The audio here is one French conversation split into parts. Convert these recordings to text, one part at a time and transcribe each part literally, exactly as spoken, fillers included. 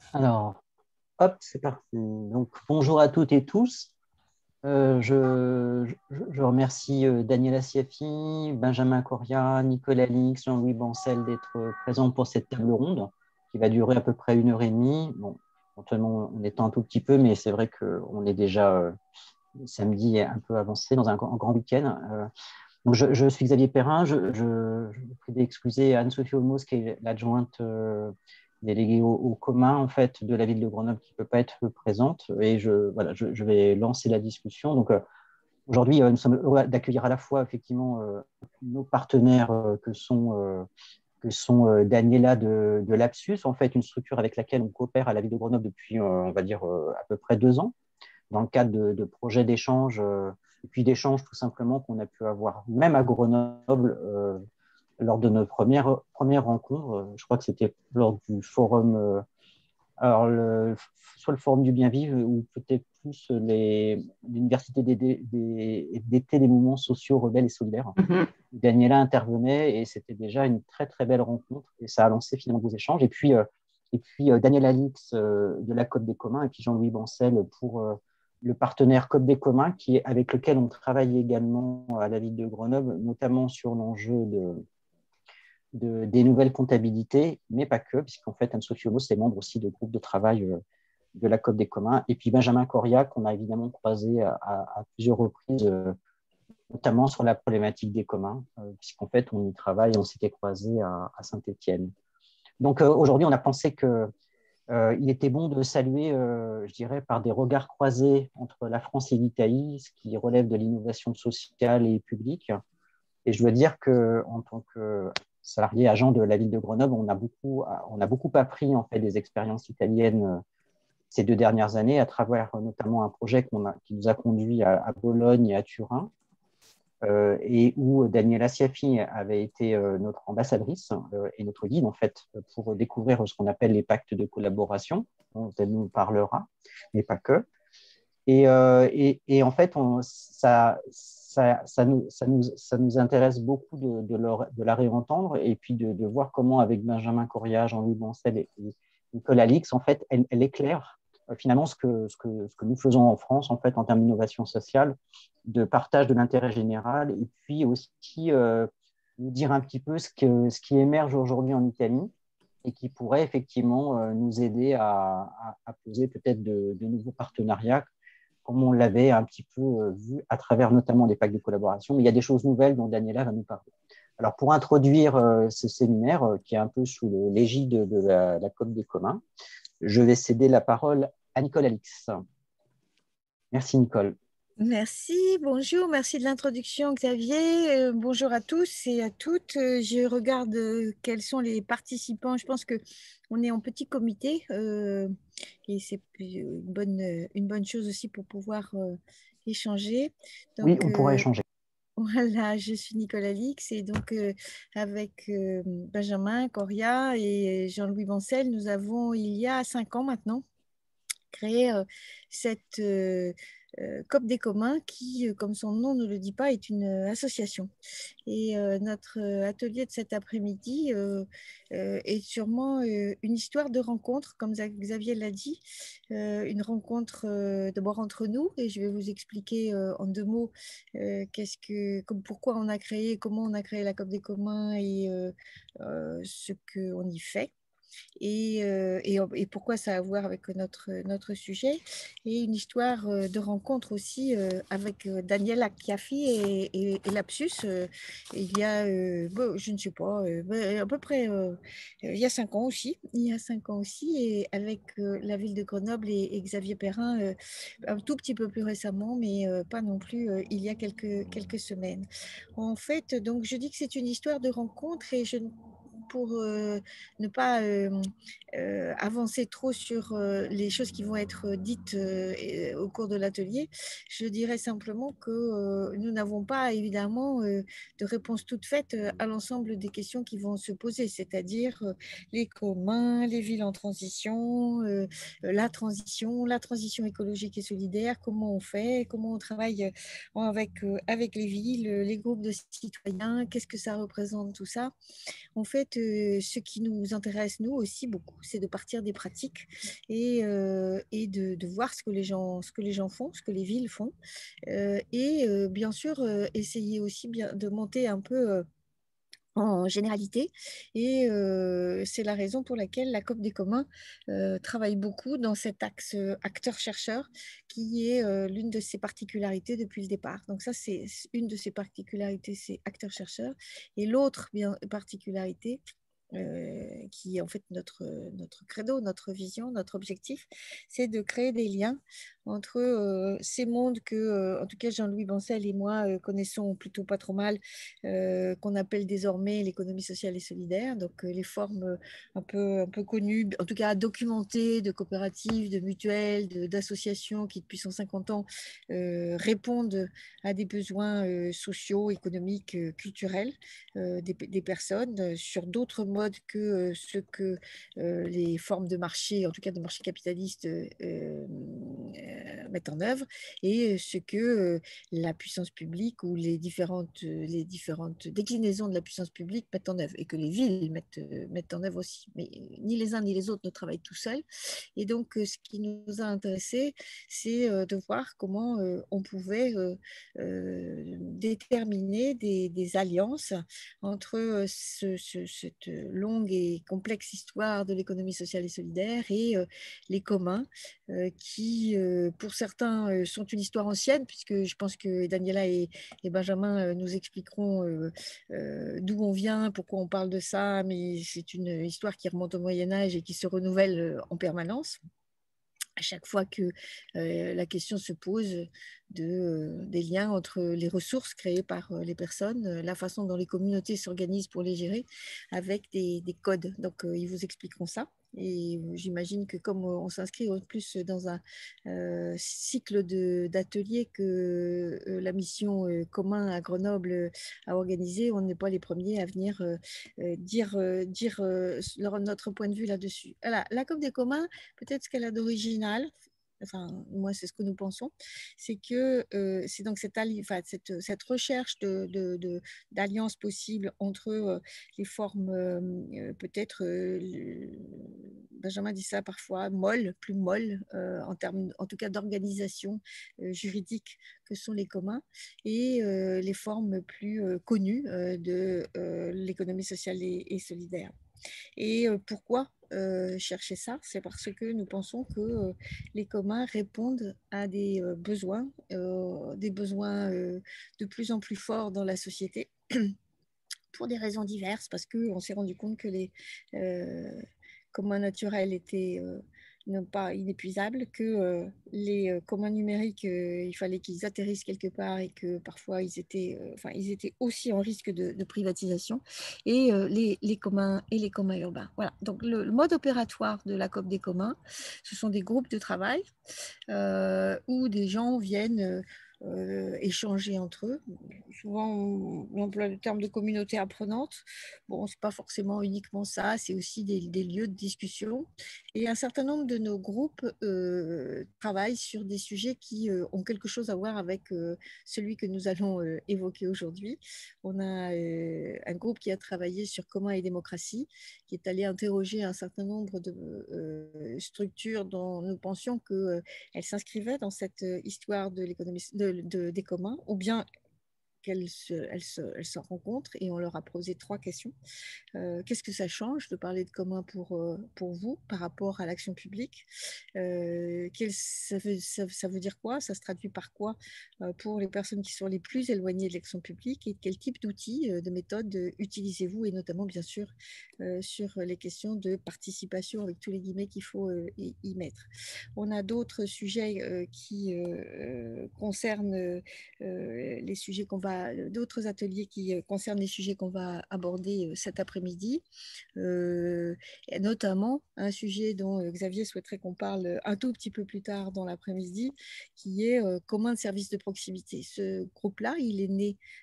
Alors, hop, c'est parti. Donc, bonjour à toutes et tous. Euh, je, je- je remercie euh, Daniela Siafi, Benjamin Coria, Nicolas Lix, Jean-Louis Bancel d'être euh, présents pour cette table ronde qui va durer à peu près une heure et demie. Bon, éventuellement, on étend un tout petit peu, mais c'est vrai qu'on est déjà euh, samedi un peu avancé dans un, grand un grand week-end. Euh, donc, je, je suis Xavier Perrin. Je, je, je vous prie d'excuser Anne-Sophie Olmos, qui est l'adjointe euh, déléguée au, au commun en fait, de la ville de Grenoble, qui ne peut pas être présente. Et je, voilà, je, je vais lancer la discussion. Donc, euh, aujourd'hui, euh, nous sommes heureux d'accueillir à la fois effectivement euh, nos partenaires euh, que sont, euh, que sont euh, Daniela de, de Lapsus, en fait, une structure avec laquelle on coopère à la ville de Grenoble depuis, euh, on va dire, euh, à peu près deux ans dans le cadre de, de projets d'échange, euh, et puis d'échanges tout simplement qu'on a pu avoir même à Grenoble euh, lors de nos premières, premières rencontres. Euh, je crois que c'était lors du forum, euh, alors le, soit le forum du bien vivre ou peut-être plus l'université d'été des, des, des mouvements sociaux rebelles et solidaires. Mhm. Daniela intervenait et c'était déjà une très très belle rencontre et ça a lancé finalement des échanges. Et puis, euh, et puis euh, Daniel Alix euh, de la Côte des Communs et puis Jean-Louis Bancel pour euh, le partenaire Côte des Communs qui est, avec lequel on travaille également à la ville de Grenoble, notamment sur l'enjeu de, de, des nouvelles comptabilités, mais pas que, puisqu'en fait Anne-Sophie Homos est membre aussi de groupes de travail euh, de la Côte des Communs. Et puis Benjamin Coria qu'on a évidemment croisé à, à, à plusieurs reprises euh, notamment sur la problématique des communs, euh, puisqu'en fait, on y travaille, on s'était croisé à, à Saint-Étienne. Donc euh, aujourd'hui, on a pensé que euh, il était bon de saluer, euh, je dirais, par des regards croisés entre la France et l'Italie, ce qui relève de l'innovation sociale et publique. Et je dois dire que en tant que salarié agent de la ville de Grenoble, on a beaucoup, on a beaucoup appris en fait des expériences italiennes euh, ces deux dernières années, à travers euh, notamment un projet qu'on a, qui nous a conduit à, à Bologne et à Turin, euh, et où Daniela Siafi avait été euh, notre ambassadrice euh, et notre guide en fait pour découvrir ce qu'on appelle les pactes de collaboration, dont elle nous parlera, mais pas que. Et, euh, et, et en fait, on, ça, ça, ça, nous, ça, nous, ça nous intéresse beaucoup de, de, leur, de la réentendre et puis de, de voir comment, avec Benjamin Coria, Jean-Louis Bancel et, et Nicolas Lix, en fait, elle, elle éclaire euh, finalement ce que, ce, que, ce que nous faisons en France en, fait, en termes d'innovation sociale, de partage de l'intérêt général et puis aussi euh, nous dire un petit peu ce, que, ce qui émerge aujourd'hui en Italie et qui pourrait effectivement euh, nous aider à, à, à poser peut-être de, de nouveaux partenariats comme on l'avait un petit peu euh, vu à travers notamment les packs de collaboration. Mais il y a des choses nouvelles dont Daniela va nous parler. Alors, pour introduire euh, ce séminaire, euh, qui est un peu sous l'égide de la, la C O P des communs, je vais céder la parole à Nicole Alix. Merci, Nicole. Merci, bonjour, merci de l'introduction Xavier. Euh, bonjour à tous et à toutes. Euh, je regarde euh, quels sont les participants. Je pense que on est en petit comité euh, et c'est une bonne, une bonne chose aussi pour pouvoir euh, échanger. Oui, Donc on pourra euh, échanger. voilà, je suis Nicolas Lix et donc euh, avec euh, Benjamin Coria et Jean-Louis Bancel, nous avons il y a cinq ans maintenant créé euh, cette euh, euh, C O P des communs qui, euh, comme son nom ne le dit pas, est une euh, association. Et euh, notre euh, atelier de cet après-midi euh, euh, est sûrement euh, une histoire de rencontre, comme Xavier l'a dit, euh, une rencontre euh, d'abord entre nous, et je vais vous expliquer euh, en deux mots euh, qu'est-ce que, comme, pourquoi on a créé, comment on a créé la C O P des communs et euh, euh, ce qu'on y fait et, euh, et, et pourquoi ça a à voir avec notre, notre sujet, et une histoire euh, de rencontre aussi euh, avec euh, Daniel Akiafi et, et, et Lapsus. Euh, il y a, euh, bon, je ne sais pas, euh, à peu près, euh, il y a cinq ans aussi, il y a cinq ans aussi, et avec euh, la ville de Grenoble et, et Xavier Perrin, euh, un tout petit peu plus récemment, mais euh, pas non plus euh, il y a quelques, quelques semaines. En fait, donc je dis que c'est une histoire de rencontre et je ne pour euh, ne pas euh, euh, avancer trop sur euh, les choses qui vont être dites euh, au cours de l'atelier, je dirais simplement que euh, nous n'avons pas évidemment euh, de réponse toute faite à l'ensemble des questions qui vont se poser, c'est-à-dire euh, les communs, les villes en transition, euh, la transition, la transition écologique et solidaire, comment on fait, comment on travaille avec, euh, avec les villes, les groupes de citoyens, qu'est-ce que ça représente tout ça. En fait, euh, ce qui nous intéresse, nous aussi, beaucoup, c'est de partir des pratiques et, euh, et de, de voir ce que, les gens, ce que les gens font, ce que les villes font. Euh, et euh, bien sûr, euh, essayer aussi bien de monter un peu... Euh, en généralité. Et euh, c'est la raison pour laquelle la COP des communs euh, travaille beaucoup dans cet axe euh, acteur-chercheur qui est euh, l'une de ses particularités depuis le départ. Donc ça, c'est une de ses particularités, c'est acteur-chercheur. Et l'autre bien, particularité, euh, qui est en fait notre, notre credo, notre vision, notre objectif, c'est de créer des liens entre euh, ces mondes que, euh, en tout cas, Jean-Louis Bancel et moi euh, connaissons plutôt pas trop mal, euh, qu'on appelle désormais l'économie sociale et solidaire, donc euh, les formes euh, un peu, un peu connues, en tout cas documentées, de coopératives, de mutuelles, d'associations qui depuis cent cinquante ans euh, répondent à des besoins euh, sociaux, économiques, euh, culturels euh, des, des personnes euh, sur d'autres modes que euh, ce que euh, les formes de marché, en tout cas de marché capitaliste, euh, euh, mettent en œuvre, et ce que euh, la puissance publique ou les différentes, les différentes déclinaisons de la puissance publique mettent en œuvre, et que les villes mettent, euh, mettent en œuvre aussi. Mais ni les uns ni les autres ne travaillent tout seuls. Et donc, euh, ce qui nous a intéressés, c'est euh, de voir comment euh, on pouvait euh, euh, déterminer des, des alliances entre euh, ce, ce, cette longue et complexe histoire de l'économie sociale et solidaire et euh, les communs, euh, qui, euh, pour certains, euh, sont une histoire ancienne, puisque je pense que Daniela et, et Benjamin euh, nous expliqueront euh, euh, d'où on vient, pourquoi on parle de ça, mais c'est une histoire qui remonte au Moyen-Âge et qui se renouvelle euh, en permanence à chaque fois que euh, la question se pose de, euh, des liens entre les ressources créées par euh, les personnes, euh, la façon dont les communautés s'organisent pour les gérer, avec des, des codes. Donc, euh, ils vous expliqueront ça. Et j'imagine que comme on s'inscrit en plus dans un euh, cycle d'ateliers que euh, la mission euh, commun à Grenoble a organisé, on n'est pas les premiers à venir euh, euh, dire, euh, dire euh, leur, notre point de vue là-dessus. Voilà, la COP des communs, peut-être ce qu'elle a d'original, enfin, moi, c'est ce que nous pensons, c'est que euh, c'est donc cette, enfin, cette, cette recherche d'alliance de, de, de, possible entre euh, les formes, euh, peut-être, euh, Benjamin dit ça parfois, molles, plus molles, euh, en termes, en tout cas, d'organisation euh, juridique que sont les communs, et euh, les formes plus euh, connues euh, de euh, l'économie sociale et, et solidaire. Et euh, pourquoi euh, chercher ça? C'est parce que nous pensons que euh, les communs répondent à des euh, besoins, euh, des besoins euh, de plus en plus forts dans la société, pour des raisons diverses, parce qu'on s'est rendu compte que les euh, communs naturels étaient euh, non pas inépuisables, que euh, les euh, communs numériques, euh, il fallait qu'ils atterrissent quelque part, et que parfois ils étaient, euh, enfin, ils étaient aussi en risque de, de privatisation, et euh, les, les communs et les communs urbains. Voilà. Donc le, le mode opératoire de la COP des communs, ce sont des groupes de travail euh, où des gens viennent euh, euh, échanger entre eux. Souvent, on, on emploie le terme de communauté apprenante. Bon, c'est pas forcément uniquement ça, c'est aussi des, des lieux de discussion. Et un certain nombre de nos groupes euh, travaillent sur des sujets qui euh, ont quelque chose à voir avec euh, celui que nous allons euh, évoquer aujourd'hui. On a euh, un groupe qui a travaillé sur commun et démocratie, qui est allé interroger un certain nombre de euh, structures dont nous pensions qu'elles euh, s'inscrivaient dans cette histoire de l'économie de, de, des communs, ou bien qu'elles se, elles se, elles se rencontrent, et on leur a posé trois questions. Euh, Qu'est-ce que ça change de parler de commun pour, euh, pour vous par rapport à l'action publique? euh, quel, ça, veut, ça, ça veut dire quoi? Ça se traduit par quoi euh, pour les personnes qui sont les plus éloignées de l'action publique? Et quel type d'outils, euh, de méthodes euh, utilisez-vous? Et notamment, bien sûr, euh, sur les questions de participation, avec tous les guillemets qu'il faut euh, y, y mettre. On a d'autres sujets euh, qui euh, concernent euh, les sujets qu'on va, d'autres ateliers qui euh, concernent les sujets qu'on va aborder euh, cet après-midi, euh, et notamment un sujet dont euh, Xavier souhaiterait qu'on parle un tout petit peu plus tard dans l'après-midi, qui est euh, commun de services de proximité. Ce groupe-là, il est né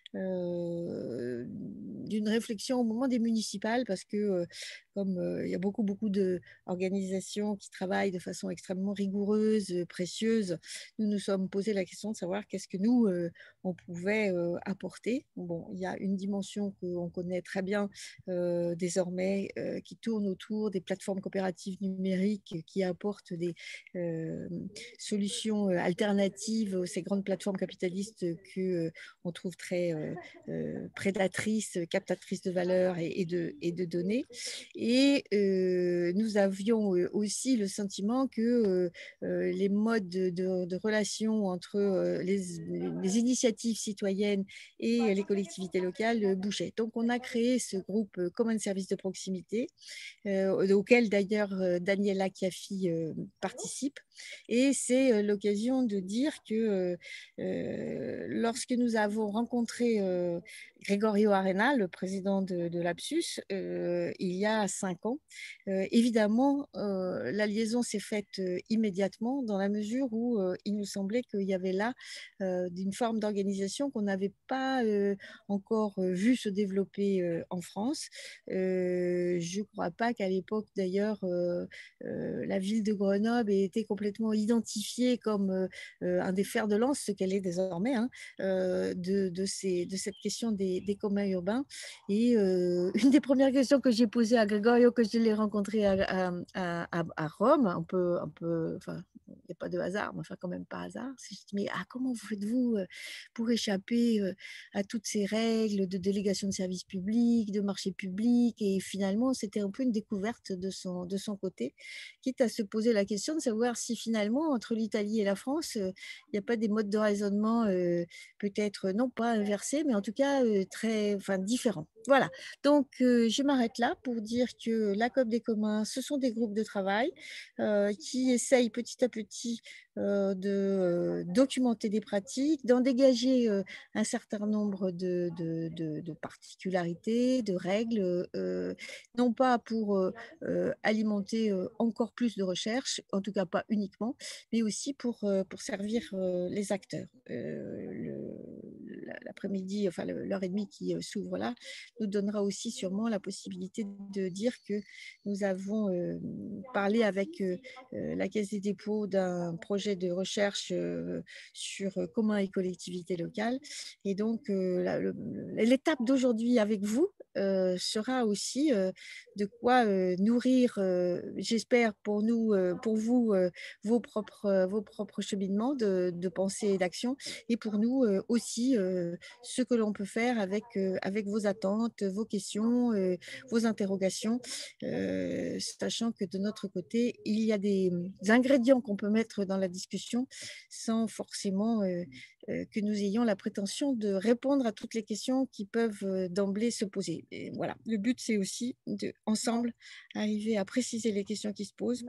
euh, d'une réflexion au moment des municipales, parce que euh, comme euh, il y a beaucoup, beaucoup d'organisations qui travaillent de façon extrêmement rigoureuse, précieuse, nous nous sommes posé la question de savoir qu'est-ce que nous, euh, on pouvait euh, apporter. Bon, il y a une dimension qu'on connaît très bien euh, désormais, euh, qui tourne autour des plateformes coopératives numériques qui apportent des euh, solutions alternatives à ces grandes plateformes capitalistes que euh, on trouve très euh, euh, prédatrices, captatrices de valeur et, et, de, et de données. Et euh, nous avions aussi le sentiment que euh, les modes de, de, de relation entre euh, les, les initiatives citoyennes et les collectivités locales bougeaient. Donc, on a créé ce groupe Common Service de proximité, euh, auquel d'ailleurs Daniela Chiaffi euh, participe. Et c'est euh, l'occasion de dire que euh, lorsque nous avons rencontré euh, Gregorio Arena, le président de, de l'Absus, euh, il y a cinq ans, euh, évidemment, euh, la liaison s'est faite euh, immédiatement dans la mesure où euh, il nous semblait qu'il y avait là euh, une forme d'organisation qu'on n'avait pas euh, encore euh, vu se développer euh, en France. Euh, je ne crois pas qu'à l'époque, d'ailleurs, euh, euh, la ville de Grenoble ait été complètement identifiée comme euh, euh, un des fers de lance, ce qu'elle est désormais, hein, euh, de, de, ces, de cette question des, des communs urbains. Et euh, une des premières questions que j'ai posées à Gregorio, que je l'ai rencontré à, à, à, à Rome, un peu, un peu, enfin, il n'y a pas de hasard, mais enfin quand même pas hasard, c'est juste, mais ah, comment vous faites-vous pour échapper à toutes ces règles de délégation de services publics, de marché public? Et finalement, c'était un peu une découverte de son, de son côté, quitte à se poser la question de savoir si finalement, entre l'Italie et la France, il n'y a pas des modes de raisonnement euh, peut-être non pas inversés, mais en tout cas euh, très, enfin, différents. Voilà, donc euh, je m'arrête là pour dire que la COP des communs, ce sont des groupes de travail euh, qui essayent petit à petit euh, de euh, documenter des pratiques, d'en dégager euh, un certain nombre de, de, de, de particularités, de règles, euh, non pas pour euh, euh, alimenter euh, encore plus de recherche, en tout cas pas uniquement, mais aussi pour, euh, pour servir euh, les acteurs. Euh, l'après-midi, enfin l'heure et demie qui euh, s'ouvre là, nous donnera aussi sûrement la possibilité de dire que nous avons euh, parlé avec euh, la Caisse des dépôts d'un projet de recherche euh, sur euh, communs et collectivités locales. Et donc, euh, l'étape d'aujourd'hui avec vous euh, sera aussi euh, de quoi euh, nourrir, euh, j'espère pour nous, euh, pour vous, euh, vos propres, euh, vos propres cheminements de, de pensée et d'action, et pour nous euh, aussi euh, ce que l'on peut faire avec, euh, avec vos attentes, vos questions, euh, vos interrogations, euh, sachant que de notre côté, il y a des ingrédients qu'on peut mettre dans la discussion sans forcément euh, euh, que nous ayons la prétention de répondre à toutes les questions qui peuvent euh, d'emblée se poser. Et voilà, le but, c'est aussi de, ensemble, arriver à préciser les questions qui se posent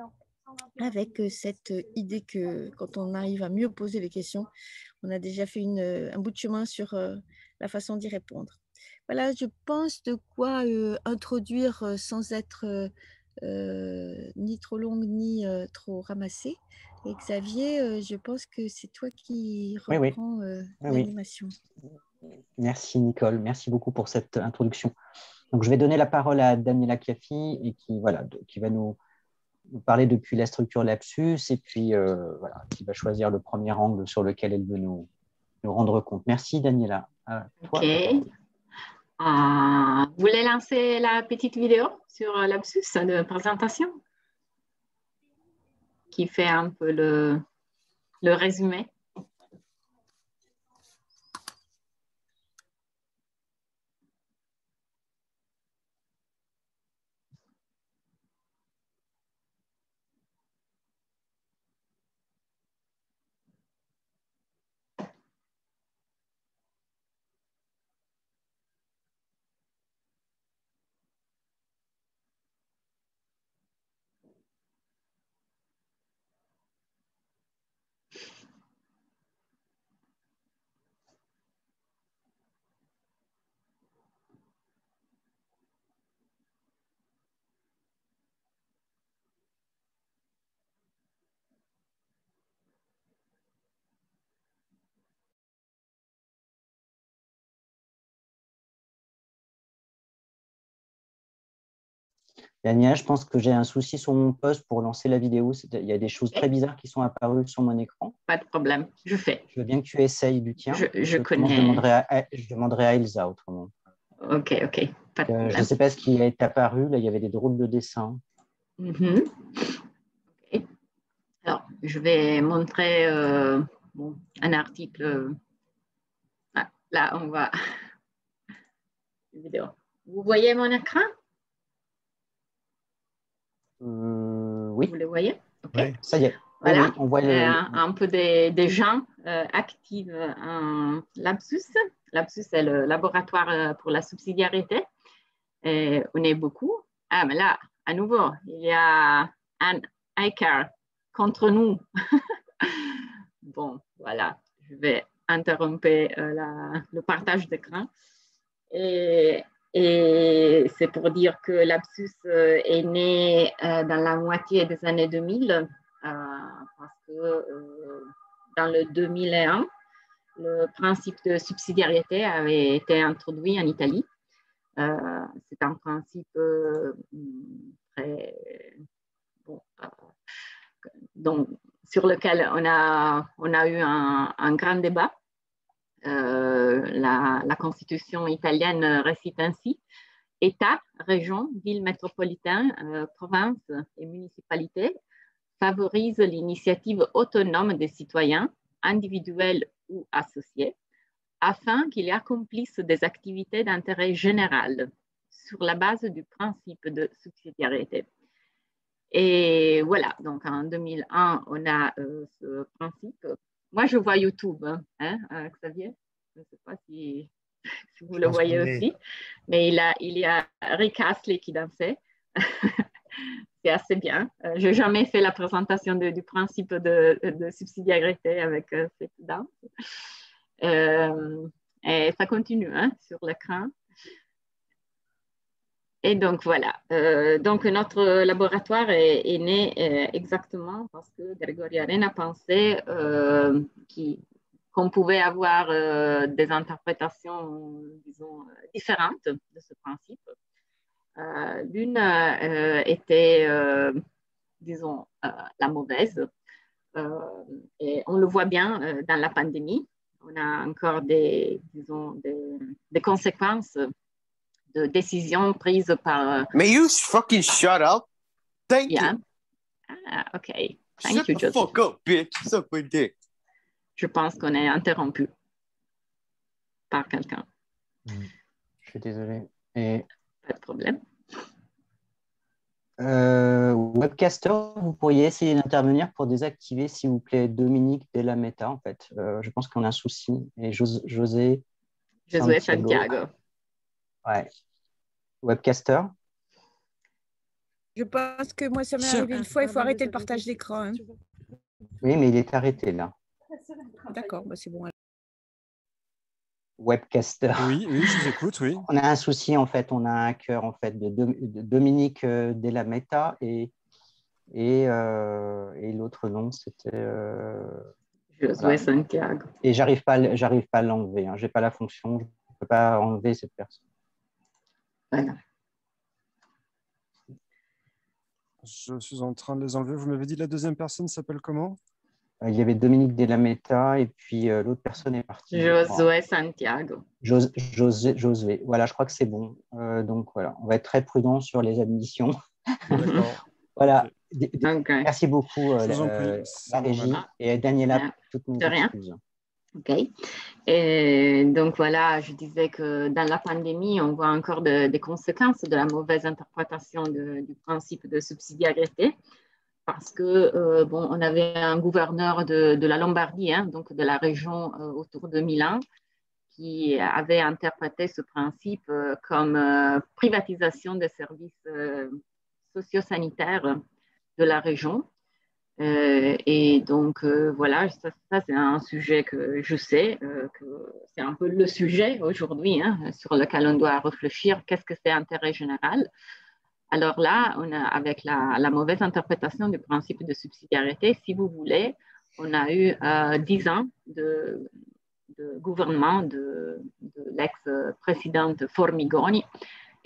avec cette idée que quand on arrive à mieux poser les questions, on a déjà fait une, un bout de chemin sur euh, la façon d'y répondre. Voilà, je pense de quoi euh, introduire euh, sans être euh, euh, ni trop longue ni euh, trop ramassée. Et Xavier, euh, je pense que c'est toi qui Oui, oui, reprends euh, oui, oui. l'animation. Merci Nicole, merci beaucoup pour cette introduction. Donc, je vais donner la parole à Daniela Chiaffi et qui, voilà, qui va nous, nous parler depuis la structure Lapsus et puis euh, voilà, qui va choisir le premier angle sur lequel elle veut nous, nous rendre compte. Merci Daniela. À toi, OK. Euh, vous voulez lancer la petite vidéo sur Lapsus de présentation qui fait un peu le, le résumé? Daniel, je pense que j'ai un souci sur mon poste pour lancer la vidéo. Il y a des choses très bizarres qui sont apparues sur mon écran. Pas de problème, je fais. Je veux bien que tu essayes du tien. Je, je connais. Je demanderai, à, je demanderai à Elsa autrement. Ok, ok. Pas de euh, je ne sais pas ce qui est apparu. Là, il y avait des drôles de dessins. Mm-hmm. Okay. Alors, je vais montrer euh, bon, un article. Ah, là, on va. Vidéo. Vous voyez mon écran? Euh, oui. Vous le voyez? Okay. Oui. Ça y est. Voilà. Oui, oui, on voit le... euh, un peu des, des gens euh, actifs en Labsus. Labsus, c'est le laboratoire pour la subsidiarité. Et on est beaucoup. Ah, mais là, à nouveau, il y a un hacker contre nous. Bon, voilà. Je vais interrompre euh, la, le partage d'écran. Et, et c'est pour dire que Labsus euh, est né euh, dans la moitié des années deux mille, euh, parce que euh, dans le deux mille un, le principe de subsidiarité avait été introduit en Italie. Euh, c'est un principe euh, très bon, euh, donc, sur lequel on a, on a eu un, un grand débat. Euh, la, la Constitution italienne récite ainsi: État, région, ville métropolitaine, euh, province et municipalité favorisent l'initiative autonome des citoyens, individuels ou associés, afin qu'ils accomplissent des activités d'intérêt général sur la base du principe de subsidiarité. Et voilà, donc en deux mille un, on a euh, ce principe. Moi, je vois YouTube, hein, euh, Xavier. Je ne sais pas si, si vous je le voyez aussi, mais il, a, il y a Rick Astley qui dansait. C'est assez bien. Euh, je n'ai jamais fait la présentation de, du principe de, de subsidiarité avec euh, cette danse. Euh, et ça continue hein, sur l'écran. Et donc voilà, euh, donc notre laboratoire est, est né euh, exactement parce que Gregorio Arena pensait euh, qu'on pouvait avoir euh, des interprétations, disons, différentes de ce principe. Euh, L'une euh, était, euh, disons, euh, la mauvaise, euh, et on le voit bien euh, dans la pandémie. On a encore des, disons, des, des conséquences de décisions prises par... May you fucking shut up? Thank yeah. you. Ah, OK. Thank Shut you, the Joseph. fuck up, bitch. Suck my dick. Je pense qu'on est interrompu par quelqu'un. Mmh. Je suis désolé. Et... Pas de problème. Euh, Webcaster, vous pourriez essayer d'intervenir pour désactiver, s'il vous plaît, Dominique Della Meta, en fait. Euh, je pense qu'on a un souci. Et Jos José Josué Santiago. Santiago. Ouais. Webcaster. Je pense que moi, ça m'est arrivé une fois, il faut arrêter le partage d'écran. Hein. Oui, mais il est arrêté, là. D'accord, bah c'est bon. Webcaster. Oui, oui, je vous écoute, oui. On a un souci, en fait. On a un hacker, en fait, de, de Dominique Della Meta et, et, euh, et l'autre nom, c'était... Euh, Josué voilà. Santiago. Et j'arrive pas, j'arrive pas à l'enlever. Hein. Je n'ai pas la fonction. Je ne peux pas enlever cette personne. Voilà. Je suis en train de les enlever. Vous m'avez dit la deuxième personne s'appelle comment? Il y avait Dominique Della Meta et puis euh, l'autre personne est partie. Josué Santiago. Jos, José, Josué. Voilà, je crois que c'est bon. Euh, donc voilà, on va être très prudent sur les admissions. D'accord. Voilà. Okay. Merci beaucoup, euh, la, la régie et Daniela, ah, toutes nos excuses. OK. Et donc voilà, je disais que dans la pandémie, on voit encore de, des conséquences de la mauvaise interprétation de, du principe de subsidiarité. Parce que euh, bon, on avait un gouverneur de, de la Lombardie, hein, donc de la région euh, autour de Milan, qui avait interprété ce principe euh, comme euh, privatisation des services euh, sociosanitaires de la région. Euh, et donc euh, voilà, ça, ça c'est un sujet que je sais euh, que c'est un peu le sujet aujourd'hui hein, sur lequel on doit réfléchir. Qu'est-ce que c'est intérêt général? Alors là, on a, avec la, la mauvaise interprétation du principe de subsidiarité, si vous voulez, on a eu euh, dix ans de, de gouvernement de, de l'ex-présidente Formigoni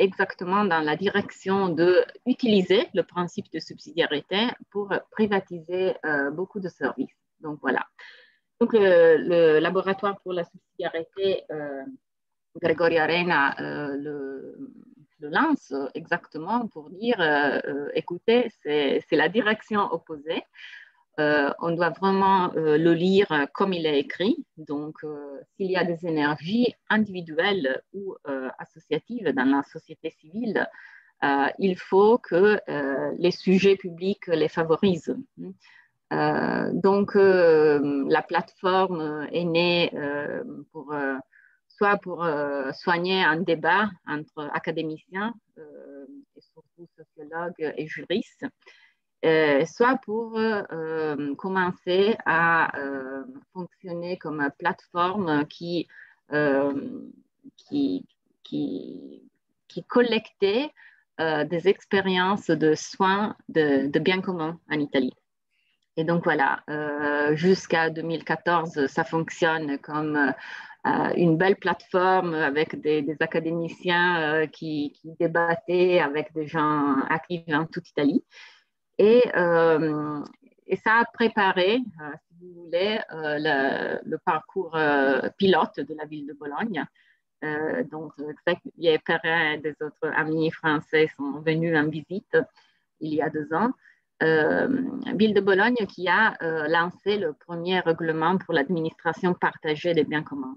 exactement dans la direction d'utiliser le principe de subsidiarité pour privatiser euh, beaucoup de services. Donc voilà. Donc le, le laboratoire pour la subsidiarité, euh, Gregorio Arena euh, le, le lance exactement pour dire, euh, euh, écoutez, c'est la direction opposée. Euh, on doit vraiment euh, le lire comme il est écrit. Donc, euh, s'il y a des énergies individuelles ou euh, associatives dans la société civile, euh, il faut que euh, les sujets publics les favorisent. Euh, donc, euh, la plateforme est née euh, pour, euh, soit pour euh, soigner un débat entre académiciens, euh, et surtout sociologues et juristes, Euh, soit pour euh, commencer à euh, fonctionner comme plateforme qui, euh, qui, qui, qui collectait euh, des expériences de soins de, de biens communs en Italie. Et donc voilà, euh, jusqu'à deux mille quatorze, ça fonctionne comme euh, une belle plateforme avec des, des académiciens euh, qui, qui débattaient avec des gens actifs en toute Italie. Et, euh, et ça a préparé, euh, si vous voulez, euh, le, le parcours euh, pilote de la ville de Bologne. Euh, donc, Xavier Perrin et des autres amis français sont venus en visite il y a deux ans. Euh, ville de Bologne qui a euh, lancé le premier règlement pour l'administration partagée des biens communs.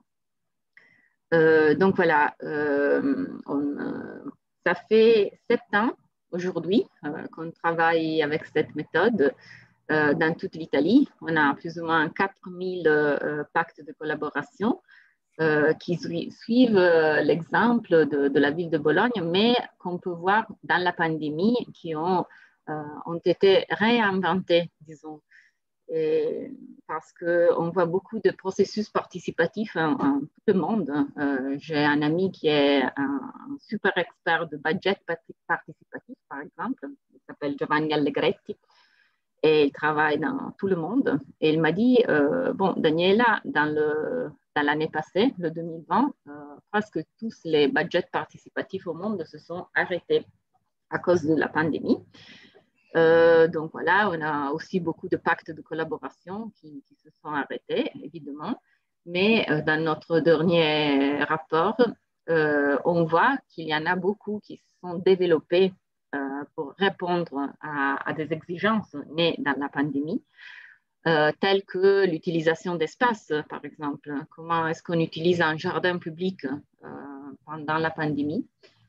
Euh, donc voilà, euh, on, euh, ça fait sept ans aujourd'hui euh, qu'on travaille avec cette méthode euh, dans toute l'Italie. On a plus ou moins quatre mille euh, pactes de collaboration euh, qui suivent euh, l'exemple de, de la ville de Bologne, mais qu'on peut voir dans la pandémie, qui ont, euh, ont été réinventés, disons. Et parce qu'on voit beaucoup de processus participatifs en, en tout le monde. Euh, J'ai un ami qui est un, un super expert de budget participatif, par exemple. Il s'appelle Giovanni Allegretti et il travaille dans tout le monde. Et il m'a dit, euh, bon, Daniela, dans le, dans l'année passée, le deux mille vingt, euh, presque tous les budgets participatifs au monde se sont arrêtés à cause de la pandémie. Euh, donc voilà, on a aussi beaucoup de pactes de collaboration qui, qui se sont arrêtés, évidemment. Mais euh, dans notre dernier rapport, euh, on voit qu'il y en a beaucoup qui se sont développés euh, pour répondre à, à des exigences nées dans la pandémie, euh, telles que l'utilisation d'espaces, par exemple. Comment est-ce qu'on utilise un jardin public euh, pendant la pandémie?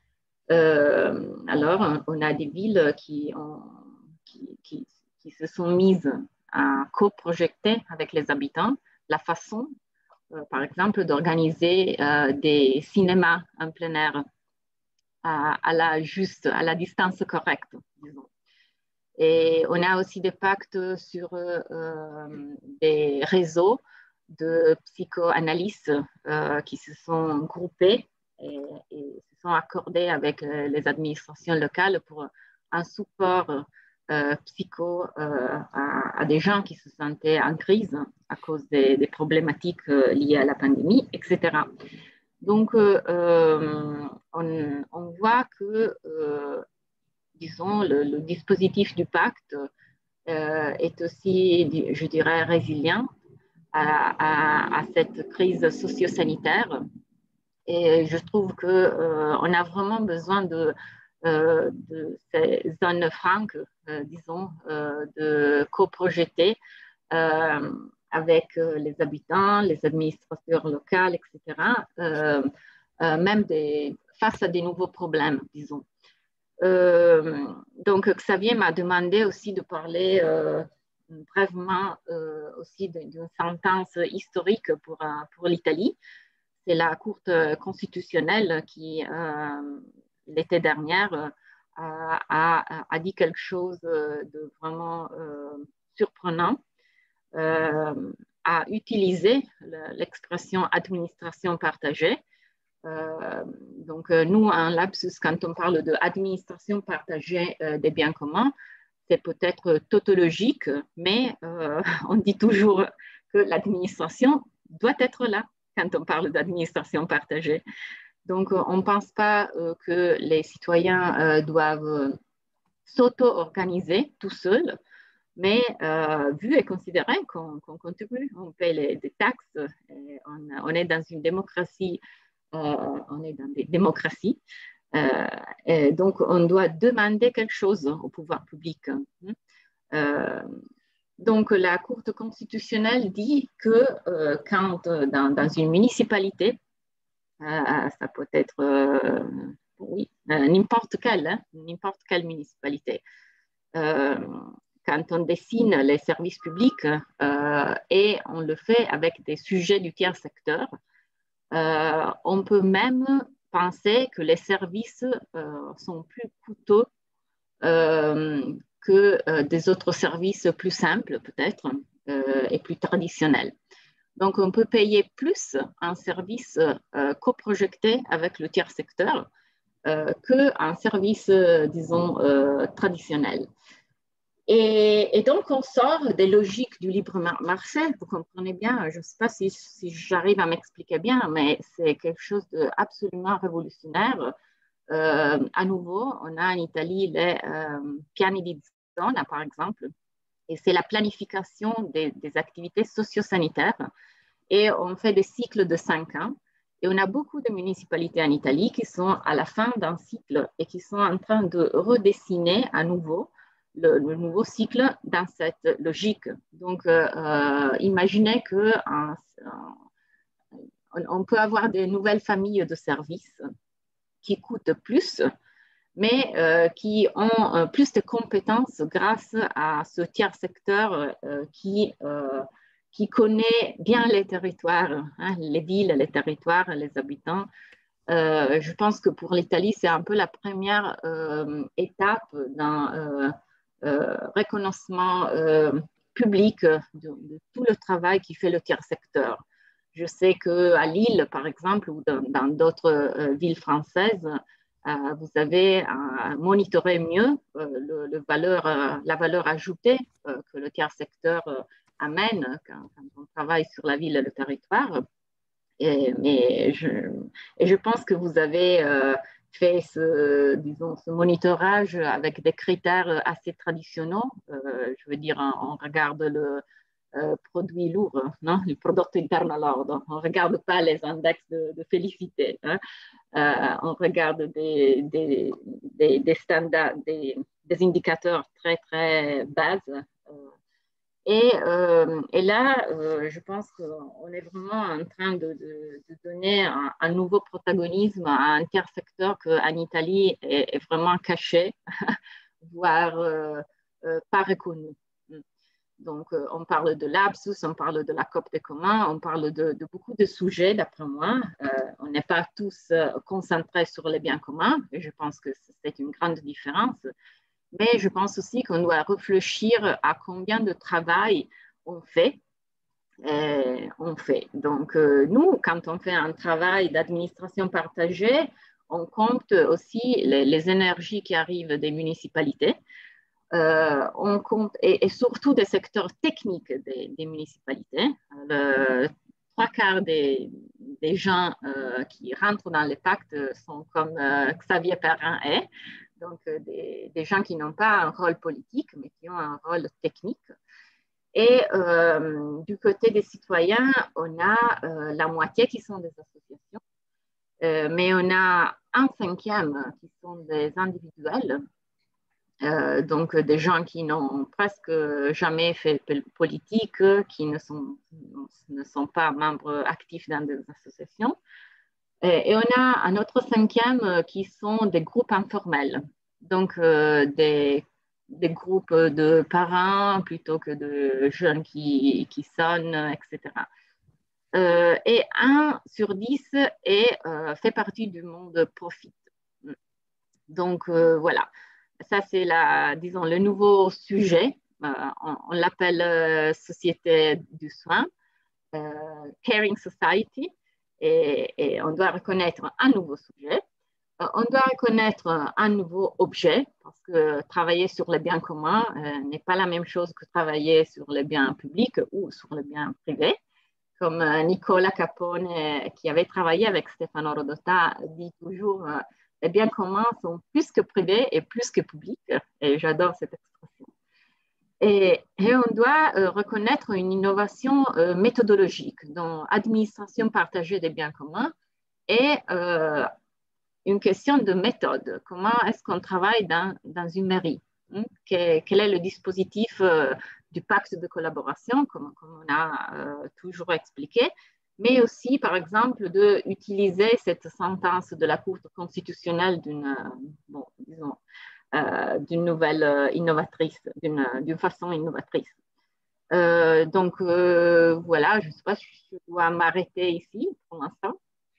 Euh, alors, on a des villes qui ont Qui, qui, qui se sont mises à co-projeter avec les habitants la façon, euh, par exemple, d'organiser euh, des cinémas en plein air à, à la juste, à la distance correcte, disons. Et on a aussi des pactes sur euh, des réseaux de psychoanalystes euh, qui se sont groupés et, et se sont accordés avec les administrations locales pour un support Euh, psycho euh, à, à des gens qui se sentaient en crise à cause des, des problématiques euh, liées à la pandémie, et cetera. Donc, euh, on, on voit que, euh, disons, le, le dispositif du pacte euh, est aussi, je dirais, résilient à, à, à cette crise socio-sanitaire. Et je trouve qu'on euh, a vraiment besoin de Euh, de ces zones franques, euh, disons, euh, de coprojeter euh, avec euh, les habitants, les administrations locales, et cetera, euh, euh, même des, face à des nouveaux problèmes, disons. Euh, donc, Xavier m'a demandé aussi de parler euh, brièvement euh, aussi d'une sentence historique pour, pour l'Italie. C'est la Cour constitutionnelle qui euh, l'été dernier, euh, a, a, dit quelque chose de vraiment euh, surprenant, euh, a utilisé l'expression administration partagée. Euh, donc, nous, en lapsus, quand on parle d'administration partagée euh, des biens communs, c'est peut-être tautologique, mais euh, on dit toujours que l'administration doit être là quand on parle d'administration partagée. Donc, on ne pense pas euh, que les citoyens euh, doivent s'auto-organiser tout seuls, mais euh, vu et considéré qu'on qu'on contribue, on paie les, des taxes, et on, on est dans une démocratie, euh, on est dans des démocraties, euh, et donc on doit demander quelque chose au pouvoir public. Euh, donc la Cour constitutionnelle dit que euh, quand dans, dans une municipalité, euh, ça peut être euh, oui, euh, n'importe quelle, hein, n'importe quelle municipalité. Euh, quand on dessine les services publics euh, et on le fait avec des sujets du tiers secteur, euh, on peut même penser que les services euh, sont plus coûteux euh, que euh, des autres services plus simples peut-être euh, et plus traditionnels. Donc on peut payer plus un service euh, coprojeté avec le tiers secteur euh, qu'un service, euh, disons, euh, traditionnel. Et, et donc, on sort des logiques du libre marché. Vous comprenez bien, je ne sais pas si, si j'arrive à m'expliquer bien, mais c'est quelque chose d'absolument révolutionnaire. Euh, à nouveau, on a en Italie les euh, piani di zona, par exemple, et c'est la planification des, des activités socio-sanitaires. Et on fait des cycles de cinq ans. Et on a beaucoup de municipalités en Italie qui sont à la fin d'un cycle et qui sont en train de redessiner à nouveau Le, le nouveau cycle dans cette logique. Donc, euh, euh, imaginez qu'on on peut avoir des nouvelles familles de services qui coûtent plus, mais euh, qui ont euh, plus de compétences grâce à ce tiers secteur euh, qui, euh, qui connaît bien les territoires, hein, les villes, les territoires, les habitants. Euh, je pense que pour l'Italie, c'est un peu la première euh, étape dans euh, Euh, reconnaissement euh, public de, de tout le travail qui fait le tiers secteur. Je sais qu'à Lille, par exemple, ou dans, dans d'autres euh, villes françaises, euh, vous avez à monitorer mieux euh, le, le valeur, euh, la valeur ajoutée euh, que le tiers secteur euh, amène quand, quand on travaille sur la ville et le territoire. Et, mais je, et je pense que vous avez euh, fait ce, disons, ce monitorage avec des critères assez traditionnels. Euh, je veux dire, on, on regarde le euh, produit lourd, non? Le prodotto interno lordo. On ne regarde pas les index de, de félicité. Hein? Euh, on regarde des, des, des, des standards, des, des indicateurs très, très bases. Euh, Et, euh, et là, euh, je pense qu'on est vraiment en train de, de, de donner un, un nouveau protagonisme à un tiers secteur qu'en Italie est, est vraiment caché, voire euh, euh, pas reconnu. Donc, euh, on parle de l'Absus, on parle de la C O P des communs, on parle de, de beaucoup de sujets, d'après moi. Euh, on n'est pas tous euh, concentrés sur les biens communs, et je pense que c'est une grande différence. Mais je pense aussi qu'on doit réfléchir à combien de travail on fait. Euh, on fait. Donc, euh, nous, quand on fait un travail d'administration partagée, on compte aussi les, les énergies qui arrivent des municipalités. Euh, on compte, et, et surtout des secteurs techniques des, des municipalités. Le trois quarts des, des gens euh, qui rentrent dans les pactes sont comme euh, Xavier Perrin est. Donc euh, des, des gens qui n'ont pas un rôle politique, mais qui ont un rôle technique. Et euh, du côté des citoyens, on a euh, la moitié qui sont des associations, euh, mais on a un cinquième qui sont des individuels, euh, donc des gens qui n'ont presque jamais fait politique, qui ne sont, ne sont pas membres actifs dans des associations. Et, et on a un autre cinquième qui sont des groupes informels, donc euh, des, des groupes de parents plutôt que de jeunes qui, qui sonnent, et cetera. Euh, et un sur dix est, euh, fait partie du monde profit. Donc euh, voilà, ça c'est la, disons, le nouveau sujet. Euh, on, on l'appelle euh, société du soin, euh, caring society. Et, et on doit reconnaître un nouveau sujet. Euh, on doit reconnaître un nouveau objet, parce que travailler sur les biens communs euh, n'est pas la même chose que travailler sur les biens publics ou sur les biens privés. comme Nicola Capone, qui avait travaillé avec Stefano Rodotà, dit toujours euh, les biens communs sont plus que privés et plus que publics. Et j'adore cette expression. Et, et on doit euh, reconnaître une innovation euh, méthodologique dans l'administration partagée des biens communs et euh, une question de méthode. Comment est-ce qu'on travaille dans, dans une mairie? Hein? Quel, quel est le dispositif euh, du pacte de collaboration, comme, comme on a euh, toujours expliqué, mais aussi, par exemple, d'utiliser cette sentence de la Cour constitutionnelle d'une, bon, disons, euh, d'une nouvelle euh, innovatrice, d'une, d'une façon innovatrice. Euh, donc, euh, voilà, je ne sais pas si je dois m'arrêter ici pour l'instant,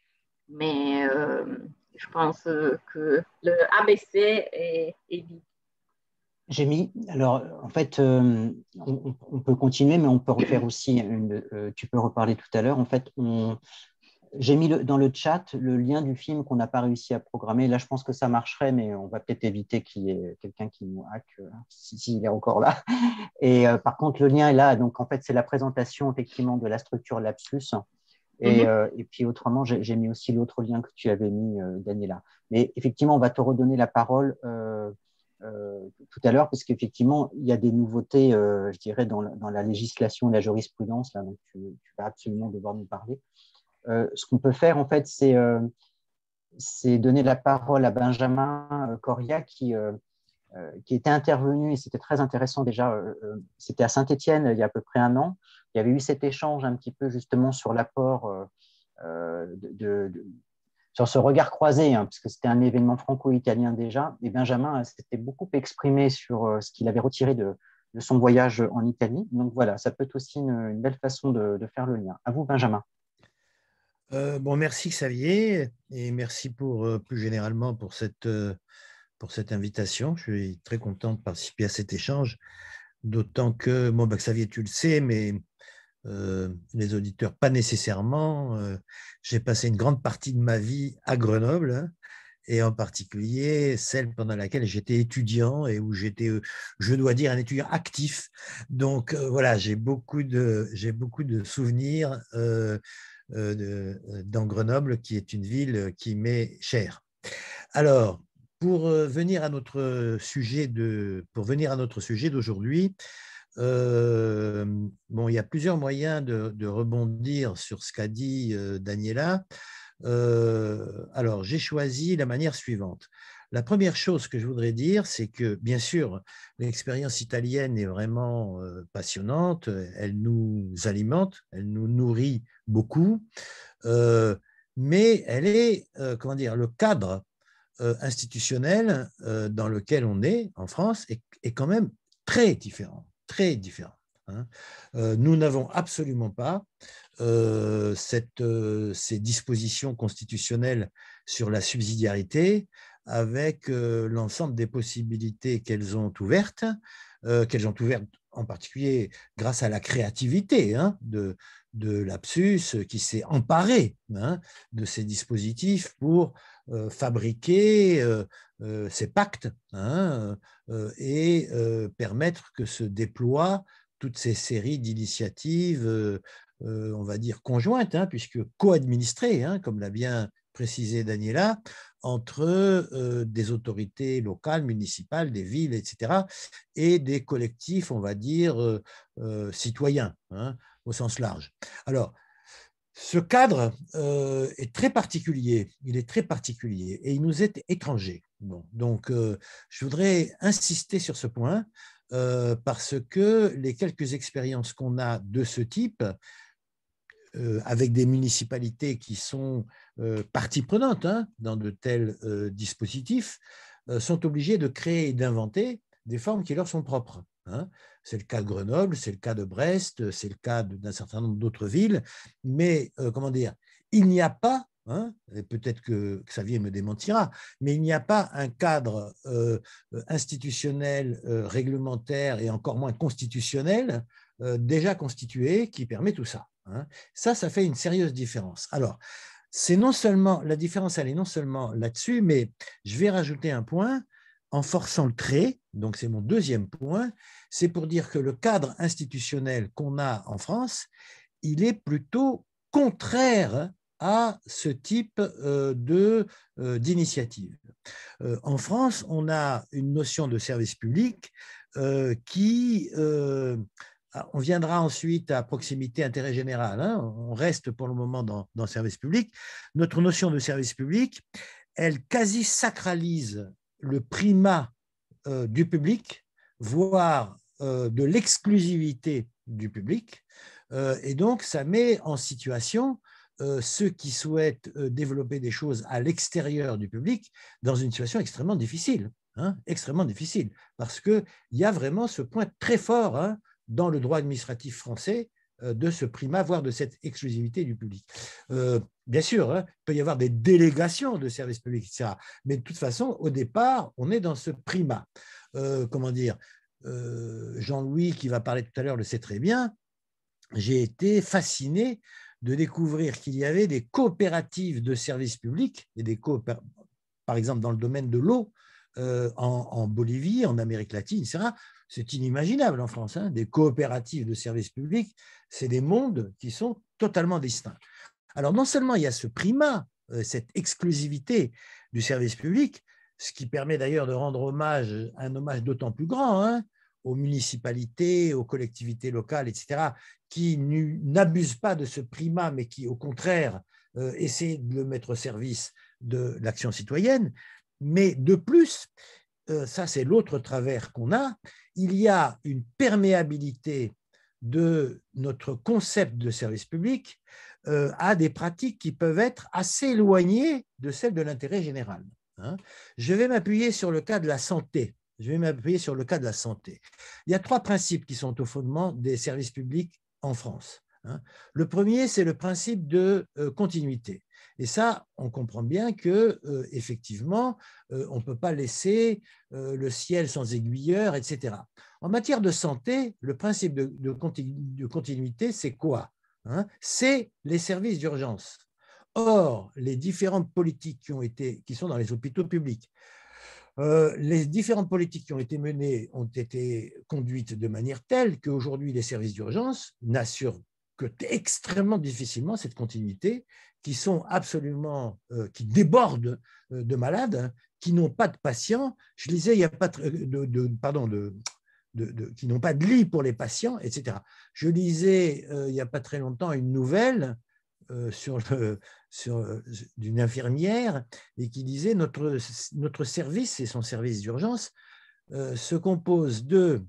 mais euh, je pense que le A B C est, est dit. J'ai mis, alors en fait, euh, on, on peut continuer, mais on peut refaire aussi, une, euh, tu peux reparler tout à l'heure. En fait, on, j'ai mis le, dans le chat le lien du film qu'on n'a pas réussi à programmer. Là, je pense que ça marcherait, mais on va peut-être éviter qu'il y ait quelqu'un qui nous hack, euh, s'il si, si est encore là. Et euh, par contre, le lien est là. Donc, en fait, c'est la présentation, effectivement, de la structure Lapsus. Et, mm-hmm. euh, et puis, autrement, j'ai, j'ai mis aussi l'autre lien que tu avais mis, euh, Daniela. Mais effectivement, on va te redonner la parole euh, euh, tout à l'heure, parce qu'effectivement, il y a des nouveautés, euh, je dirais, dans la, dans la législation et la jurisprudence. Là, donc, tu, tu vas absolument devoir nous parler. Euh, ce qu'on peut faire, en fait, c'est, euh, c'est donner la parole à Benjamin Coria, qui, euh, euh, qui était intervenu, et c'était très intéressant déjà, euh, c'était à Saint-Étienne il y a à peu près un an. Il y avait eu cet échange un petit peu justement sur l'apport euh, de, de, de, sur ce regard croisé, hein, parce que c'était un événement franco-italien déjà, et Benjamin s'était beaucoup exprimé sur euh, ce qu'il avait retiré de, de son voyage en Italie. Donc voilà, ça peut être aussi une, une belle façon de, de faire le lien. À vous, Benjamin. Euh, bon, merci Xavier, et merci pour, euh, plus généralement pour cette, euh, pour cette invitation. Je suis très content de participer à cet échange, d'autant que, bon, bah, Xavier, tu le sais, mais euh, les auditeurs, pas nécessairement. Euh, j'ai passé une grande partie de ma vie à Grenoble, hein, et en particulier celle pendant laquelle j'étais étudiant et où j'étais, je dois dire, un étudiant actif. Donc euh, voilà, j'ai beaucoup de, j'ai beaucoup de souvenirs euh, euh, dans Grenoble, qui est une ville qui m'est chère. Alors, pour venir à notre sujet de, pour venir à notre sujet d'aujourd'hui, euh, bon, il y a plusieurs moyens de, de rebondir sur ce qu'a dit euh, Daniela. Euh, alors, j'ai choisi la manière suivante. La première chose que je voudrais dire, c'est que, bien sûr, l'expérience italienne est vraiment euh, passionnante, elle nous alimente, elle nous nourrit beaucoup, euh, mais elle est, euh, comment dire, le cadre euh, institutionnel euh, dans lequel on est, en France, est, est quand même très différent, très différent. Hein. Euh, nous n'avons absolument pas euh, cette, euh, ces dispositions constitutionnelles sur la subsidiarité avec euh, l'ensemble des possibilités qu'elles ont ouvertes, euh, qu'elles ont ouvertes en particulier grâce à la créativité hein, de, de Lapsus qui s'est emparé hein, de ces dispositifs pour euh, fabriquer euh, euh, ces pactes hein, euh, et euh, permettre que se déploient toutes ces séries d'initiatives, euh, euh, on va dire conjointes, hein, puisque co-administrées, hein, comme l'a bien précisé Daniela, entre euh, des autorités locales, municipales, des villes, et cetera, et des collectifs, on va dire, euh, euh, citoyens, hein, au sens large. Alors, ce cadre euh, est très particulier, il est très particulier, et il nous est étranger. Bon, donc, euh, je voudrais insister sur ce point, euh, parce que les quelques expériences qu'on a de ce type, Euh, avec des municipalités qui sont euh, partie prenante hein, dans de tels euh, dispositifs, euh, sont obligées de créer et d'inventer des formes qui leur sont propres. Hein. C'est le cas de Grenoble, c'est le cas de Brest, c'est le cas d'un certain nombre d'autres villes, mais euh, comment dire, il n'y a pas, hein, et peut-être que Xavier me démentira, mais il n'y a pas un cadre euh, institutionnel, euh, réglementaire et encore moins constitutionnel euh, déjà constitué qui permet tout ça. Hein. Ça, ça fait une sérieuse différence. Alors, c'est non seulement, la différence, elle est non seulement là-dessus, mais je vais rajouter un point en forçant le trait, donc c'est mon deuxième point, c'est pour dire que le cadre institutionnel qu'on a en France il est plutôt contraire à ce type euh, de, euh, d'initiative. Euh, en France, on a une notion de service public euh, qui, euh, on viendra ensuite à proximité intérêt général, hein, on reste pour le moment dans, dans service public. Notre notion de service public, elle quasi sacralise le primat euh, du public, voire euh, de l'exclusivité du public, euh, et donc ça met en situation Euh, ceux qui souhaitent euh, développer des choses à l'extérieur du public dans une situation extrêmement difficile, hein, extrêmement difficile, parce qu'il y a vraiment ce point très fort hein, dans le droit administratif français euh, de ce primat, voire de cette exclusivité du public. Euh, bien sûr, hein, il peut y avoir des délégations de services publics, et cetera. Mais de toute façon, au départ, on est dans ce primat. Euh, comment dire, euh, Jean-Louis, qui va parler tout à l'heure, le sait très bien, j'ai été fasciné de découvrir qu'il y avait des coopératives de services publics, et des coopér... par exemple dans le domaine de l'eau, euh, en, en Bolivie, en Amérique latine, et cetera. C'est inimaginable en France. Hein. Des coopératives de services publics, c'est des mondes qui sont totalement distincts. Alors non seulement il y a ce primat, euh, cette exclusivité du service public, ce qui permet d'ailleurs de rendre hommage, un hommage d'autant plus grand, hein, aux municipalités, aux collectivités locales, et cetera, qui n'abusent pas de ce primat, mais qui, au contraire, euh, essaient de le mettre au service de l'action citoyenne. Mais de plus, euh, ça c'est l'autre travers qu'on a, il y a une perméabilité de notre concept de service public euh, à des pratiques qui peuvent être assez éloignées de celles de l'intérêt général. Hein. Je vais m'appuyer sur le cas de la santé. Je vais m'appuyer sur le cas de la santé. Il y a trois principes qui sont au fondement des services publics en France. Le premier, c'est le principe de continuité. Et ça, on comprend bien que, euh, effectivement, euh, on ne peut pas laisser euh, le ciel sans aiguilleur, et cetera. En matière de santé, le principe de, de, continu, de continuité, c'est quoi? Hein? C'est les services d'urgence. Or, les différentes politiques qui, ont été, qui sont dans les hôpitaux publics, Euh, les différentes politiques qui ont été menées ont été conduites de manière telle qu'aujourd'hui, les services d'urgence n'assurent que extrêmement difficilement cette continuité, qui sont absolument, euh, qui débordent euh, de malades, hein, qui n'ont pas de patients. Je lisais, il y a pas de, de pardon, de, de, de, qui n'ont pas de lit pour les patients, et cetera. Je lisais euh, il n'y a pas très longtemps une nouvelle Euh, sur le, sur, d'une infirmière et qui disait notre, notre service et son service d'urgence euh, se compose de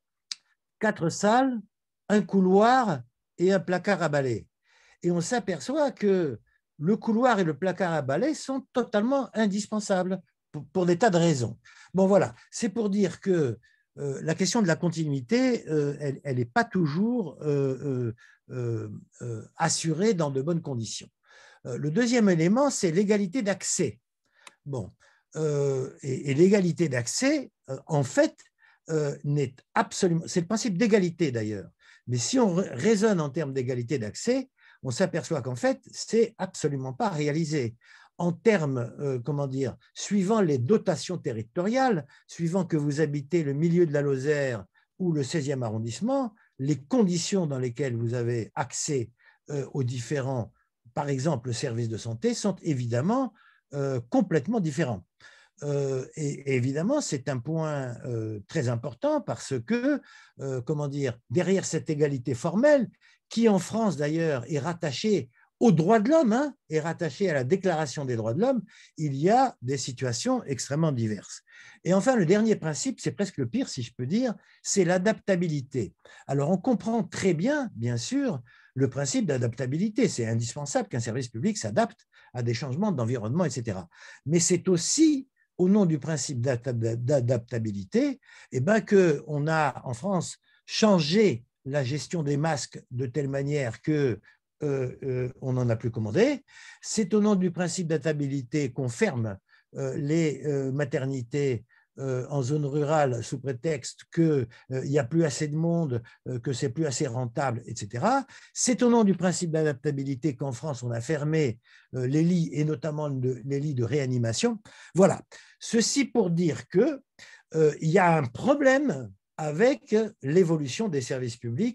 quatre salles, un couloir et un placard à balai. Et on s'aperçoit que le couloir et le placard à balai sont totalement indispensables pour, pour des tas de raisons. Bon voilà, c'est pour dire que euh, la question de la continuité, euh, elle n'est pas toujours euh, euh, Euh, euh, assurée dans de bonnes conditions. Euh, le deuxième élément, c'est l'égalité d'accès. Bon, euh, et, et l'égalité d'accès, euh, en fait, euh, n'est absolument. C'est le principe d'égalité d'ailleurs. Mais si on raisonne en termes d'égalité d'accès, on s'aperçoit qu'en fait, c'est absolument pas réalisé. En termes, euh, comment dire, suivant les dotations territoriales, suivant que vous habitez le milieu de la Lozère ou le seizième arrondissement, les conditions dans lesquelles vous avez accès euh, aux différents, par exemple, services de santé, sont évidemment euh, complètement différents. Euh, et, et évidemment, c'est un point euh, très important parce que, euh, comment dire, derrière cette égalité formelle, qui en France d'ailleurs est rattachée aux droits de l'homme, hein, est rattachée à la Déclaration des droits de l'homme, il y a des situations extrêmement diverses. Et enfin, le dernier principe, c'est presque le pire, si je peux dire, c'est l'adaptabilité. Alors, on comprend très bien, bien sûr, le principe d'adaptabilité. C'est indispensable qu'un service public s'adapte à des changements d'environnement, et cetera. Mais c'est aussi, au nom du principe d'adaptabilité, eh ben, qu'on a, en France, changé la gestion des masques de telle manière que Euh, euh, on n'en a plus commandé. C'est au nom du principe d'adaptabilité qu'on ferme euh, les euh, maternités euh, en zone rurale sous prétexte qu'il n'y euh, a plus assez de monde, euh, que c'est plus assez rentable, et cetera. C'est au nom du principe d'adaptabilité qu'en France, on a fermé euh, les lits, et notamment le, les lits de réanimation. Voilà. Ceci pour dire qu'il euh, y a un problème avec l'évolution des services publics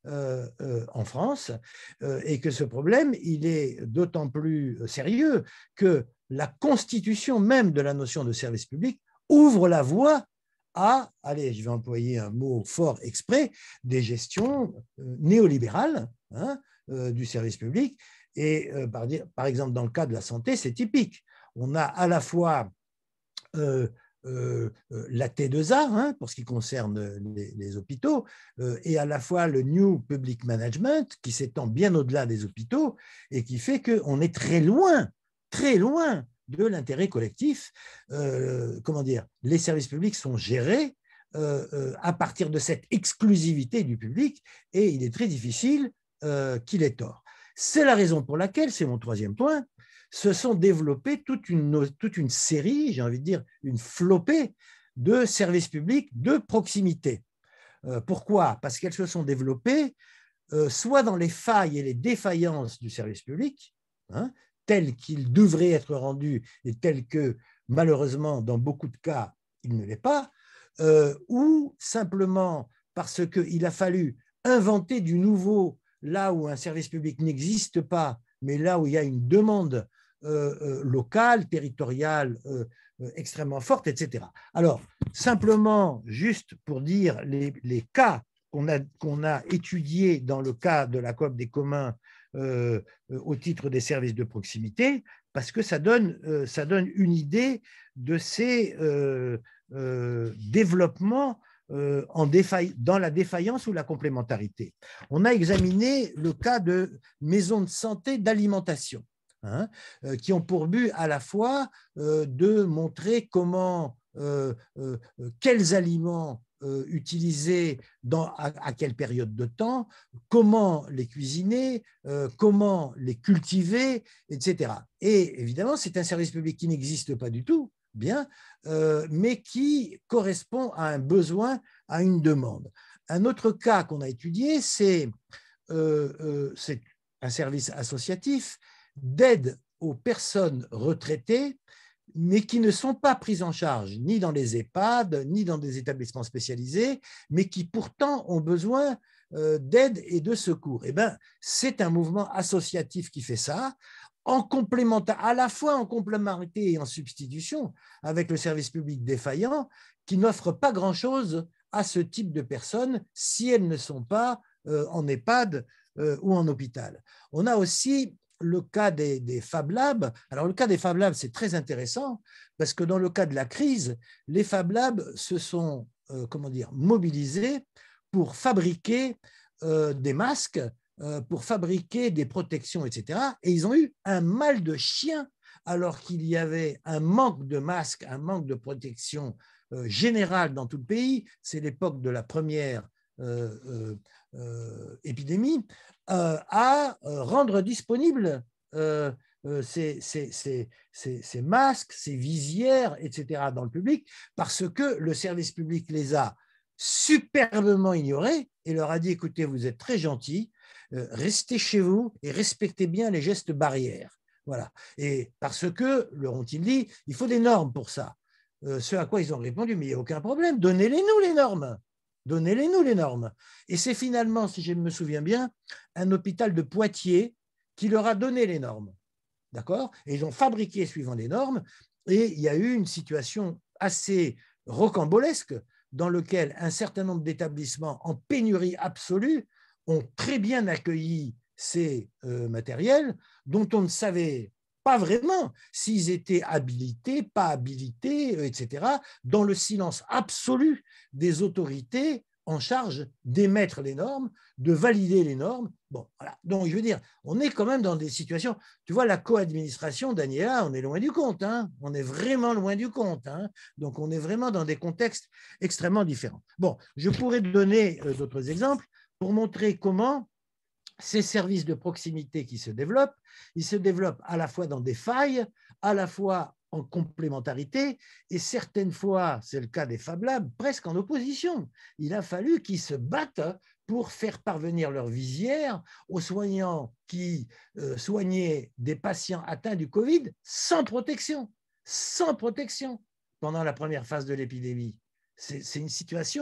euh, euh, en France, euh, et que ce problème, il est d'autant plus sérieux que la constitution même de la notion de service public ouvre la voie à, allez, je vais employer un mot fort exprès, des gestions euh, néolibérales, hein, euh, du service public. Et euh, par, par exemple, dans le cas de la santé, c'est typique. On a à la fois euh, euh, la T deux A, hein, pour ce qui concerne les, les hôpitaux, euh, et à la fois le New Public Management, qui s'étend bien au-delà des hôpitaux et qui fait qu'on est très loin, très loin de l'intérêt collectif. Euh, comment dire, les services publics sont gérés euh, euh, à partir de cette exclusivité du public, et il est très difficile euh, qu'il ait tort. C'est la raison pour laquelle, c'est mon troisième point, se sont développées toute une, toute une série, j'ai envie de dire une flopée de services publics de proximité. Euh, pourquoi? Parce qu'elles se sont développées euh, soit dans les failles et les défaillances du service public, hein, tel qu'il devrait être rendu et tel que, malheureusement, dans beaucoup de cas, il ne l'est pas, euh, ou simplement parce qu'il a fallu inventer du nouveau là où un service public n'existe pas, mais là où il y a une demande euh, euh, locale, territoriale, euh, euh, extrêmement forte, et cetera. Alors, simplement, juste pour dire les, les cas qu'on a, qu'on a étudiés dans le cas de la coop des communs euh, au titre des services de proximité, parce que ça donne, euh, ça donne une idée de ces euh, euh, développements euh, en défaille, dans la défaillance ou la complémentarité. On a examiné le cas de maisons de santé d'alimentation, hein, euh, qui ont pour but à la fois euh, de montrer comment, euh, euh, quels aliments euh, utiliser dans, à, à quelle période de temps, comment les cuisiner, euh, comment les cultiver, et cetera. Et évidemment, c'est un service public qui n'existe pas du tout, bien, euh, mais qui correspond à un besoin, à une demande. Un autre cas qu'on a étudié, c'est euh, euh, un service associatif d'aide aux personnes retraitées, mais qui ne sont pas prises en charge ni dans les EHPAD, ni dans des établissements spécialisés, mais qui pourtant ont besoin euh, d'aide et de secours. Eh bien, c'est un mouvement associatif qui fait ça, en complémentarité, à la fois en complémentarité et en substitution avec le service public défaillant, qui n'offre pas grand-chose à ce type de personnes si elles ne sont pas euh, en EHPAD euh, ou en hôpital. On a aussi le cas des, des Fab Labs. Alors, le cas des Fab Labs, c'est très intéressant parce que dans le cas de la crise, les Fab Labs se sont euh, comment dire, mobilisés pour fabriquer euh, des masques, euh, pour fabriquer des protections, et cetera. Et ils ont eu un mal de chien alors qu'il y avait un manque de masques, un manque de protection euh, générale dans tout le pays. C'est l'époque de la première euh, euh, euh, épidémie. Euh, à euh, rendre disponibles euh, euh, ces, ces, ces, ces, ces masques, ces visières, et cetera dans le public, parce que le service public les a superbement ignorés et leur a dit, écoutez, vous êtes très gentils, euh, restez chez vous et respectez bien les gestes barrières. Voilà. Et parce que, leur ont-ils dit, il faut des normes pour ça. Euh, ce à quoi ils ont répondu, mais il n'y a aucun problème, donnez-les-nous les normes. Donnez-les-nous les normes. Et c'est finalement, si je me souviens bien, un hôpital de Poitiers qui leur a donné les normes. D'accord ? Et ils ont fabriqué suivant les normes. Et il y a eu une situation assez rocambolesque dans laquelle un certain nombre d'établissements en pénurie absolue ont très bien accueilli ces euh, matériels dont on ne savait pas vraiment s'ils étaient habilités, pas habilités, et cetera, dans le silence absolu des autorités en charge d'émettre les normes, de valider les normes. Bon, voilà. Donc, je veux dire, on est quand même dans des situations, tu vois, la co-administration, Daniela, on est loin du compte, hein, on est vraiment loin du compte, hein, donc on est vraiment dans des contextes extrêmement différents. Bon, je pourrais donner euh, d'autres exemples pour montrer comment ces services de proximité qui se développent, ils se développent à la fois dans des failles, à la fois en complémentarité, et certaines fois, c'est le cas des Fab Labs, presque en opposition. Il a fallu qu'ils se battent pour faire parvenir leur visière aux soignants qui euh, soignaient des patients atteints du Covid sans protection, sans protection pendant la première phase de l'épidémie. C'est une situation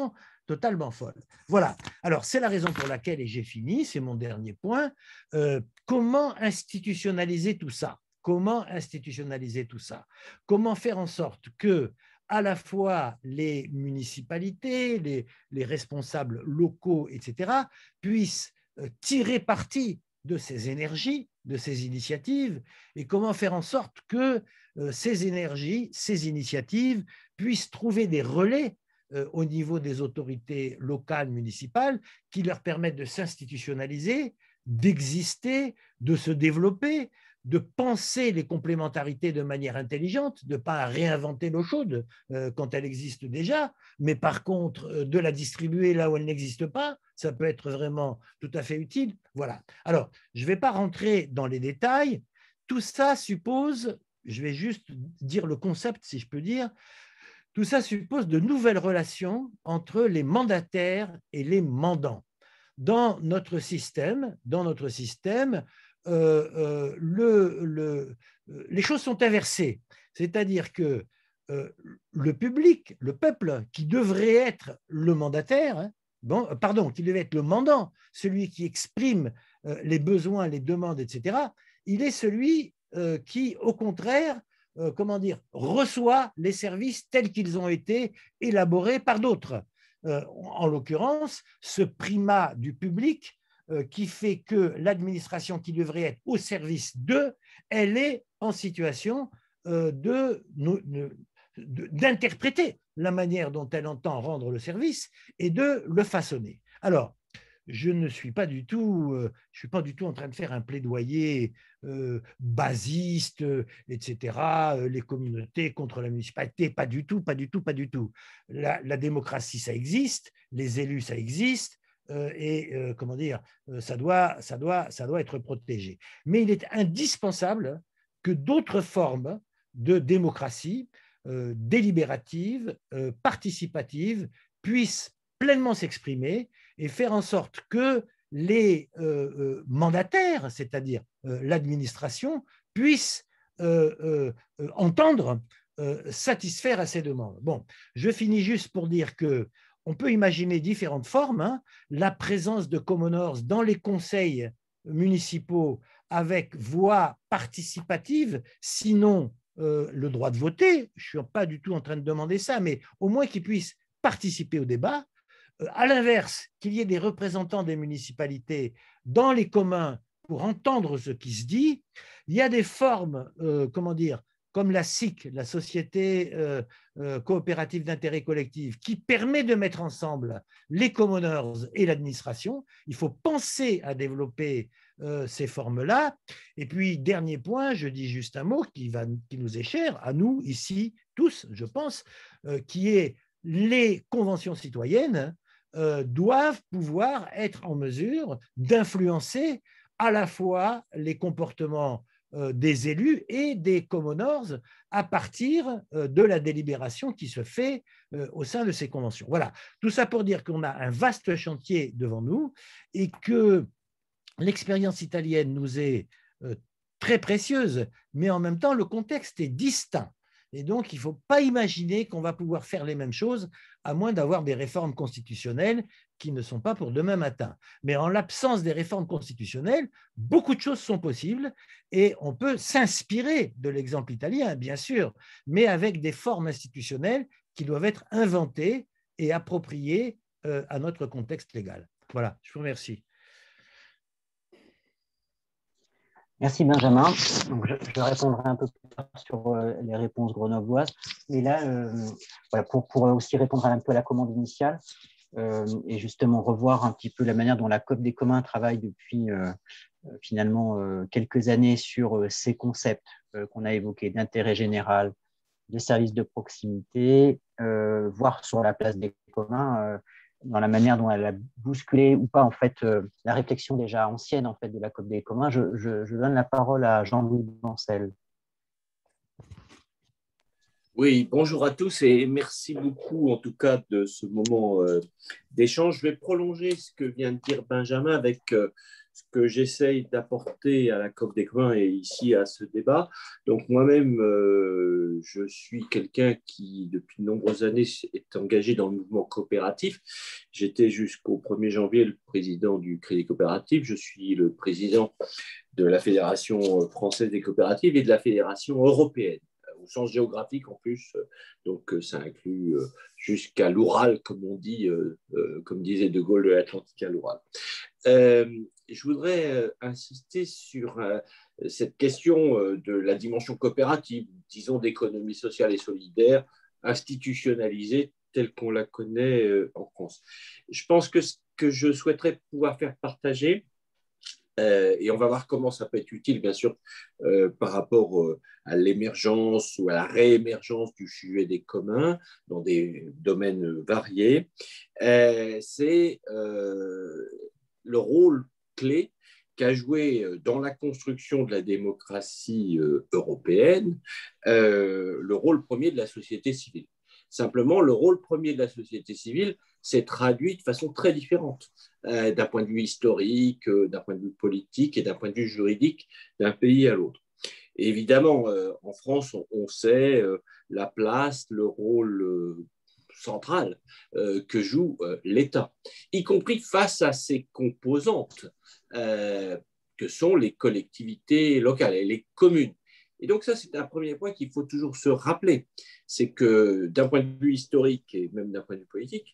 totalement folle. Voilà. Alors, c'est la raison pour laquelle, et j'ai fini, c'est mon dernier point, euh, comment institutionnaliser tout ça? Comment institutionnaliser tout ça? Comment faire en sorte que à la fois les municipalités, les, les responsables locaux, et cetera, puissent tirer parti de ces énergies, de ces initiatives, et comment faire en sorte que euh, ces énergies, ces initiatives puissent trouver des relais euh, au niveau des autorités locales, municipales, qui leur permettent de s'institutionnaliser, d'exister, de se développer, de penser les complémentarités de manière intelligente, de ne pas réinventer l'eau chaude euh, quand elle existe déjà, mais par contre euh, de la distribuer là où elle n'existe pas, ça peut être vraiment tout à fait utile. Voilà. Alors, je ne vais pas rentrer dans les détails. Tout ça suppose, je vais juste dire le concept, si je peux dire, tout ça suppose de nouvelles relations entre les mandataires et les mandants. Dans notre système, dans notre système, Euh, euh, le, le, les choses sont inversées. C'est-à-dire que euh, le public, le peuple, qui devrait être le mandataire, hein, bon, pardon, qui devait être le mandant, celui qui exprime euh, les besoins, les demandes, et cetera, il est celui euh, qui, au contraire, euh, comment dire, reçoit les services tels qu'ils ont été élaborés par d'autres. Euh, en l'occurrence, ce primat du public qui fait que l'administration qui devrait être au service d'eux, elle est en situation de, de, d'interpréter la manière dont elle entend rendre le service et de le façonner. Alors, je ne suis pas du tout, euh, je suis pas du tout en train de faire un plaidoyer euh, basiste, euh, et cetera. Euh, les communautés contre la municipalité, pas du tout, pas du tout, pas du tout. La, la démocratie, ça existe, les élus, ça existe. Euh, et euh, comment dire, euh, ça doit, ça doit, ça doit être protégé. Mais il est indispensable que d'autres formes de démocratie euh, délibérative, euh, participative, puissent pleinement s'exprimer et faire en sorte que les euh, euh, mandataires, c'est-à-dire euh, l'administration, puissent euh, euh, entendre, euh, satisfaire à ces demandes. Bon, je finis juste pour dire que on peut imaginer différentes formes, hein. La présence de commoners dans les conseils municipaux avec voix participative, sinon euh, le droit de voter, je ne suis pas du tout en train de demander ça, mais au moins qu'ils puissent participer au débat. Euh, à l'inverse, qu'il y ait des représentants des municipalités dans les communs pour entendre ce qui se dit. Il y a des formes, euh, comment dire, comme la S I C, la Société euh, euh, coopérative d'intérêt collectif, qui permet de mettre ensemble les commoners et l'administration. Il faut penser à développer euh, ces formes-là. Et puis, dernier point, je dis juste un mot qui, va, qui nous est cher, à nous, ici, tous, je pense, euh, qui est les conventions citoyennes euh, doivent pouvoir être en mesure d'influencer à la fois les comportements des élus et des commoners à partir de la délibération qui se fait au sein de ces conventions. Voilà, tout ça pour dire qu'on a un vaste chantier devant nous et que l'expérience italienne nous est très précieuse, mais en même temps, le contexte est distinct. Et donc, il ne faut pas imaginer qu'on va pouvoir faire les mêmes choses à moins d'avoir des réformes constitutionnelles qui ne sont pas pour demain matin. Mais en l'absence des réformes constitutionnelles, beaucoup de choses sont possibles et on peut s'inspirer de l'exemple italien, bien sûr, mais avec des formes institutionnelles qui doivent être inventées et appropriées à notre contexte légal. Voilà, je vous remercie. Merci Benjamin. Donc, je, je répondrai un peu plus tard sur euh, les réponses grenobloises. Mais là, euh, voilà, pour, pour aussi répondre un peu à la commande initiale euh, et justement revoir un petit peu la manière dont la C O P des communs travaille depuis euh, finalement euh, quelques années sur euh, ces concepts euh, qu'on a évoqués d'intérêt général, de services de proximité, euh, voire sur la place des communs, euh, dans la manière dont elle a bousculé ou pas en fait euh, la réflexion déjà ancienne en fait de la C O P des communs. Je, je, je donne la parole à Jean-Louis Bancel. Oui, bonjour à tous et merci beaucoup en tout cas de ce moment euh, d'échange. Je vais prolonger ce que vient de dire Benjamin avec euh, ce que j'essaye d'apporter à la COP des communs et ici à ce débat. Donc moi-même, euh, je suis quelqu'un qui depuis de nombreuses années est engagé dans le mouvement coopératif. J'étais jusqu'au premier janvier le président du Crédit Coopératif. Je suis le président de la Fédération française des coopératives et de la Fédération européenne, au sens géographique en plus, donc ça inclut jusqu'à l'Oural, comme on dit, comme disait De Gaulle, de l'Atlantique à l'Oural. Euh, je voudrais insister sur cette question de la dimension coopérative, disons d'économie sociale et solidaire, institutionnalisée telle qu'on la connaît en France. Je pense que ce que je souhaiterais pouvoir faire partager, Euh, et on va voir comment ça peut être utile, bien sûr, euh, par rapport euh, à l'émergence ou à la réémergence du sujet des communs dans des domaines variés. Euh, c'est euh, le rôle clé qu'a joué dans la construction de la démocratie euh, européenne, euh, le rôle premier de la société civile. Simplement, le rôle premier de la société civile s'est traduit de façon très différente, euh, d'un point de vue historique, euh, d'un point de vue politique et d'un point de vue juridique d'un pays à l'autre. Et évidemment, euh, en France, on, on sait euh, la place, le rôle euh, central euh, que joue euh, l'État, y compris face à ses composantes, euh, que sont les collectivités locales et les communes. Et donc ça, c'est un premier point qu'il faut toujours se rappeler, c'est que d'un point de vue historique et même d'un point de vue politique,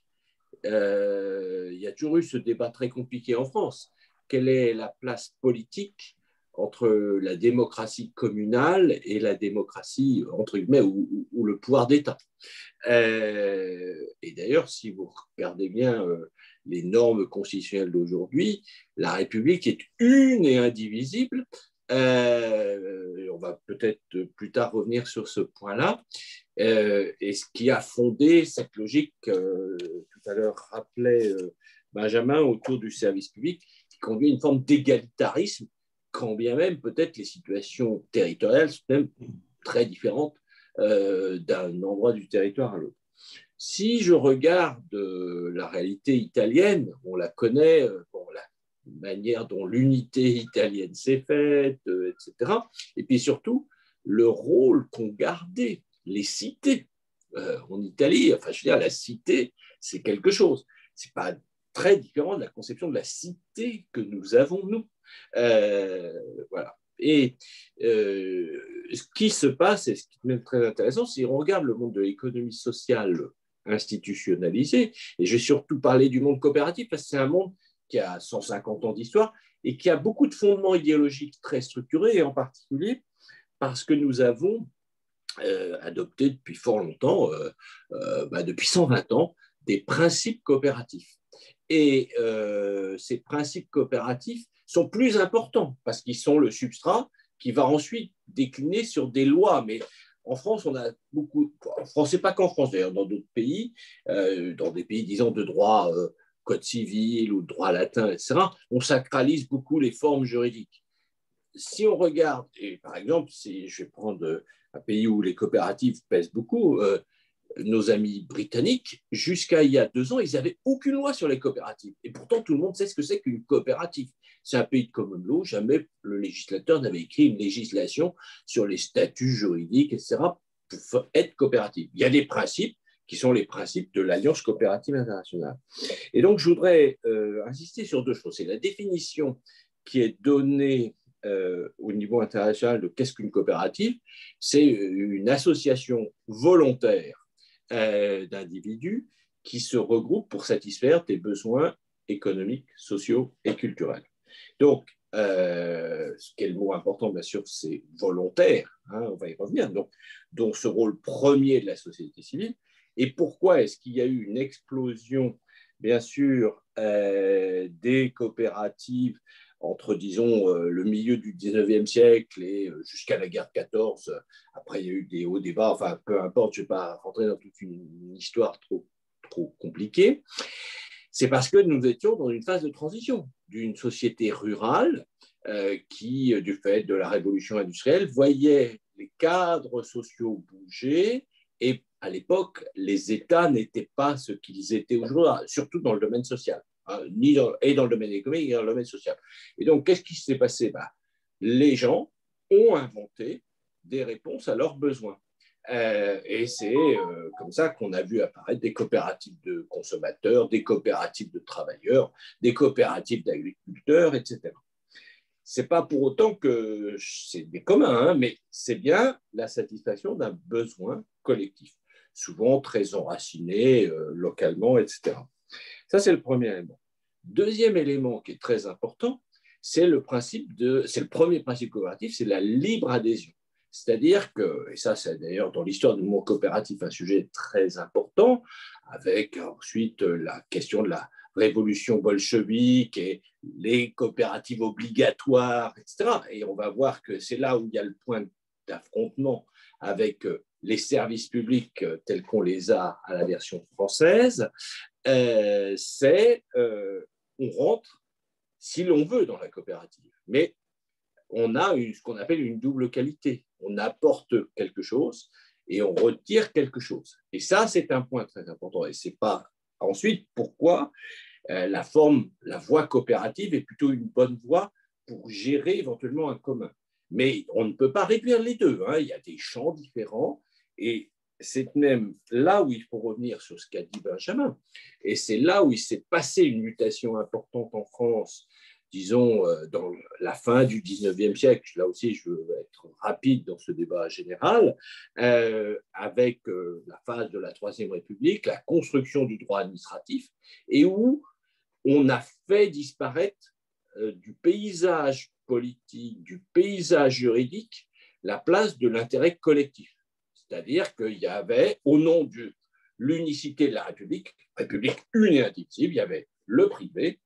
euh, il y a toujours eu ce débat très compliqué en France. Quelle est la place politique entre la démocratie communale et la démocratie, entre guillemets, ou, ou, ou le pouvoir d'État? euh, Et d'ailleurs, si vous regardez bien euh, les normes constitutionnelles d'aujourd'hui, la République est une et indivisible. Euh, on va peut-être plus tard revenir sur ce point-là. Euh, et ce qui a fondé cette logique, euh, tout à l'heure rappelait euh, Benjamin, autour du service public, qui conduit à une forme d'égalitarisme, quand bien même peut-être les situations territoriales sont même très différentes euh, d'un endroit du territoire à l'autre. Si je regarde euh, la réalité italienne, on la connaît, euh, bon, la manière dont l'unité italienne s'est faite, euh, et cetera. Et puis surtout, le rôle qu'ont gardé les cités euh, en Italie. Enfin, je veux dire, la cité, c'est quelque chose. Ce n'est pas très différent de la conception de la cité que nous avons, nous. Euh, voilà. Et euh, ce qui se passe, et ce qui est même très intéressant, c'est qu'on regarde le monde de l'économie sociale institutionnalisée, et je vais surtout parler du monde coopératif, parce que c'est un monde qui a cent cinquante ans d'histoire et qui a beaucoup de fondements idéologiques très structurés, et en particulier parce que nous avons euh, adopté depuis fort longtemps, euh, euh, bah, depuis cent vingt ans, des principes coopératifs. Et euh, ces principes coopératifs sont plus importants parce qu'ils sont le substrat qui va ensuite décliner sur des lois. Mais en France, on a beaucoup. En France, c'est pas qu'en France, d'ailleurs, dans d'autres pays, euh, dans des pays, disons, de droit euh, code civil ou de droit latin, et cetera, on sacralise beaucoup les formes juridiques. Si on regarde, et par exemple, si je vais prendre un pays où les coopératives pèsent beaucoup, euh, nos amis britanniques, jusqu'à il y a deux ans, ils n'avaient aucune loi sur les coopératives. Et pourtant, tout le monde sait ce que c'est qu'une coopérative. C'est un pays de common law, jamais le législateur n'avait écrit une législation sur les statuts juridiques, et cetera, pour être coopérative. Il y a des principes qui sont les principes de l'Alliance coopérative internationale. Et donc, je voudrais euh, insister sur deux choses. C'est la définition qui est donnée euh, au niveau international de qu'est-ce qu'une coopérative. C'est une association volontaire Euh, d'individus qui se regroupent pour satisfaire des besoins économiques, sociaux et culturels. Donc, euh, ce qui est le mot important, bien sûr, c'est volontaire, hein, on va y revenir, donc, donc ce rôle premier de la société civile. Et pourquoi est-ce qu'il y a eu une explosion, bien sûr, euh, des coopératives entre, disons, euh, le milieu du dix-neuvième siècle et euh, jusqu'à la guerre de quatorze. Après, il y a eu des hauts débats, enfin, peu importe, je ne vais pas rentrer dans toute une, une histoire trop, trop compliquée. C'est parce que nous étions dans une phase de transition d'une société rurale euh, qui, du fait de la révolution industrielle, voyait les cadres sociaux bouger Et à l'époque, les États n'étaient pas ce qu'ils étaient aujourd'hui, surtout dans le domaine social, hein, ni dans, et dans le domaine économique, et dans le domaine social. Et donc, qu'est-ce qui s'est passé? Bah, les gens ont inventé des réponses à leurs besoins. Euh, et c'est euh, comme ça qu'on a vu apparaître des coopératives de consommateurs, des coopératives de travailleurs, des coopératives d'agriculteurs, et cetera. Ce n'est pas pour autant que c'est des communs, hein, mais c'est bien la satisfaction d'un besoin collectif, souvent très enraciné euh, localement, et cetera. Ça, c'est le premier élément. Deuxième élément qui est très important, c'est le principe de, c'est le premier principe coopératif, c'est la libre adhésion. C'est-à-dire que, et ça c'est d'ailleurs dans l'histoire du mouvement coopératif un sujet très important, avec ensuite la question de la révolution bolchevique et les coopératives obligatoires, et cetera. Et on va voir que c'est là où il y a le point d'affrontement avec les services publics tels qu'on les a à la version française. Euh, c'est, euh, on rentre si l'on veut dans la coopérative, mais on a une, ce qu'on appelle une double qualité. On apporte quelque chose et on retire quelque chose. Et ça, c'est un point très important. Et c'est pas ensuite pourquoi euh, la forme, la voie coopérative est plutôt une bonne voie pour gérer éventuellement un commun. Mais on ne peut pas réduire les deux, hein. Il y a des champs différents et c'est même là où il faut revenir sur ce qu'a dit Benjamin. Et c'est là où il s'est passé une mutation importante en France, disons, dans la fin du dix-neuvième siècle. Là aussi, je veux être rapide dans ce débat général, euh, avec euh, la phase de la Troisième République, la construction du droit administratif, et où on a fait disparaître euh, du paysage politique, du paysage juridique, la place de l'intérêt collectif. C'est-à-dire qu'il y avait, au nom de l'unicité de la République, République une et indivisible, il y avait le privé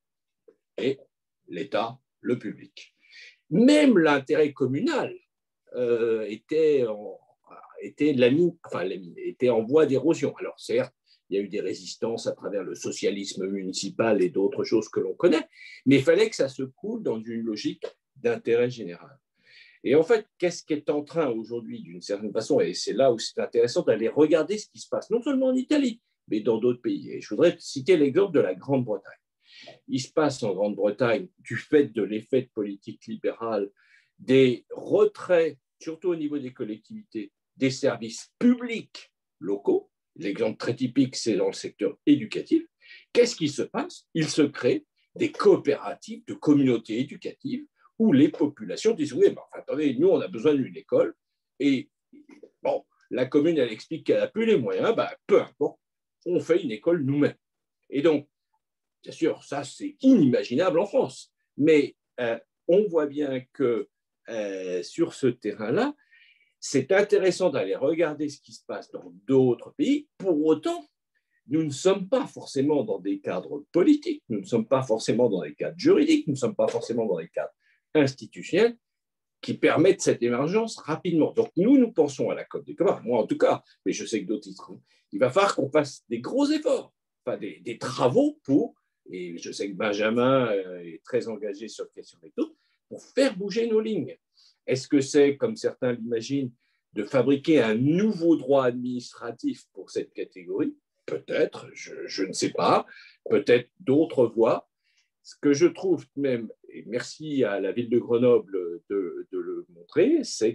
et l'État, le public. Même l'intérêt communal euh, était, en, était, la mine, enfin, la mine, était en voie d'érosion. Alors certes, il y a eu des résistances à travers le socialisme municipal et d'autres choses que l'on connaît, mais il fallait que ça se coule dans une logique d'intérêt général. Et en fait, qu'est-ce qui est en train aujourd'hui, d'une certaine façon, et c'est là où c'est intéressant d'aller regarder ce qui se passe, non seulement en Italie, mais dans d'autres pays. Et je voudrais citer l'exemple de la Grande-Bretagne. Il se passe en Grande-Bretagne, du fait de l'effet de politique libérale, des retraits, surtout au niveau des collectivités, des services publics locaux. L'exemple très typique, c'est dans le secteur éducatif. Qu'est-ce qui se passe? Il se crée des coopératives de communautés éducatives où les populations disent « Oui, ben, enfin, attendez, nous, on a besoin d'une école. » Et bon, la commune, elle explique qu'elle n'a plus les moyens. Ben, peu importe, on fait une école nous-mêmes. Et donc, bien sûr, ça, c'est inimaginable en France. Mais euh, on voit bien que euh, sur ce terrain-là, c'est intéressant d'aller regarder ce qui se passe dans d'autres pays. Pour autant, nous ne sommes pas forcément dans des cadres politiques, nous ne sommes pas forcément dans des cadres juridiques, nous ne sommes pas forcément dans des cadres institutionnels qui permettent cette émergence rapidement. Donc, nous, nous pensons à la COP des communs, moi en tout cas, mais je sais que d'autres y seront. Il va falloir qu'on fasse des gros efforts, enfin des, des travaux pour, et je sais que Benjamin est très engagé sur la question des taux, pour faire bouger nos lignes. Est-ce que c'est, comme certains l'imaginent, de fabriquer un nouveau droit administratif pour cette catégorie? Peut-être, je, je ne sais pas, peut-être d'autres voies. Ce que je trouve même, et merci à la ville de Grenoble de, de le montrer, c'est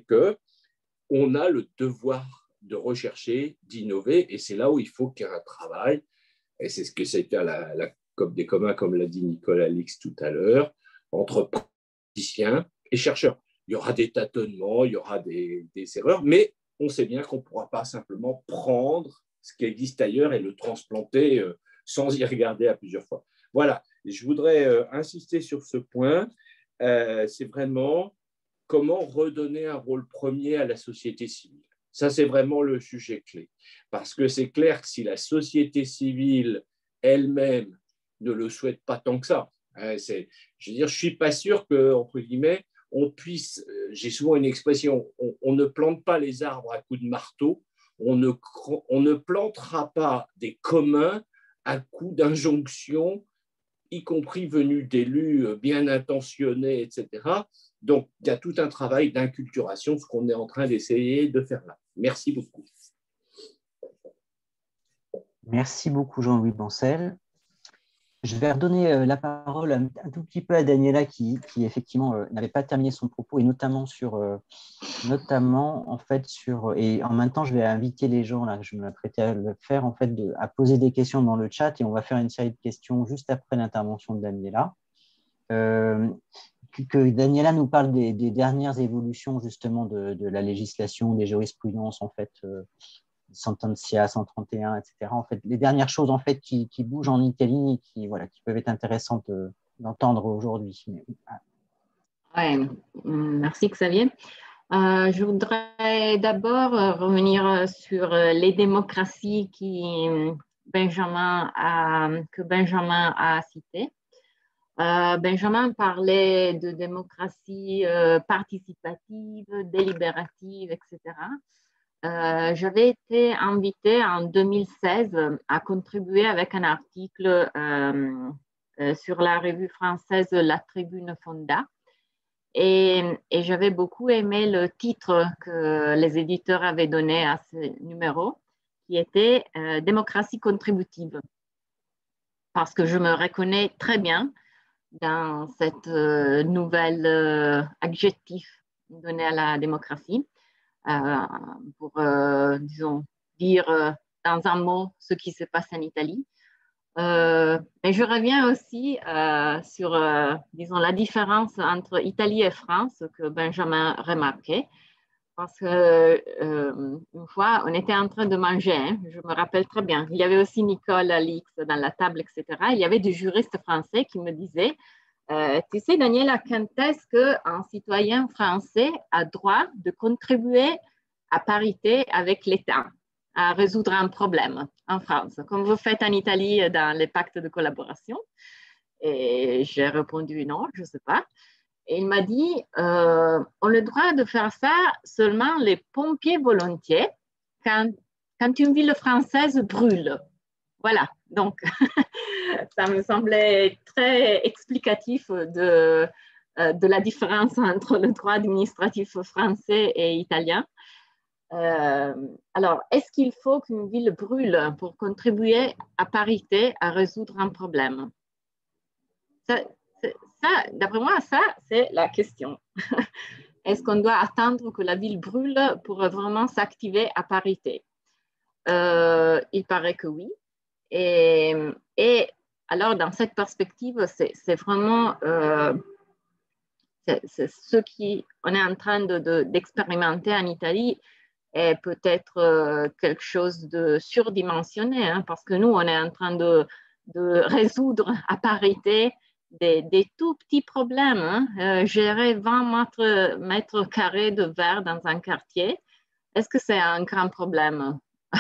qu'on a le devoir de rechercher, d'innover, et c'est là où il faut qu'il y ait un travail, et c'est ce que c'est faire la, la COP des communs, comme l'a dit Nicolas Lix tout à l'heure, entre praticiens et chercheurs. Il y aura des tâtonnements, il y aura des, des erreurs, mais on sait bien qu'on ne pourra pas simplement prendre ce qui existe ailleurs et le transplanter euh, sans y regarder à plusieurs fois. Voilà, je voudrais euh, insister sur ce point. Euh, c'est vraiment comment redonner un rôle premier à la société civile. Ça, c'est vraiment le sujet clé. Parce que c'est clair que si la société civile elle-même ne le souhaite pas tant que ça, hein, c'est, je veux dire, je ne suis pas sûr que, entre guillemets, on puisse, j'ai souvent une expression, on, on ne plante pas les arbres à coups de marteau, on ne, on ne plantera pas des communs à coups d'injonctions, y compris venus d'élus bien intentionnés, et cetera. Donc, il y a tout un travail d'inculturation, ce qu'on est en train d'essayer de faire là. Merci beaucoup. Merci beaucoup, Jean-Louis Bancel. Je vais redonner la parole un, un tout petit peu à Daniela qui, qui effectivement euh, n'avait pas terminé son propos et notamment sur, euh, notamment en fait sur et en même temps je vais inviter les gens là, je me m'apprêtais à le faire en fait de, à poser des questions dans le chat et on va faire une série de questions juste après l'intervention de Daniela. Euh, que, que Daniela nous parle des, des dernières évolutions justement de, de la législation, des jurisprudences en fait. Euh, Sentencia, cent trente et un, et cetera. En fait, les dernières choses en fait qui, qui bougent en Italie et qui, voilà, qui peuvent être intéressantes euh, d'entendre aujourd'hui. Ouais, merci Xavier. Euh, je voudrais d'abord revenir sur les démocraties qui, Benjamin a, que Benjamin a citées. Euh, Benjamin parlait de démocratie euh, participative, délibérative, et cetera. Euh, j'avais été invitée en deux mille seize à contribuer avec un article euh, euh, sur la revue française La Tribune Fonda. Et, et j'avais beaucoup aimé le titre que les éditeurs avaient donné à ce numéro, qui était euh, Démocratie contributive. Parce que je me reconnais très bien dans cette euh, nouvelle euh, adjectif donné à la démocratie. Euh, pour, euh, disons, dire euh, dans un mot ce qui se passe en Italie. Euh, mais je reviens aussi euh, sur, euh, disons, la différence entre Italie et France que Benjamin remarquait. Parce que euh, une fois, on était en train de manger, hein, je me rappelle très bien. Il y avait aussi Nicole Alix dans la table, et cetera. Il y avait des juristes français qui me disaient Euh, tu sais, Daniela, quand est-ce qu'un citoyen français a droit de contribuer à parité avec l'État à résoudre un problème en France, comme vous faites en Italie dans les pactes de collaboration? Et j'ai répondu non, je ne sais pas. Et il m'a dit, euh, on a le droit de faire ça seulement les pompiers volontiers quand, quand une ville française brûle. Voilà, donc ça me semblait très explicatif de, de la différence entre le droit administratif français et italien. Euh, alors, est-ce qu'il faut qu'une ville brûle pour contribuer à parité à résoudre un problème? Ça, ça d'après moi, ça, c'est la question. Est-ce qu'on doit attendre que la ville brûle pour vraiment s'activer à parité? Euh, il paraît que oui. Et, et alors, dans cette perspective, c'est vraiment euh, c'est ce qu'on est en train d'expérimenter de, de, en Italie est peut-être euh, quelque chose de surdimensionné, hein, parce que nous, on est en train de, de résoudre à parité des, des tout petits problèmes. Hein. Euh, gérer vingt mètres, mètres carrés de verre dans un quartier, est-ce que c'est un grand problème?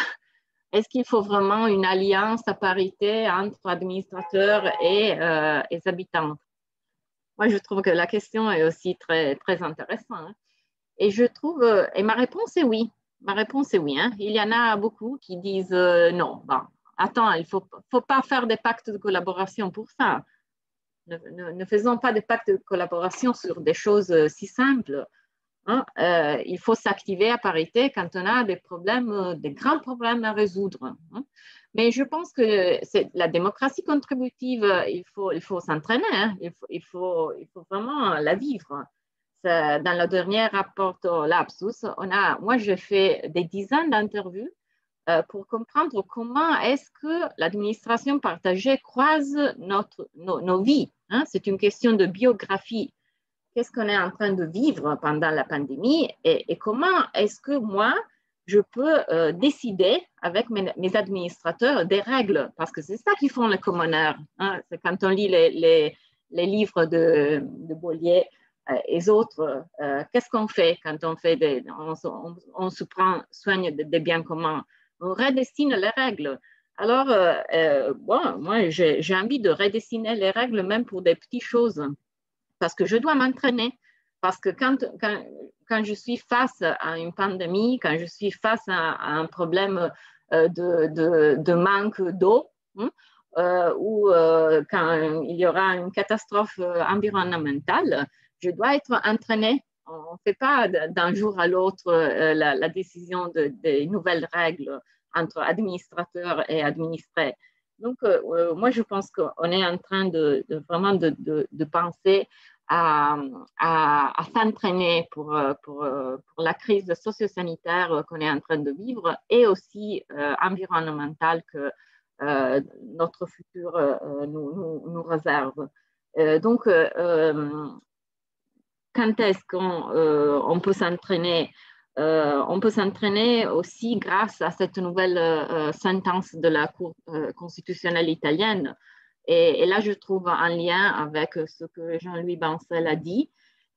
Est-ce qu'il faut vraiment une alliance à parité entre administrateurs et, euh, et habitants? Moi, je trouve que la question est aussi très, très intéressante. Hein. Et je trouve, et ma réponse est oui. Ma réponse est oui. Hein. Il y en a beaucoup qui disent euh, non. Bon, attends, il ne faut, faut pas faire des pactes de collaboration pour ça. Ne, ne, ne faisons pas des pactes de collaboration sur des choses si simples. Hein, euh, il faut s'activer à parité quand on a des problèmes, des grands problèmes à résoudre. Hein. Mais je pense que c'est la démocratie contributive, il faut, il faut s'entraîner, hein. il, faut, il, faut, il faut vraiment la vivre. C'est, dans le dernier rapport Lapsus, on a, moi j'ai fait des dizaines d'interviews euh, pour comprendre comment est-ce que l'administration partagée croise notre, nos, nos vies. Hein. C'est une question de biographie. Qu'est-ce qu'on est en train de vivre pendant la pandémie et, et comment est-ce que moi, je peux euh, décider avec mes, mes administrateurs des règles, parce que c'est ça qu'ils font les commoners. Hein. C'est quand on lit les, les, les livres de, de Boileau euh, et autres, euh, qu'est-ce qu'on fait quand on, fait des, on, on, on se prend soin des, des biens communs? On redessine les règles. Alors, euh, euh, bon, moi, j'ai, j'ai envie de redessiner les règles même pour des petites choses. Parce que je dois m'entraîner. Parce que quand, quand, quand je suis face à une pandémie, quand je suis face à, à un problème euh, de, de, de manque d'eau, hein, euh, ou euh, quand il y aura une catastrophe environnementale, je dois être entraînée. On ne fait pas d'un jour à l'autre euh, la, la décision de, de nouvelles règles entre administrateurs et administrés. Donc, euh, moi, je pense qu'on est en train de, de vraiment de, de, de penser à, à, à s'entraîner pour, pour, pour la crise socio-sanitaire qu'on est en train de vivre et aussi euh, environnementale que euh, notre futur euh, nous, nous, nous réserve. Euh, donc, euh, quand est-ce qu'on euh, on peut s'entraîner? Euh, on peut s'entraîner aussi grâce à cette nouvelle euh, sentence de la Cour euh, constitutionnelle italienne. Et, et, là, je trouve un lien avec ce que Jean-Louis Bancel a dit.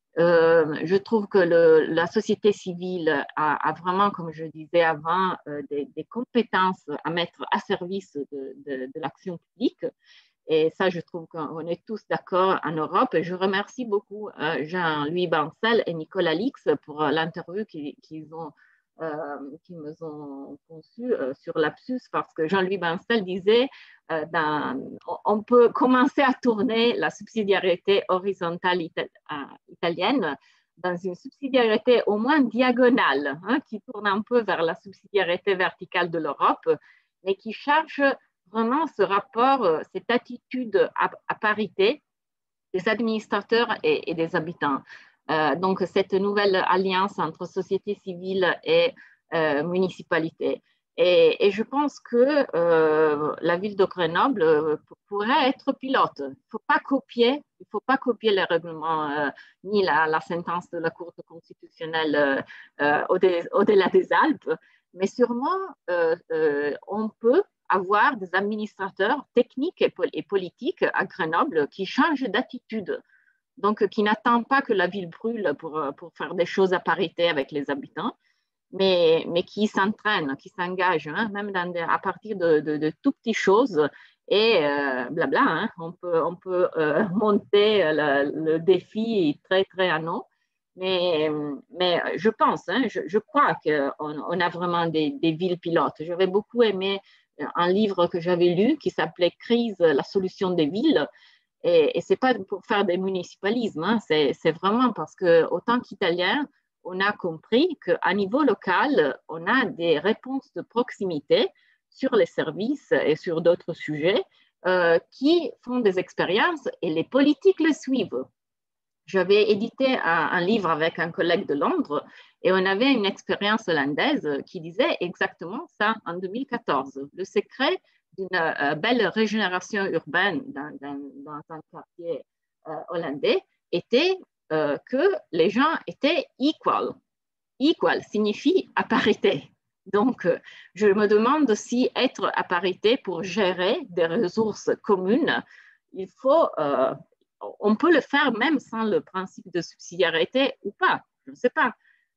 Euh, je trouve que le, la société civile a, a, vraiment, comme je disais avant, euh, des, des compétences à mettre à service de, de, de l'action publique. Et ça, je trouve qu'on est tous d'accord en Europe. Et je remercie beaucoup euh, Jean-Louis Bancel et Nicolas Lix pour euh, l'interview qu'ils, qu'ils ont, euh, qu'ils me ont conçue euh, sur l'Apsus, parce que Jean-Louis Bancel disait euh, dans, on peut commencer à tourner la subsidiarité horizontale ita- italienne dans une subsidiarité au moins diagonale, hein, qui tourne un peu vers la subsidiarité verticale de l'Europe, mais qui cherche vraiment ce rapport, cette attitude à, à parité des administrateurs et, et des habitants. Euh, donc, cette nouvelle alliance entre société civile et euh, municipalité. Et, et, je pense que euh, la ville de Grenoble euh, pourrait être pilote. Il ne faut pas copier, il faut pas copier les règlements euh, ni la, la sentence de la Cour constitutionnelle euh, euh, au-delà, au-delà des Alpes, mais sûrement euh, euh, on peut avoir des administrateurs techniques et, pol- et politiques à Grenoble qui changent d'attitude, donc qui n'attendent pas que la ville brûle pour, pour faire des choses à parité avec les habitants, mais, mais qui s'entraînent, qui s'engagent, hein, même dans des, à partir de, de, de tout petites choses, et euh, blabla, hein, on peut, on peut euh, monter le, le défi très, très en haut. Mais, mais je pense, hein, je, je crois qu'on on a vraiment des, des villes pilotes. J'avais beaucoup aimé un livre que j'avais lu qui s'appelait « Crise, la solution des villes ». Et, et ce n'est pas pour faire des municipalismes, hein, c'est, c'est vraiment parce qu'autant qu'Italiens, on a compris qu'à niveau local, on a des réponses de proximité sur les services et sur d'autres sujets euh, qui font des expériences et les politiques les suivent. J'avais édité un, un livre avec un collègue de Londres et on avait une expérience hollandaise qui disait exactement ça en deux mille quatorze. Le secret d'une euh, belle régénération urbaine dans, dans, dans un quartier euh, hollandais était euh, que les gens étaient equal. Equal signifie à parité. Donc, euh, je me demande si être à parité pour gérer des ressources communes, il faut... Euh, on peut le faire même sans le principe de subsidiarité ou pas, je ne sais pas.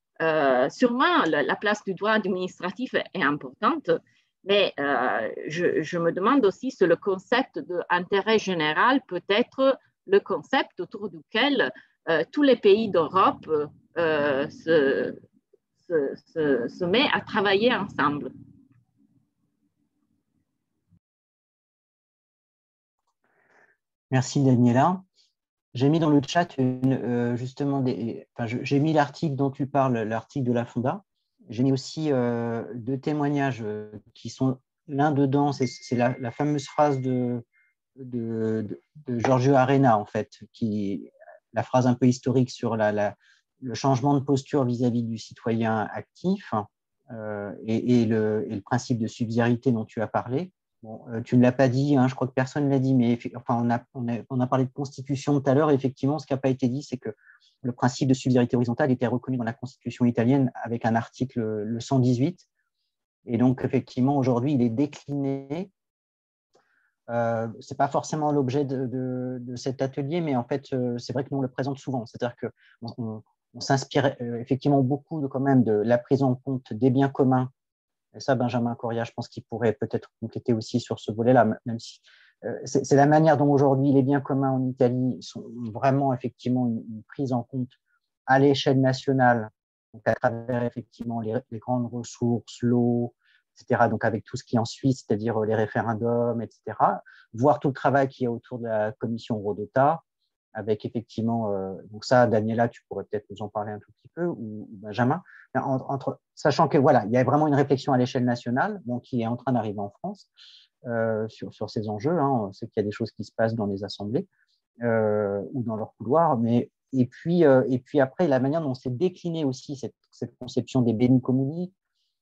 Euh, sûrement, la, la place du droit administratif est importante, mais euh, je, je me demande aussi si le concept d'intérêt général peut être le concept autour duquel euh, tous les pays d'Europe euh, se, se, se, se mettent à travailler ensemble. Merci Daniela. J'ai mis dans le chat une, euh, justement des, enfin, je, j'ai mis l'article dont tu parles, l'article de la Fonda. J'ai mis aussi euh, deux témoignages euh, qui sont l'un dedans, c'est, c'est la, la fameuse phrase de, de, de, de Giorgio Arena, en fait, qui, la phrase un peu historique sur la, la, le changement de posture vis-à-vis du citoyen actif euh, et, et, le, et le principe de subsidiarité dont tu as parlé. Bon, euh, tu ne l'as pas dit, hein, je crois que personne ne l'a dit, mais enfin, on, a, on, a, on a parlé de constitution tout à l'heure. Effectivement, ce qui n'a pas été dit, c'est que le principe de subsidiarité horizontale était reconnu dans la constitution italienne avec un article, le cent dix-huit. Et donc, effectivement, aujourd'hui, il est décliné. Euh, ce n'est pas forcément l'objet de, de, de cet atelier, mais en fait, euh, c'est vrai que nous, on le présente souvent. C'est-à-dire qu'on on, on s'inspire euh, effectivement beaucoup de, quand même de la prise en compte des biens communs. Et ça, Benjamin Coria, je pense qu'il pourrait peut-être compléter aussi sur ce volet-là, même si euh, c'est, c'est la manière dont aujourd'hui les biens communs en Italie sont vraiment effectivement une, une prise en compte à l'échelle nationale, donc à travers effectivement les, les grandes ressources, l'eau, et cetera. Donc avec tout ce qui en suit, c'est-à-dire les référendums, et cetera. Voir tout le travail qu'il y a autour de la commission Rodota. avec effectivement, euh, donc ça, Daniela, tu pourrais peut-être nous en parler un tout petit peu, ou, ou Benjamin, entre, entre, sachant que voilà, il y a vraiment une réflexion à l'échelle nationale, bon, qui est en train d'arriver en France euh, sur, sur ces enjeux. Hein. On sait qu'il y a des choses qui se passent dans les assemblées euh, ou dans leurs couloirs, mais et puis, euh, et puis après, la manière dont s'est déclinée aussi cette, cette conception des beni communi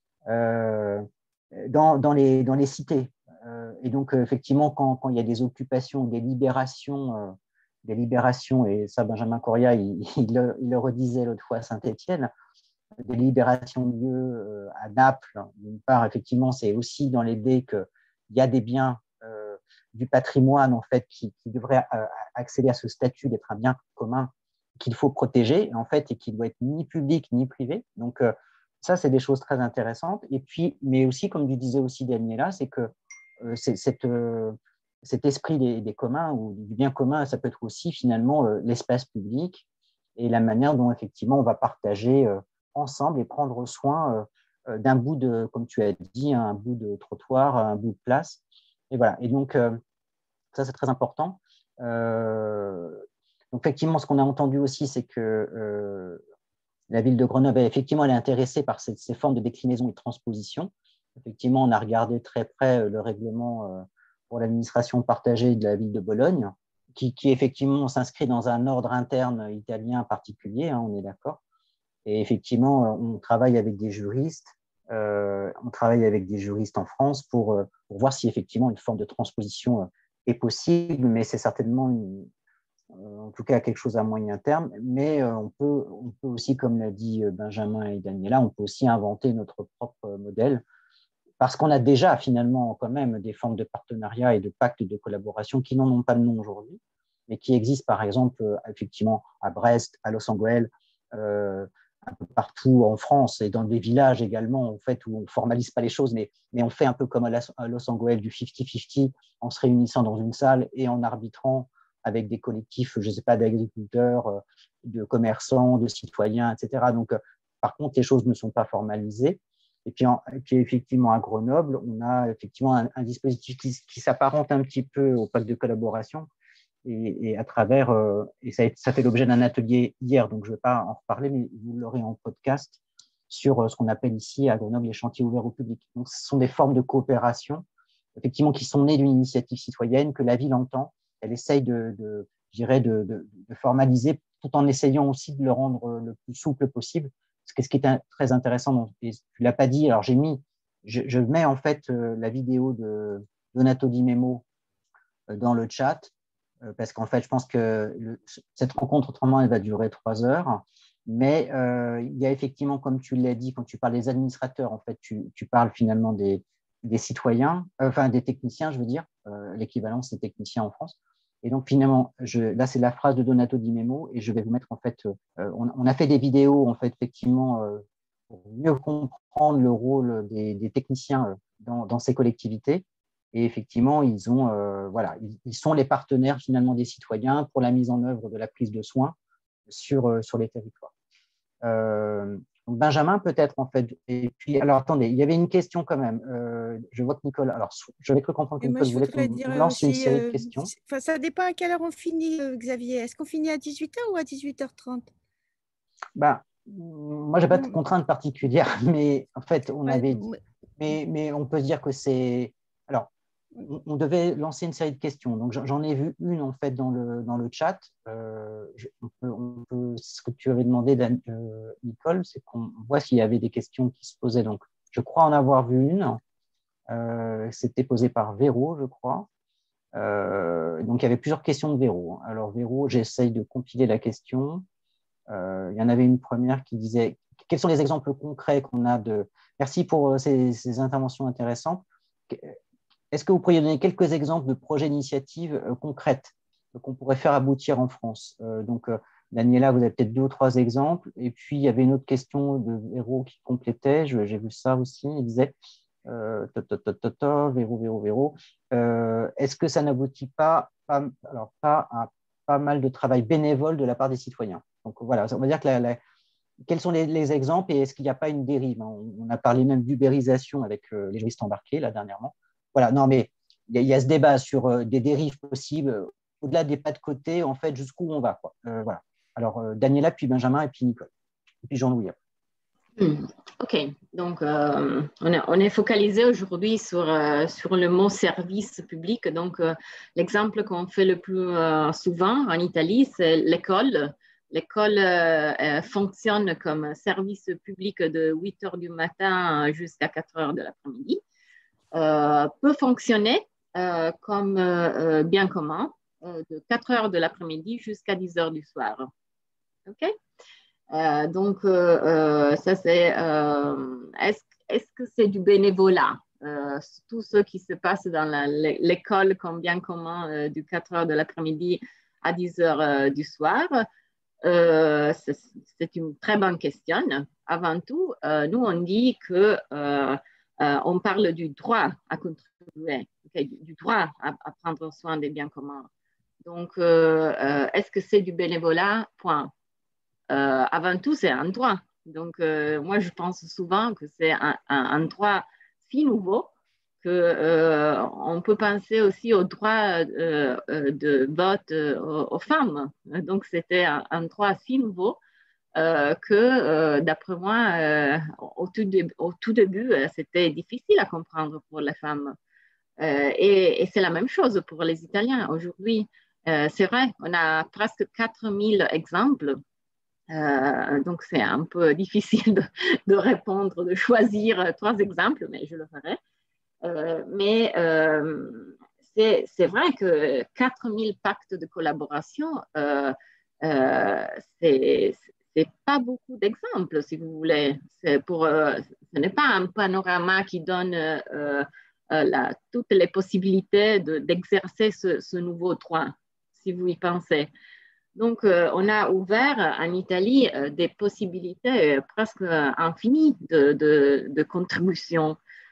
euh, dans, dans, les, dans les cités. Euh, et donc, euh, effectivement, quand, quand il y a des occupations, des libérations, euh, des libérations, et ça, Benjamin Coria, il, il, le, il le redisait l'autre fois à Saint-Étienne, des libérations de lieux euh, à Naples, d'une part, effectivement, c'est aussi dans l'idée qu'il y a des biens euh, du patrimoine, en fait, qui, qui devraient euh, accéder à ce statut d'être un bien commun qu'il faut protéger, en fait, et qui doit être ni public ni privé. Donc, euh, ça, c'est des choses très intéressantes. Et puis, mais aussi, comme tu disais aussi, Daniela, c'est que euh, c'est, cette, euh, cet esprit des, des communs ou du bien commun, ça peut être aussi finalement euh, l'espace public et la manière dont effectivement on va partager euh, ensemble et prendre soin euh, d'un bout de, comme tu as dit, un bout de trottoir, un bout de place. Et voilà. Et donc, euh, ça, c'est très important. Euh, donc, effectivement, ce qu'on a entendu aussi, c'est que euh, la ville de Grenoble, effectivement, elle est intéressée par ces, ces formes de déclinaison et de transposition. Effectivement, on a regardé très près le règlement pour l'administration partagée de la ville de Bologne, qui, qui effectivement s'inscrit dans un ordre interne italien particulier, hein, on est d'accord. Et effectivement, on travaille avec des juristes, euh, on travaille avec des juristes en France pour, pour voir si effectivement une forme de transposition est possible, mais c'est certainement une, en tout cas quelque chose à moyen terme, mais on peut, on peut aussi, comme l'a dit Benjamin et Daniela, on peut aussi inventer notre propre modèle, parce qu'on a déjà finalement quand même des formes de partenariat et de pactes de collaboration qui n'en ont pas de nom aujourd'hui, mais qui existent par exemple effectivement à Brest, à Los Angeles, euh, un peu partout en France et dans des villages également, en fait, où on ne formalise pas les choses, mais, mais on fait un peu comme à Los Angeles du cinquante cinquante en se réunissant dans une salle et en arbitrant avec des collectifs, je ne sais pas, d'agriculteurs, de commerçants, de citoyens, et cetera. Donc, par contre, les choses ne sont pas formalisées. Et puis, en, et puis effectivement, à Grenoble, on a effectivement un, un dispositif qui, qui s'apparente un petit peu au pacte de collaboration. Et, et à travers, euh, et ça, ça fait l'objet d'un atelier hier, donc je ne vais pas en reparler, mais vous l'aurez en podcast sur euh, ce qu'on appelle ici à Grenoble les chantiers ouverts au public. Donc, ce sont des formes de coopération, effectivement, qui sont nées d'une initiative citoyenne que la ville entend. Elle essaye de, de, je dirais, de, de, de formaliser, tout en essayant aussi de le rendre le plus souple possible. Ce qui est très intéressant, et tu ne l'as pas dit, alors j'ai mis, je, je mets en fait euh, la vidéo de Donato Di Memo euh, dans le chat, euh, parce qu'en fait, je pense que le, cette rencontre, autrement, elle va durer trois heures. Mais euh, il y a effectivement, comme tu l'as dit, quand tu parles des administrateurs, en fait, tu, tu parles finalement des, des citoyens, euh, enfin des techniciens, je veux dire, euh, l'équivalent, c'est techniciens en France. Et donc, finalement, je, là, c'est la phrase de Donato Di Memo, et je vais vous mettre, en fait, euh, on, on a fait des vidéos, en fait, effectivement, euh, pour mieux comprendre le rôle des, des techniciens dans, dans ces collectivités. Et effectivement, ils, ont, euh, voilà, ils, ils sont les partenaires, finalement, des citoyens pour la mise en œuvre de la prise de soins sur, euh, sur les territoires. Euh, Benjamin, peut-être, en fait. Et puis, alors, attendez, il y avait une question quand même. Euh, je vois que Nicole, alors, j'avais cru comprendre que Nicole voulait qu'on lance une série de questions. Euh, ça dépend à quelle heure on finit, euh, Xavier. Est-ce qu'on finit à dix-huit heures ou à dix-huit heures trente? Ben, moi, je n'ai pas de contrainte particulière, mais en fait, on avait dit. Mais, mais on peut se dire que c'est. Alors, on, on devait lancer une série de questions. Donc, j'en ai vu une, en fait, dans le, dans le chat. Euh, je, on peut, on peut, ce que tu avais demandé, Dan, euh, Nicole, c'est qu'on voit s'il y avait des questions qui se posaient. Donc, je crois en avoir vu une. Euh, C'était posé par Véro, je crois. Euh, donc, il y avait plusieurs questions de Véro. Alors, Véro, j'essaye de compiler la question. Euh, il y en avait une première qui disait quels sont les exemples concrets qu'on a de. Merci pour ces, ces interventions intéressantes. Est-ce que vous pourriez donner quelques exemples de projets d'initiatives euh, concrètes qu'on pourrait faire aboutir en France? euh, Donc, euh, Daniela, vous avez peut-être deux ou trois exemples. Et puis, il y avait une autre question de Véro qui complétait. J'ai vu ça aussi. Il disait euh, ta, ta, ta, ta, ta, Véro, Véro, Véro. Euh, Est-ce que ça n'aboutit pas, pas, alors, pas à pas mal de travail bénévole de la part des citoyens? Donc, voilà, on va dire que la, la, quels sont les, les exemples et est-ce qu'il n'y a pas une dérive? On, on a parlé même d'ubérisation avec euh, les juristes embarqués, là, dernièrement. Voilà, non, mais il y, y a ce débat sur euh, des dérives possibles. au-delà des pas de côté, en fait, jusqu'où on va, quoi. Euh, voilà. Alors, euh, Daniela, puis Benjamin, et puis Nicole, et puis Jean-Louis. Hmm. OK, donc euh, on, est, on est focalisé aujourd'hui sur, euh, sur le mot service public. Donc, euh, l'exemple qu'on fait le plus euh, souvent en Italie, c'est l'école. L'école euh, euh, fonctionne comme service public de huit heures du matin jusqu'à quatre heures de l'après-midi. Euh, peut fonctionner euh, comme euh, bien commun euh, de quatre heures de l'après-midi jusqu'à dix heures du soir. OK? Euh, donc, euh, euh, ça c'est, euh, est-ce, est-ce que c'est du bénévolat? Euh, tout ce qui se passe dans la, l'école comme bien commun euh, du quatre heures de l'après-midi à dix heures euh, du soir, euh, c'est, c'est une très bonne question. Avant tout, euh, nous on dit que euh, euh, on parle du droit à contribuer, okay, du, du droit à, à prendre soin des biens communs. Donc, euh, euh, est-ce que c'est du bénévolat? Point. Euh, avant tout, c'est un droit. Donc, euh, moi, je pense souvent que c'est un, un, un droit si nouveau qu'on euh, peut penser aussi au droit euh, de vote euh, aux, aux femmes. Donc, c'était un, un droit si nouveau euh, que, euh, d'après moi, euh, au, tout début, au tout début, c'était difficile à comprendre pour les femmes. Euh, et, et c'est la même chose pour les Italiens aujourd'hui. Euh, c'est vrai, on a presque quatre mille exemples. Euh, donc, c'est un peu difficile de, de, répondre, de choisir trois exemples, mais je le ferai. Euh, mais euh, c'est, c'est vrai que quatre mille pactes de collaboration, euh, euh, c'est, c'est pas beaucoup d'exemples, si vous voulez. C'est pour, euh, ce n'est pas un panorama qui donne euh, euh, la, toutes les possibilités de, d'exercer ce, ce nouveau droit, si vous y pensez. Donc, euh, on a ouvert en Italie euh, des possibilités euh, presque infinies de, de, de contribution.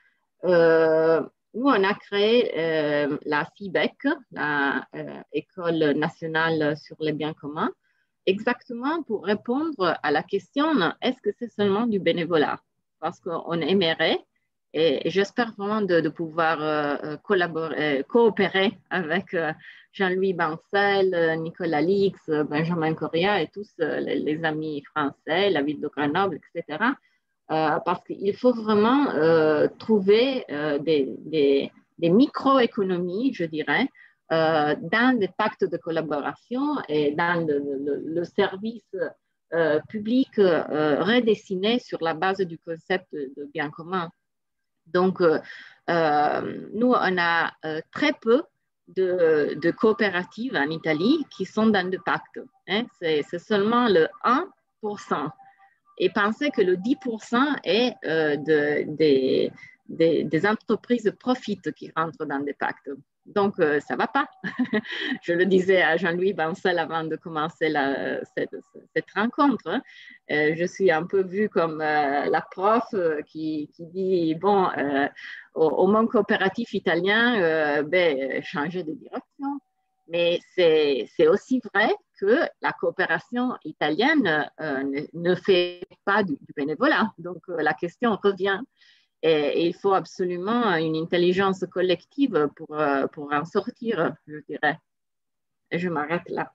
Euh, nous, on a créé euh, la F I B E C, la euh, École nationale sur les biens communs, exactement pour répondre à la question, est-ce que c'est seulement du bénévolat? Parce qu'on aimerait, et, et j'espère vraiment de, de pouvoir euh, collaborer, coopérer avec euh, Jean-Louis Bancel, Nicolas Lix, Benjamin Correa et tous euh, les, les amis français, la ville de Grenoble, et cetera. Euh, parce qu'il faut vraiment euh, trouver euh, des, des, des micro-économies, je dirais, euh, dans des pactes de collaboration et dans le, le, le service euh, public euh, redessiné sur la base du concept de, de bien commun. Donc, euh, euh, nous, on a euh, très peu de, de coopératives en Italie qui sont dans des pactes. Hein. C'est, c'est seulement le un pour cent. Et pensez que le dix pour cent est euh, de, de, de, des entreprises profit qui rentrent dans des pactes. Donc, euh, ça ne va pas. Je le disais à Jean-Louis Bancel avant de commencer la, cette, cette rencontre. Euh, je suis un peu vue comme euh, la prof euh, qui, qui dit, bon, euh, au, au monde coopératif italien, euh, ben, changer de direction. Mais c'est, c'est aussi vrai que la coopération italienne euh, ne, ne fait pas du, du bénévolat. Donc, euh, la question revient. Et, et il faut absolument une intelligence collective pour, euh, pour en sortir, je dirais. Et je m'arrête là.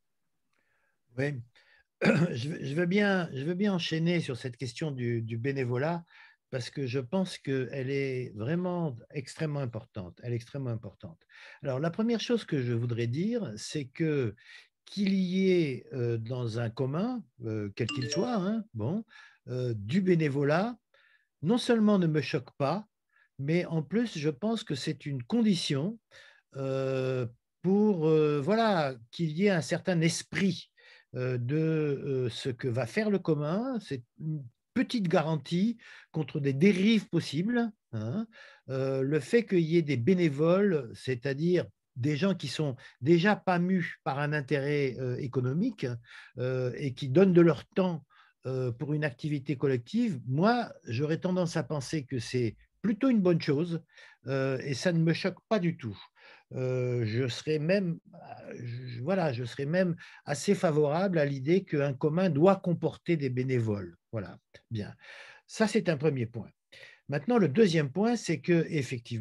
Oui, je veux bien, je veux bien enchaîner sur cette question du, du bénévolat parce que je pense qu'elle est vraiment extrêmement importante. Elle est extrêmement importante. Alors, la première chose que je voudrais dire, c'est que qu'il y ait euh, dans un commun, euh, quel qu'il soit, hein, bon, euh, du bénévolat, non seulement ne me choque pas, mais en plus, je pense que c'est une condition euh, pour euh, voilà, qu'il y ait un certain esprit euh, de euh, ce que va faire le commun. C'est une petite garantie contre des dérives possibles. Hein. Euh, le fait qu'il y ait des bénévoles, c'est-à-dire des gens qui sont déjà pas mus par un intérêt euh, économique euh, et qui donnent de leur temps euh, pour une activité collective, moi, j'aurais tendance à penser que c'est plutôt une bonne chose euh, et ça ne me choque pas du tout. Euh, je serais même, je, voilà, je serais même assez favorable à l'idée qu'un commun doit comporter des bénévoles. Voilà, bien. Ça, c'est un premier point. Maintenant, le deuxième point, c'est que effectivement,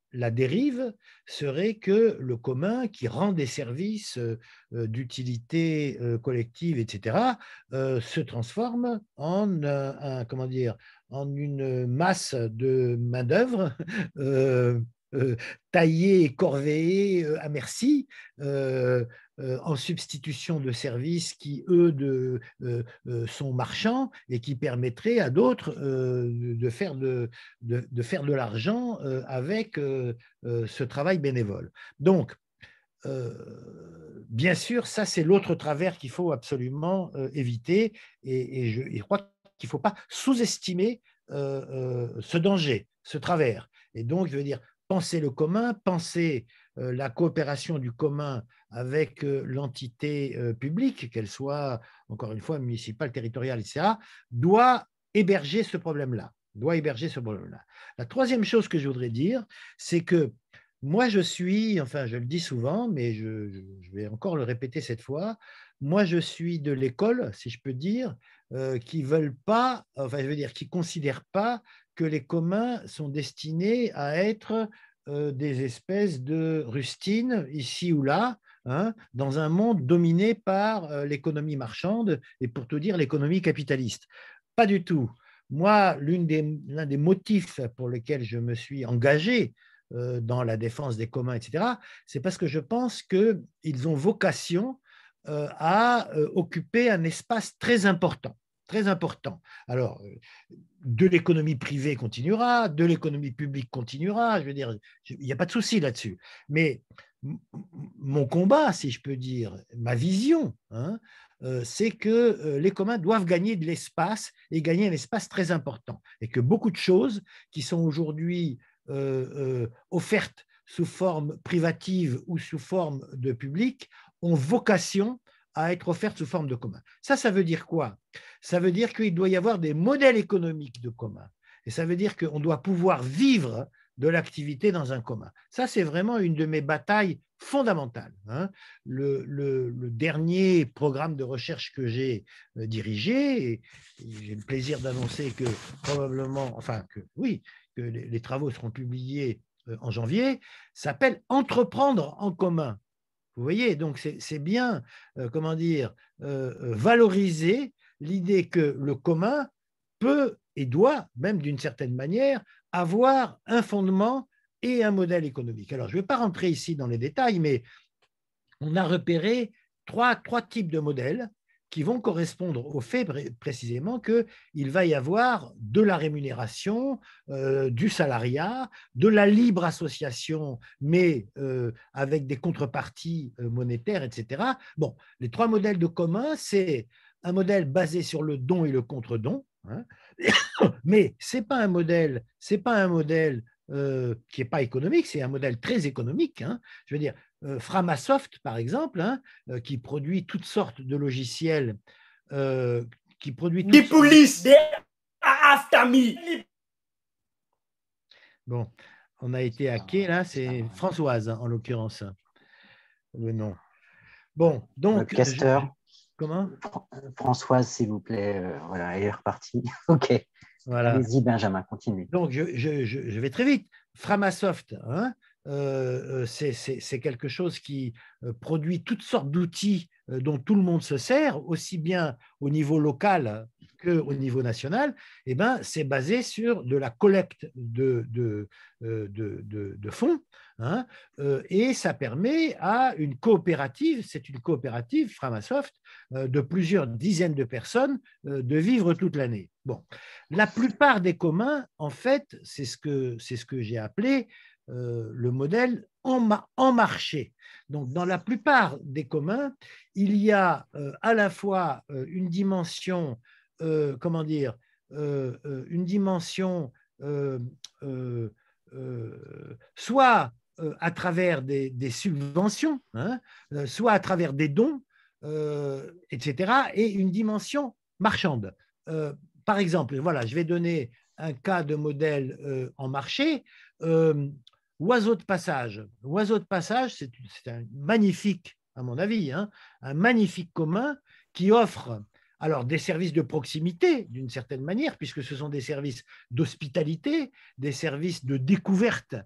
la dérive serait que le commun qui rend des services euh, d'utilité euh, collective, et cetera, euh, se transforme en, euh, un, comment dire, en une masse de main-d'œuvre euh, euh, taillée et corvéée euh, à merci, euh, euh, en substitution de services qui, eux, de, euh, euh, sont marchands et qui permettraient à d'autres euh, de, faire de, de, de faire de l'argent euh, avec euh, euh, ce travail bénévole. Donc, euh, bien sûr, ça, c'est l'autre travers qu'il faut absolument euh, éviter et, et, je, et je crois qu'il ne faut pas sous-estimer euh, euh, ce danger, ce travers. Et donc, je veux dire, penser le commun, penser euh, la coopération du commun avec euh, l'entité euh, publique, qu'elle soit, encore une fois, municipale, territoriale, et cetera, doit héberger ce problème-là, doit héberger ce problème-là. La troisième chose que je voudrais dire, c'est que moi, je suis, enfin, je le dis souvent, mais je, je vais encore le répéter cette fois, moi, je suis de l'école, si je peux dire, euh, qui veulent pas, enfin, je veux dire, qui ne considèrent pas que les communs sont destinés à être euh, des espèces de rustines, ici ou là, hein, dans un monde dominé par euh, l'économie marchande et, pour tout dire, l'économie capitaliste. Pas du tout. Moi, l'une des, l'un des motifs pour lesquels je me suis engagé euh, dans la défense des communs, et cetera, c'est parce que je pense qu'ils ont vocation euh, à euh, occuper un espace très important. Très important. Alors, de l'économie privée continuera, de l'économie publique continuera, je veux dire, il n'y a pas de souci là-dessus. Mais mon combat, si je peux dire, ma vision, hein, euh, c'est que euh, les communs doivent gagner de l'espace et gagner un espace très important. Et que beaucoup de choses qui sont aujourd'hui euh, euh, offertes sous forme privative ou sous forme de public ont vocation à être offertes sous forme de commun. Ça, ça veut dire quoi? Ça veut dire qu'il doit y avoir des modèles économiques de commun. Et ça veut dire qu'on doit pouvoir vivre de l'activité dans un commun. Ça, c'est vraiment une de mes batailles fondamentales. Hein. Le, le, le dernier programme de recherche que j'ai dirigé, et j'ai le plaisir d'annoncer que probablement, enfin, que oui, que les, les travaux seront publiés en janvier, s'appelle « Entreprendre en commun ». Vous voyez, donc c'est bien, euh, comment dire, euh, valoriser l'idée que le commun peut et doit, même d'une certaine manière, avoir un fondement et un modèle économique. Alors, je ne vais pas rentrer ici dans les détails, mais on a repéré trois, trois types de modèles qui vont correspondre au fait précisément qu'il va y avoir de la rémunération, euh, du salariat, de la libre association, mais euh, avec des contreparties euh, monétaires, et cetera. Bon, les trois modèles de commun, c'est un modèle basé sur le don et le contre-don, hein, mais ce n'est pas un modèle, c'est pas un modèle euh, qui n'est pas économique, c'est un modèle très économique. Hein. Je veux dire, Euh, Framasoft, par exemple, hein, euh, qui produit toutes sortes de logiciels, euh, qui produit toutes The police, sortes... they are after me. Bon, on a été hacké, là, c'est Françoise, hein, en l'occurrence, le nom. Bon, donc... Caster. Je... Comment? Françoise, s'il vous plaît. Euh, voilà, elle est repartie. OK. Voilà. Allez-y, Benjamin, continue. Donc, je, je, je vais très vite. Framasoft, hein, Euh, c'est quelque chose qui produit toutes sortes d'outils dont tout le monde se sert, aussi bien au niveau local qu'au niveau national. Eh ben, c'est basé sur de la collecte de, de, de, de, de fonds, hein, et ça permet à une coopérative, c'est une coopérative, Framasoft, de plusieurs dizaines de personnes de vivre toute l'année. Bon, la plupart des communs, en fait, c'est ce que, c'est ce que j'ai appelé Euh, le modèle en, ma en marché. Donc, dans la plupart des communs, il y a euh, à la fois euh, une dimension, euh, comment dire, euh, euh, une dimension euh, euh, euh, soit euh, à travers des, des subventions, hein, euh, soit à travers des dons, euh, et cetera, et une dimension marchande. Euh, par exemple, voilà, je vais donner un cas de modèle euh, en marché. Euh, Oiseau de passage. Oiseau de passage, c'est un magnifique, à mon avis, hein, un magnifique commun qui offre alors des services de proximité, d'une certaine manière, puisque ce sont des services d'hospitalité, des services de découverte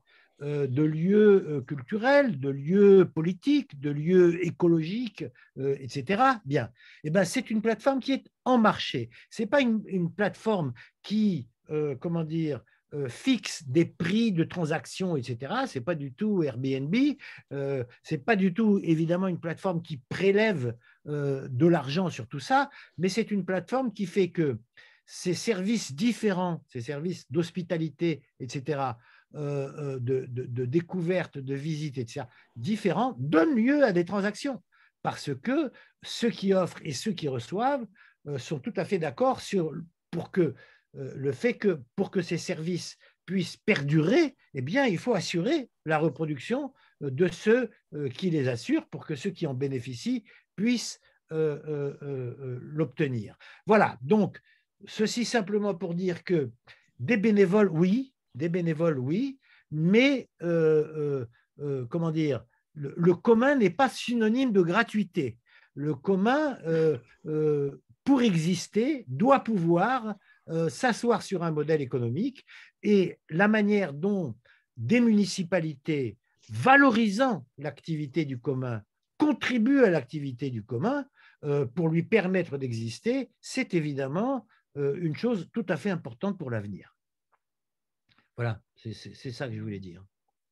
euh, de lieux euh, culturels, de lieux politiques, de lieux écologiques, euh, et cetera. Bien, eh ben, c'est une plateforme qui est en marché. Ce n'est pas une, une plateforme qui, euh, comment dire, euh, fixe des prix de transaction, et cetera. Ce n'est pas du tout Airbnb. Euh, ce n'est pas du tout, évidemment, une plateforme qui prélève euh, de l'argent sur tout ça, mais c'est une plateforme qui fait que ces services différents, ces services d'hospitalité, et cetera, euh, de, de, de découverte, de visite, et cetera, différents, donnent lieu à des transactions. Parce que ceux qui offrent et ceux qui reçoivent euh, sont tout à fait d'accord sur pour que euh, le fait que pour que ces services puissent perdurer, eh bien, il faut assurer la reproduction de ceux euh, qui les assurent pour que ceux qui en bénéficient puissent euh, euh, euh, l'obtenir. Voilà, donc, ceci simplement pour dire que des bénévoles, oui, des bénévoles, oui, mais, euh, euh, euh, comment dire, le, le commun n'est pas synonyme de gratuité. Le commun, euh, euh, pour exister, doit pouvoir euh, s'asseoir sur un modèle économique, et la manière dont des municipalités valorisant l'activité du commun contribuent à l'activité du commun euh, pour lui permettre d'exister, c'est évidemment euh, une chose tout à fait importante pour l'avenir. Voilà, c'est ça que je voulais dire.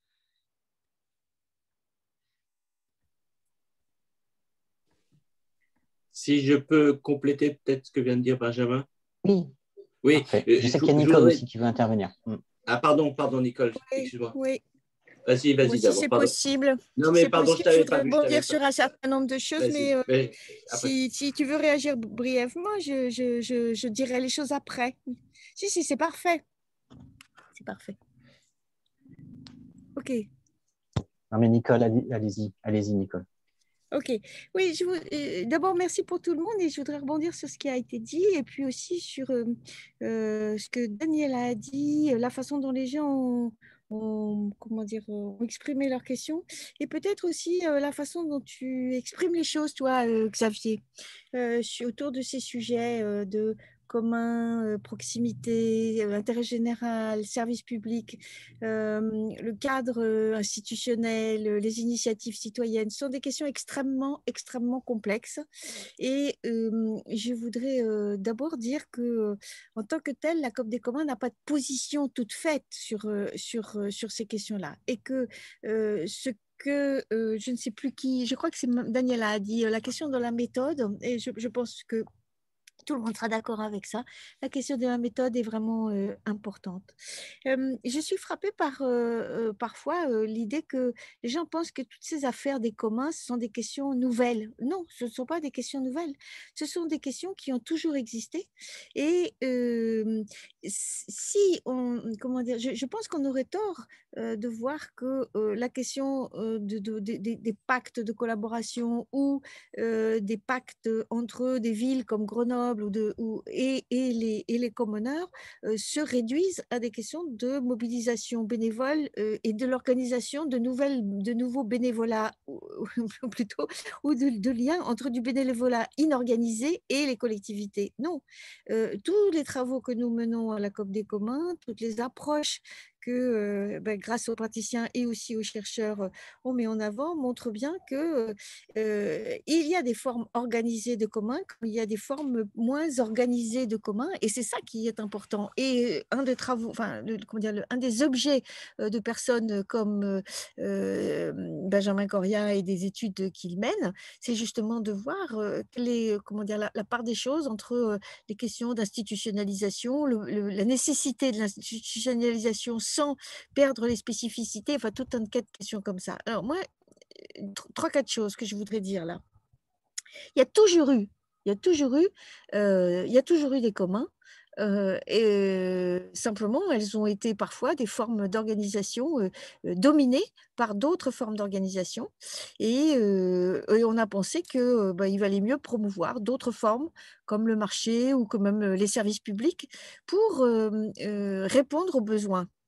Si je peux compléter peut-être ce que vient de dire Benjamin. Oui. Oui. Parfait. Je sais qu'il y a Nicole aussi qui veut intervenir. Ah, pardon, pardon, Nicole. Oui, excuse-moi. oui. Vas-y, vas-y Si d'abord. c'est Pardon. possible. Non, si mais pardon, possible, je t'avais je pas voudrais vu. rebondir sur un certain nombre de choses, mais, euh, mais si, si tu veux réagir brièvement, je, je, je, je dirai les choses après. Si, si, c'est parfait. C'est parfait. OK. Non, mais Nicole, allez-y, allez-y, Nicole. OK. Oui, je vous, euh, d'abord, merci pour tout le monde, et je voudrais rebondir sur ce qui a été dit, et puis aussi sur euh, euh, ce que Daniel a dit, la façon dont les gens ont, ont, comment dire, ont exprimé leurs questions, et peut-être aussi euh, la façon dont tu exprimes les choses, toi, euh, Xavier, euh, autour de ces sujets euh, de commun, euh, proximité, euh, intérêt général, service public, euh, le cadre euh, institutionnel, euh, les initiatives citoyennes, sont des questions extrêmement, extrêmement complexes. Et euh, je voudrais euh, d'abord dire que, euh, en tant que telle, la COP des communs n'a pas de position toute faite sur, euh, sur, euh, sur ces questions-là. Et que euh, ce que euh, je ne sais plus qui, je crois que c'est Daniel a dit, euh, la question de la méthode, et je, je pense que tout le monde sera d'accord avec ça. La question de la méthode est vraiment euh, importante. Euh, je suis frappée par euh, euh, parfois euh, l'idée que les gens pensent que toutes ces affaires des communs, ce sont des questions nouvelles. Non, ce ne sont pas des questions nouvelles. Ce sont des questions qui ont toujours existé. Et euh, si on, comment dire, je, je pense qu'on aurait tort euh, de voir que euh, la question euh, de, de, de, de, des pactes de collaboration ou euh, des pactes entre des villes comme Grenoble ou de, ou, et, et, les, et les commoneurs euh, se réduisent à des questions de mobilisation bénévole euh, et de l'organisation de, nouvelles, de nouveaux bénévolats, ou, ou plutôt, ou de, de liens entre du bénévolat inorganisé et les collectivités. Non, euh, tous les travaux que nous menons à la COP des communs, toutes les approches que, euh, ben, grâce aux praticiens et aussi aux chercheurs, euh, on met en avant, montre bien que euh, il y a des formes organisées de communs, comme il y a des formes moins organisées de communs, et c'est ça qui est important. Et un des travaux, enfin, le, comment dire, le, un des objets euh, de personnes comme euh, Benjamin Corria et des études qu'il mène, c'est justement de voir euh, quelle est, comment dire, la, la part des choses entre euh, les questions d'institutionnalisation, le, le, la nécessité de l'institutionnalisation sans perdre les spécificités, enfin tout un tas de questions comme ça. Alors moi, trois, quatre choses que je voudrais dire là. Il y a toujours eu, il y a toujours eu, euh, il y a toujours eu des communs. Euh, et euh, simplement, elles ont été parfois des formes d'organisation euh, dominées par d'autres formes d'organisation, et, euh, et on a pensé que bah, il valait mieux promouvoir d'autres formes comme le marché ou comme même les services publics pour euh, euh, répondre aux besoins.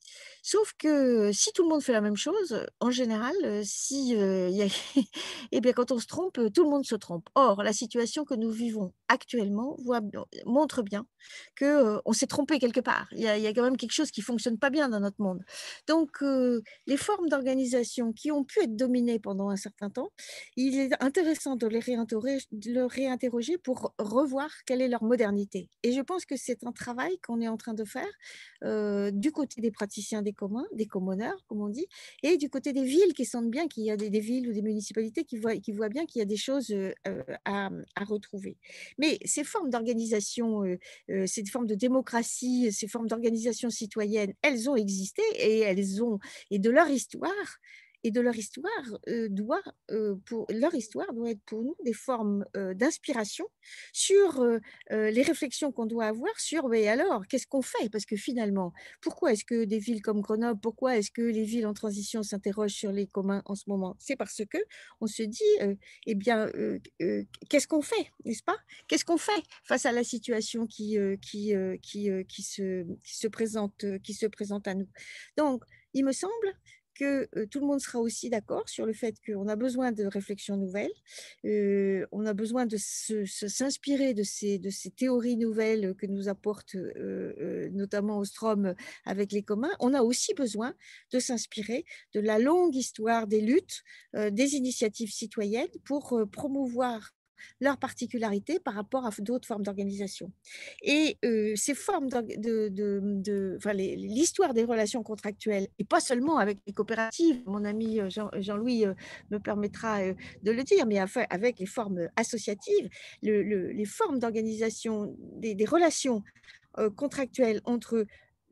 Sauf que si tout le monde fait la même chose, en général, si, euh, y a... eh bien, quand on se trompe, tout le monde se trompe. Or, la situation que nous vivons actuellement voit, montre bien qu'on euh, s'est trompé quelque part. Il y, a, il y a quand même quelque chose qui ne fonctionne pas bien dans notre monde. Donc, euh, les formes d'organisation qui ont pu être dominées pendant un certain temps, il est intéressant de les réinterroger, de les réinterroger pour revoir quelle est leur modernité. Et je pense que c'est un travail qu'on est en train de faire euh, du côté des praticiens des communs, des commoners, comme on dit, et du côté des villes qui sentent bien qu'il y a des, des villes ou des municipalités qui voient, qui voient bien qu'il y a des choses euh, à, à retrouver. Mais ces formes d'organisation, euh, euh, ces formes de démocratie, ces formes d'organisation citoyenne, elles ont existé et elles ont, et de leur histoire, et de leur histoire euh, doit euh, pour leur histoire doit être pour nous des formes euh, d'inspiration sur euh, euh, les réflexions qu'on doit avoir sur mais alors qu'est-ce qu'on fait, parce que finalement pourquoi est-ce que des villes comme Grenoble, pourquoi est-ce que les villes en transition s'interrogent sur les communs en ce moment? C'est parce que on se dit euh, eh bien euh, euh, qu'est-ce qu'on fait, n'est-ce pas? Qu'est-ce qu'on fait face à la situation qui euh, qui euh, qui, euh, qui se qui se présente euh, qui se présente à nous? Donc il me semble que euh, tout le monde sera aussi d'accord sur le fait qu'on a besoin de réflexions nouvelles, euh, on a besoin de se, se, s'inspirer de ces, de ces théories nouvelles que nous apporte euh, euh, notamment Ostrom avec les communs. On a aussi besoin de s'inspirer de la longue histoire des luttes, euh, des initiatives citoyennes pour euh, promouvoir leurs particularités par rapport à d'autres formes d'organisation. Et euh, ces formes de, de, de, de enfin, les, l'histoire des relations contractuelles, et pas seulement avec les coopératives, mon ami Jean, Jean-Louis euh, me permettra euh, de le dire, mais enfin, avec les formes associatives, le, le, les formes d'organisation, des, des relations euh, contractuelles entre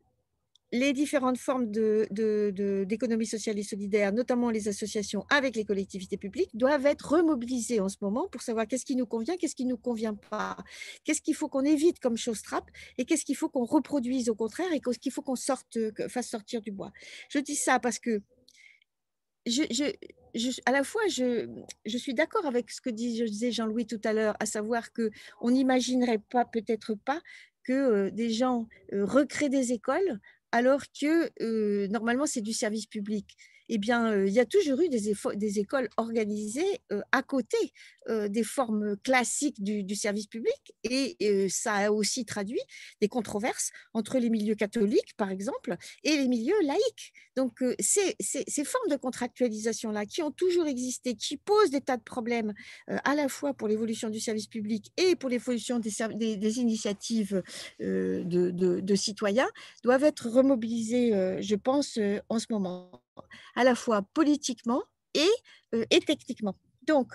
les différentes formes de, de, de, d'économie sociale et solidaire, notamment les associations avec les collectivités publiques, doivent être remobilisées en ce moment pour savoir qu'est-ce qui nous convient, qu'est-ce qui ne nous convient pas, qu'est-ce qu'il faut qu'on évite comme chose trappe et qu'est-ce qu'il faut qu'on reproduise au contraire et qu'est-ce qu'il faut qu'on sorte, fasse sortir du bois. Je dis ça parce que je, je, je, à la fois, je, je suis d'accord avec ce que disait Jean-Louis tout à l'heure, à savoir qu'on n'imaginerait pas, peut-être pas, que euh, des gens euh, recréent des écoles alors que euh, normalement c'est du service public. Eh bien, euh, il y a toujours eu des, des écoles organisées euh, à côté euh, des formes classiques du, du service public et euh, ça a aussi traduit des controverses entre les milieux catholiques, par exemple, et les milieux laïcs. Donc, euh, c'est, c'est, ces formes de contractualisation-là qui ont toujours existé, qui posent des tas de problèmes euh, à la fois pour l'évolution du service public et pour l'évolution des, des, des initiatives euh, de, de, de citoyens, doivent être remobilisées, euh, je pense, euh, en ce moment, à la fois politiquement et, euh, et techniquement. Donc,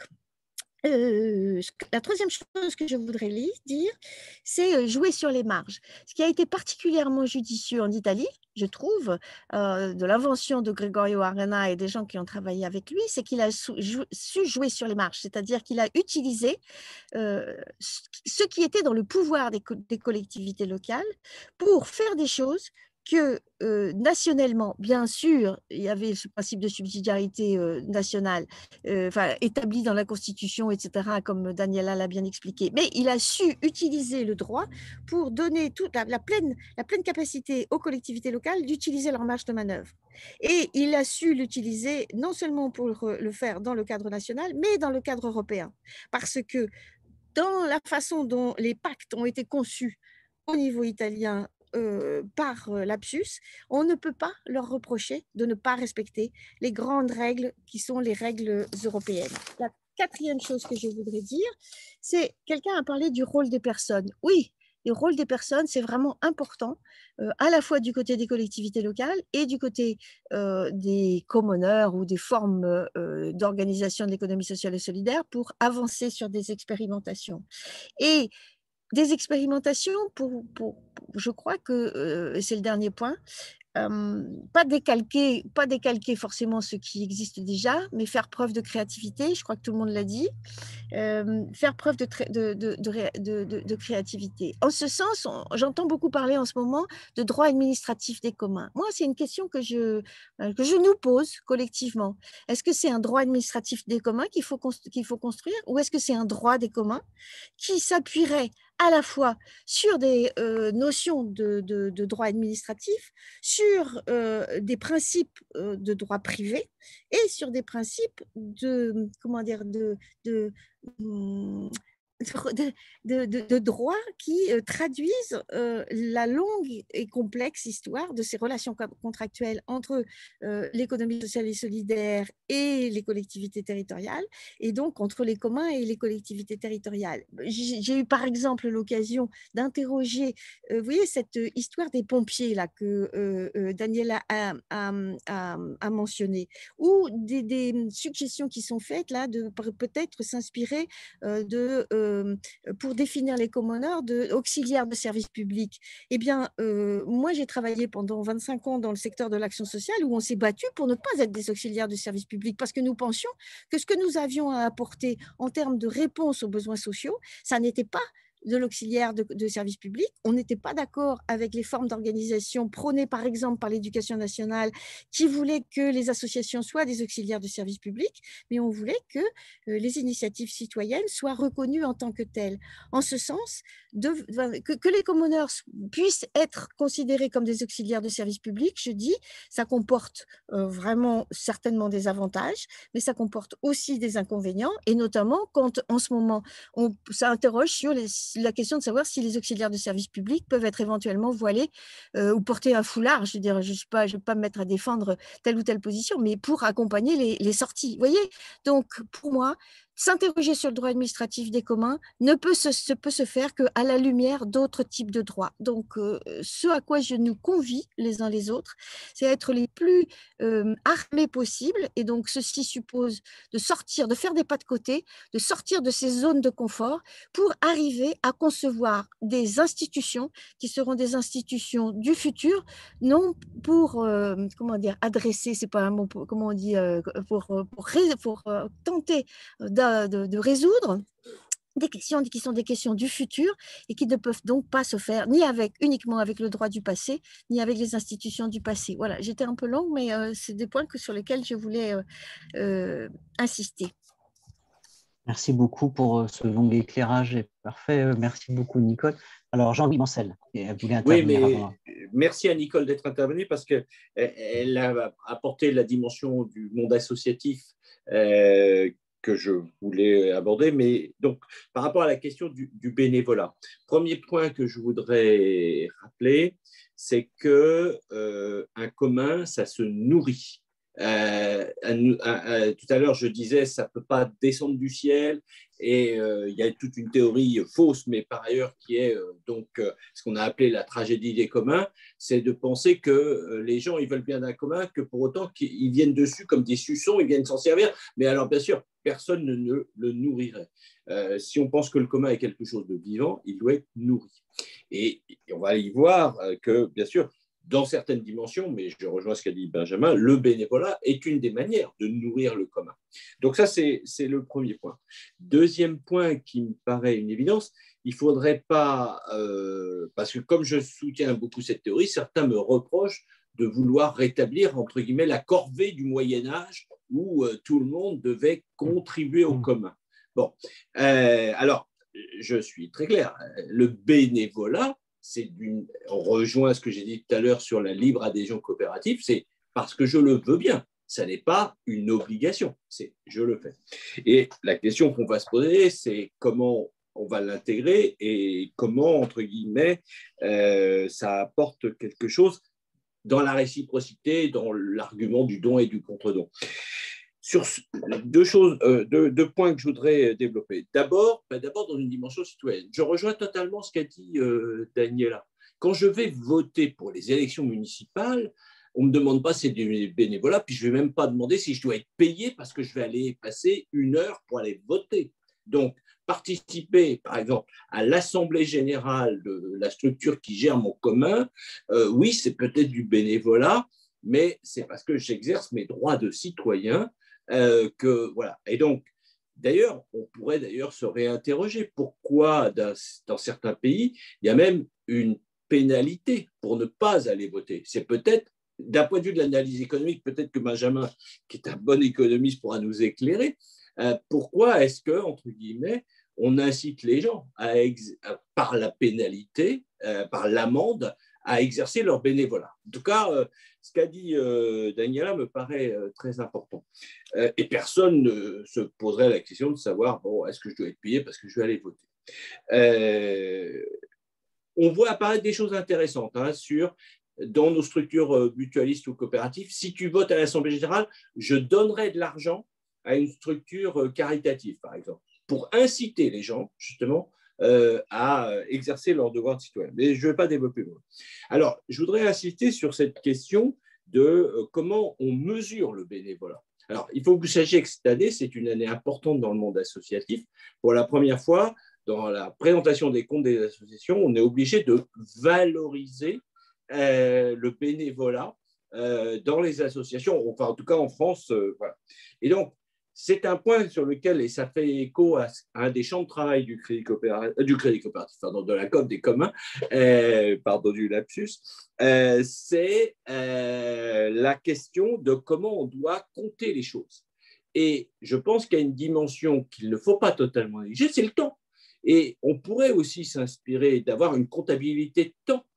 euh, la troisième chose que je voudrais dire, c'est jouer sur les marges. Ce qui a été particulièrement judicieux en Italie, je trouve, euh, de l'invention de Gregorio Arena et des gens qui ont travaillé avec lui, c'est qu'il a su, su jouer sur les marges, c'est-à-dire qu'il a utilisé euh, ce qui était dans le pouvoir des, co des collectivités locales pour faire des choses que euh, nationalement, bien sûr, il y avait ce principe de subsidiarité euh, nationale euh, établi dans la Constitution, et cetera, comme Daniela l'a bien expliqué, mais il a su utiliser le droit pour donner toute la, la, pleine, la pleine capacité aux collectivités locales d'utiliser leur marge de manœuvre. Et il a su l'utiliser non seulement pour le, le faire dans le cadre national, mais dans le cadre européen. Parce que dans la façon dont les pactes ont été conçus au niveau italien, Euh, par euh, Lapsus, on ne peut pas leur reprocher de ne pas respecter les grandes règles qui sont les règles européennes. La quatrième chose que je voudrais dire, c'est quelqu'un a parlé du rôle des personnes. Oui, le rôle des personnes, c'est vraiment important, euh, à la fois du côté des collectivités locales et du côté euh, des commoners ou des formes euh, d'organisation de l'économie sociale et solidaire pour avancer sur des expérimentations. Et des expérimentations pour, pour, pour je crois que euh, c'est le dernier point, euh, pas décalquer, pas décalquer forcément ce qui existe déjà, mais faire preuve de créativité, je crois que tout le monde l'a dit, euh, faire preuve de, de, de, de, de, de créativité. En ce sens, j'entends beaucoup parler en ce moment de droit administratif des communs. Moi, c'est une question que je, que je nous pose collectivement. Est-ce que c'est un droit administratif des communs qu'il faut, qu'il faut construire ou est-ce que c'est un droit des communs qui s'appuierait à la fois sur des euh, notions de, de, de droit administratif, sur euh, des principes euh, de droit privé et sur des principes de, comment dire, de, de, de de, de, de, de droits qui euh, traduisent euh, la longue et complexe histoire de ces relations contractuelles entre euh, l'économie sociale et solidaire et les collectivités territoriales, et donc entre les communs et les collectivités territoriales. J'ai eu par exemple l'occasion d'interroger, euh, vous voyez, cette histoire des pompiers là, que euh, euh, Daniela a, a, a, a mentionné, ou des, des suggestions qui sont faites là de peut-être s'inspirer euh, de euh, pour définir les commoners de auxiliaires de services publics. Eh bien, euh, moi, j'ai travaillé pendant vingt-cinq ans dans le secteur de l'action sociale où on s'est battu pour ne pas être des auxiliaires de services publics parce que nous pensions que ce que nous avions à apporter en termes de réponse aux besoins sociaux, ça n'était pas de l'auxiliaire de, de service public. On n'était pas d'accord avec les formes d'organisation prônées par exemple par l'éducation nationale qui voulait que les associations soient des auxiliaires de service public, mais on voulait que euh, les initiatives citoyennes soient reconnues en tant que telles. En ce sens, de, que, que les commoners puissent être considérés comme des auxiliaires de service public, je dis, ça comporte euh, vraiment certainement des avantages, mais ça comporte aussi des inconvénients, et notamment quand en ce moment on s'interroge sur les la question de savoir si les auxiliaires de service public peuvent être éventuellement voilés euh, ou porter un foulard. Je veux dire, je ne vais, vais pas me mettre à défendre telle ou telle position, mais pour accompagner les, les sorties. Vous voyez ? Donc, pour moi, s'interroger sur le droit administratif des communs ne peut se, se, peut se faire qu'à la lumière d'autres types de droits. Donc, euh, ce à quoi je nous convie les uns les autres, c'est être les plus euh, armés possibles. Et donc, ceci suppose de sortir, de faire des pas de côté, de sortir de ces zones de confort pour arriver à concevoir des institutions qui seront des institutions du futur, non pour, euh, comment dire, adresser, c'est pas un mot, pour, comment on dit, euh, pour, pour, pour, pour euh, tenter d'un De, de résoudre des questions qui sont des questions du futur et qui ne peuvent donc pas se faire ni avec, uniquement avec le droit du passé, ni avec les institutions du passé. Voilà, j'étais un peu longue, mais euh, c'est des points que, sur lesquels je voulais euh, euh, insister. Merci beaucoup pour ce long éclairage. Parfait. Merci beaucoup, Nicole. Alors, Jean-Louis Bancel, vous voulez intervenir oui, mais avant. Merci à Nicole d'être intervenue parce qu'elle a apporté la dimension du monde associatif euh, que je voulais aborder. Mais donc, par rapport à la question du, du bénévolat, premier point que je voudrais rappeler, c'est que euh, un commun, ça se nourrit. Euh, un, un, un, tout à l'heure, je disais, ça ne peut pas descendre du ciel, et euh, il y a toute une théorie fausse, mais par ailleurs, qui est euh, donc euh, ce qu'on a appelé la tragédie des communs, c'est de penser que euh, les gens, ils veulent bien d'un commun, que pour autant qu'ils viennent dessus comme des suçons, ils viennent s'en servir, mais alors bien sûr, personne ne, ne le nourrirait. Euh, si on pense que le commun est quelque chose de vivant, il doit être nourri. Et, et on va y voir que, bien sûr, dans certaines dimensions, mais je rejoins ce qu'a dit Benjamin, le bénévolat est une des manières de nourrir le commun. Donc ça, c'est, c'est le premier point. Deuxième point qui me paraît une évidence, il ne faudrait pas, euh, parce que comme je soutiens beaucoup cette théorie, certains me reprochent de vouloir rétablir, entre guillemets, la corvée du Moyen-Âge où euh, tout le monde devait contribuer au commun. Bon, euh, alors, je suis très clair, le bénévolat, c'est d'une, on rejoint ce que j'ai dit tout à l'heure sur la libre adhésion coopérative, c'est parce que je le veux bien. Ça n'est pas une obligation, c'est je le fais. Et la question qu'on va se poser, c'est comment on va l'intégrer et comment, entre guillemets, euh, ça apporte quelque chose dans la réciprocité, dans l'argument du don et du contre-don. Sur deux choses, euh, deux, deux points que je voudrais développer. D'abord, ben d'abord dans une dimension citoyenne. Je rejoins totalement ce qu'a dit euh, Daniela. Quand je vais voter pour les élections municipales, on ne me demande pas si c'est du bénévolat, puis je ne vais même pas demander si je dois être payé parce que je vais aller passer une heure pour aller voter. Donc, participer, par exemple, à l'assemblée générale de la structure qui gère mon commun, euh, oui, c'est peut-être du bénévolat, mais c'est parce que j'exerce mes droits de citoyen. Euh, que, voilà. Et donc, d'ailleurs, on pourrait d'ailleurs se réinterroger pourquoi dans, dans certains pays, il y a même une pénalité pour ne pas aller voter. C'est peut-être, d'un point de vue de l'analyse économique, peut-être que Benjamin, qui est un bon économiste, pourra nous éclairer. Euh, pourquoi est-ce que, entre guillemets, on incite les gens, à ex- à, par la pénalité, euh, par l'amende, à exercer leur bénévolat. En tout cas, euh, ce qu'a dit euh, Daniela me paraît euh, très important. Euh, et personne ne se poserait la question de savoir, bon, est-ce que je dois être payé parce que je vais aller voter. Euh, on voit apparaître des choses intéressantes hein, sur, dans nos structures euh, mutualistes ou coopératives. Si tu votes à l'Assemblée générale, je donnerai de l'argent à une structure euh, caritative, par exemple, pour inciter les gens, justement, euh, à exercer leur devoir de citoyen. Mais je ne vais pas développer moi. Alors, je voudrais insister sur cette question de euh, comment on mesure le bénévolat. Alors, il faut que vous sachiez que cette année, c'est une année importante dans le monde associatif. Pour la première fois, dans la présentation des comptes des associations, on est obligé de valoriser euh, le bénévolat euh, dans les associations, enfin en tout cas en France. Euh, voilà. Et donc, c'est un point sur lequel, et ça fait écho à, à un des champs de travail du Crédit coopératif, euh, du Crédit coopératif, pardon, de la COP des communs, euh, pardon du lapsus, euh, c'est euh, la question de comment on doit compter les choses. Et je pense qu'il y a une dimension qu'il ne faut pas totalement négliger, c'est le temps. Et on pourrait aussi s'inspirer d'avoir une comptabilité de temps.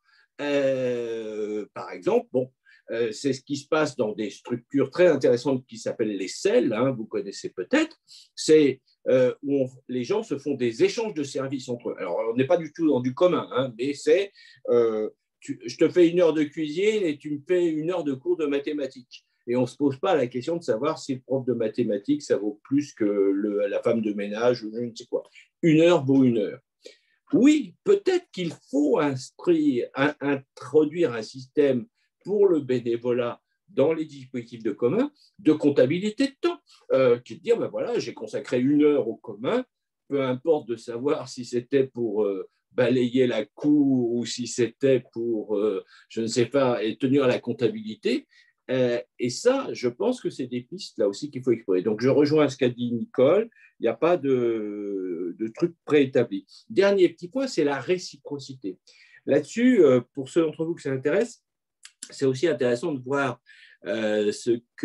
Euh, par exemple, bon, euh, c'est ce qui se passe dans des structures très intéressantes qui s'appellent les C E L, hein, vous connaissez peut-être. C'est euh, où on, les gens se font des échanges de services entre eux. Alors, on n'est pas du tout dans du commun, hein, mais c'est euh, tu, je te fais une heure de cuisine et tu me fais une heure de cours de mathématiques. Et on ne se pose pas la question de savoir si le prof de mathématiques, ça vaut plus que le, la femme de ménage ou je ne sais quoi. Une heure vaut une heure. Oui, peut-être qu'il faut instruire, un, introduire un système pour le bénévolat dans les dispositifs de commun de comptabilité de temps, euh, qui est de dire, ben voilà, j'ai consacré une heure au commun, peu importe de savoir si c'était pour euh, balayer la cour ou si c'était pour, euh, je ne sais pas, et tenir la comptabilité. Euh, et ça, je pense que c'est des pistes là aussi qu'il faut explorer. Donc, je rejoins ce qu'a dit Nicole. Il n'y a pas de, de truc préétabli. Dernier petit point, c'est la réciprocité. Là-dessus, euh, pour ceux d'entre vous que ça intéresse, c'est aussi intéressant de voir euh, ce que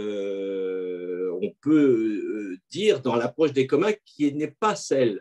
euh, on peut euh, dire dans l'approche des communs qui n'est pas celle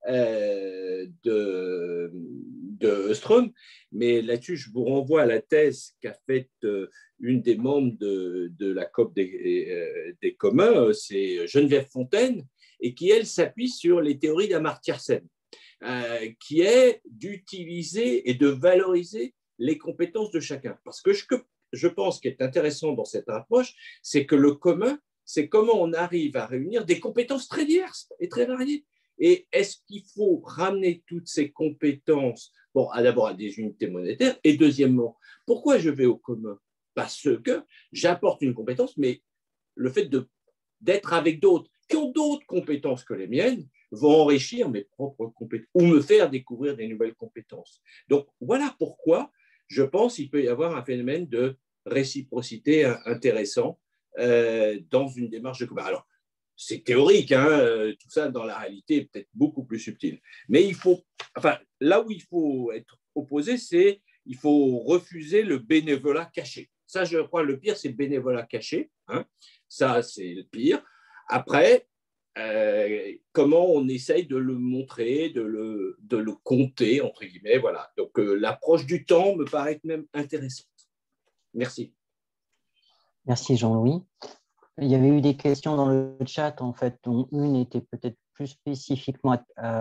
euh, de, de Ostrom, mais là-dessus, je vous renvoie à la thèse qu'a faite euh, une des membres de, de la COP des, euh, des communs, c'est Geneviève Fontaine, et qui, elle, s'appuie sur les théories d'Amartya Sen, euh, qui est d'utiliser et de valoriser les compétences de chacun. Parce que je, je pense qu'il est intéressant dans cette approche, c'est que le commun, c'est comment on arrive à réunir des compétences très diverses et très variées. Et est-ce qu'il faut ramener toutes ces compétences, bon, d'abord à des unités monétaires, et deuxièmement, pourquoi je vais au commun? Parce que j'apporte une compétence, mais le fait de, d'être avec d'autres qui ont d'autres compétences que les miennes vont enrichir mes propres compétences ou me faire découvrir des nouvelles compétences. Donc, voilà pourquoi je pense qu'il peut y avoir un phénomène de réciprocité intéressant euh, dans une démarche de commun. Alors, c'est théorique, hein, tout ça dans la réalité est peut-être beaucoup plus subtil. Mais il faut, enfin, là où il faut être opposé, c'est il faut refuser le bénévolat caché. Ça, je crois, le pire, c'est le bénévolat caché. Hein. Ça, c'est le pire. Après, euh, comment on essaye de le montrer, de le, de le compter, entre guillemets. Voilà. Donc, euh, l'approche du temps me paraît même intéressante. Merci. Merci, Jean-Louis. Il y avait eu des questions dans le chat, en fait, dont une était peut-être plus spécifiquement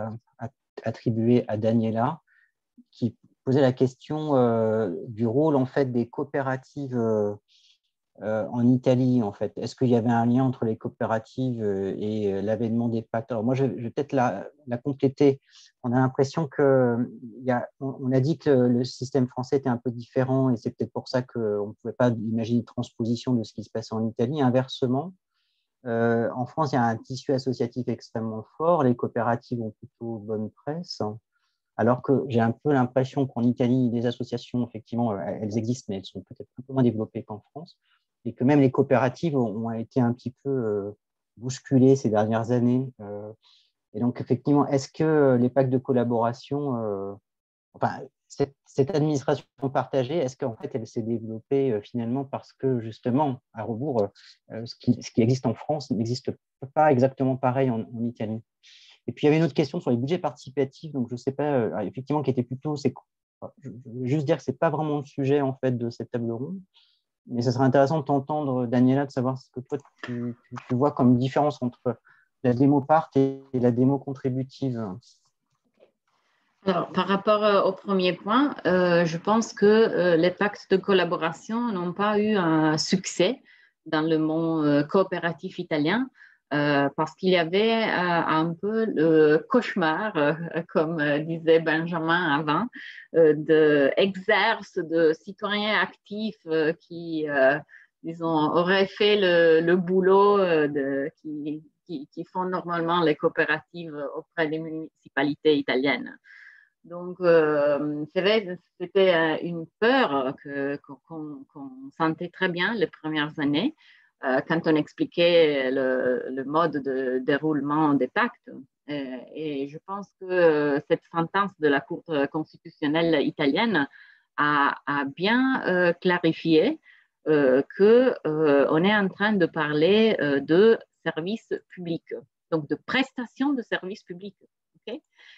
attribuée à Daniela, qui posait la question euh, du rôle, en fait, des coopératives euh, euh, en Italie, en fait. Est-ce qu'il y avait un lien entre les coopératives et l'avènement des pactes? Alors, moi, je, je vais peut-être la, la compléter. On a l'impression que, il y a, on a dit que le, le système français était un peu différent et c'est peut-être pour ça qu'on ne pouvait pas imaginer une transposition de ce qui se passait en Italie. Inversement, euh, en France, il y a un tissu associatif extrêmement fort. Les coopératives ont plutôt bonne presse. Alors que j'ai un peu l'impression qu'en Italie, les associations, effectivement, elles existent, mais elles sont peut-être un peu moins développées qu'en France, et que même les coopératives ont, ont été un petit peu euh, bousculées ces dernières années. Euh, et donc, effectivement, est-ce que les pactes de collaboration, euh, enfin, cette, cette administration partagée, est-ce qu'en fait, elle s'est développée euh, finalement parce que, justement, à rebours, euh, ce, qui, ce qui existe en France n'existe pas exactement pareil en, en Italie? Et puis, il y avait une autre question sur les budgets participatifs. Donc, je ne sais pas, euh, effectivement, qui était plutôt… Je veux juste dire que ce n'est pas vraiment le sujet, en fait, de cette table ronde. Mais ce serait intéressant de t'entendre, Daniela, de savoir ce que toi, tu, tu, tu vois comme différence entre la démo part et la démo contributive. Alors, par rapport euh, au premier point, euh, je pense que euh, les pactes de collaboration n'ont pas eu un succès dans le monde euh, coopératif italien euh, parce qu'il y avait euh, un peu le cauchemar, euh, comme euh, disait Benjamin avant, euh, d'exerce de citoyens actifs euh, qui, euh, disons, auraient fait le, le boulot euh, de, qui, qui, qui font normalement les coopératives auprès des municipalités italiennes. Donc, euh, c'était une peur que, qu'on, qu'on sentait très bien les premières années euh, quand on expliquait le, le mode de déroulement des pactes. Et, et je pense que cette sentence de la Cour constitutionnelle italienne a, a bien euh, clarifié euh, qu'on euh, est en train de parler euh, de services publics, donc de prestations de services publics. Okay?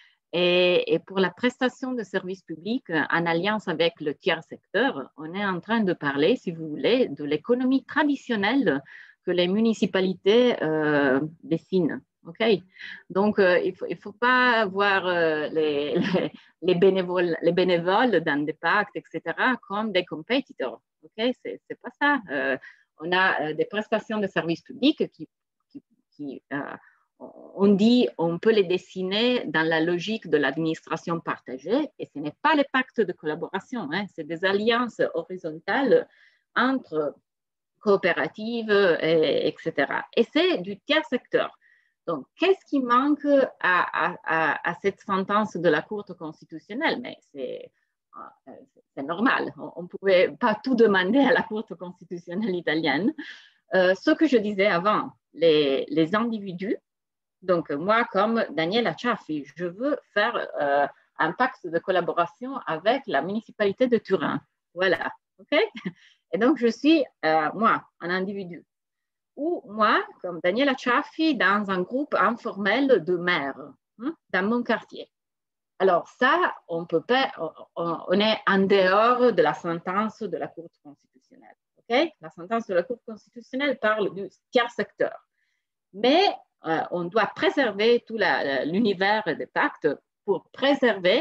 Et, et pour la prestation de services publics, en alliance avec le tiers secteur, on est en train de parler, si vous voulez, de l'économie traditionnelle que les municipalités euh, dessinent. Okay? Donc, euh, il ne faut, il faut pas voir euh, les, les, les, bénévoles, les bénévoles dans des pactes, et cetera, comme des compétiteurs. Okay? Ce n'est pas ça. Euh, on a euh, des prestations de services publics qui, qui, qui euh, on dit on peut les dessiner dans la logique de l'administration partagée et ce n'est pas les pactes de collaboration, hein, c'est des alliances horizontales entre coopératives, et, etc. Et c'est du tiers secteur. Donc, qu'est-ce qui manque à, à, à cette sentence de la Cour constitutionnelle? Mais c'est, c'est normal, on ne pouvait pas tout demander à la Cour constitutionnelle italienne. Euh, ce que je disais avant, les, les individus. Donc, moi, comme Daniela Ciaffi, je veux faire euh, un pacte de collaboration avec la municipalité de Turin. Voilà. OK? Et donc, je suis, euh, moi, un individu. Ou moi, comme Daniela Ciaffi, dans un groupe informel de maires, hein, dans mon quartier. Alors, ça, on peut pas, on, on est en dehors de la sentence de la Cour constitutionnelle. OK? La sentence de la Cour constitutionnelle parle du tiers secteur. Mais Euh, on doit préserver tout la, l'univers des pactes pour préserver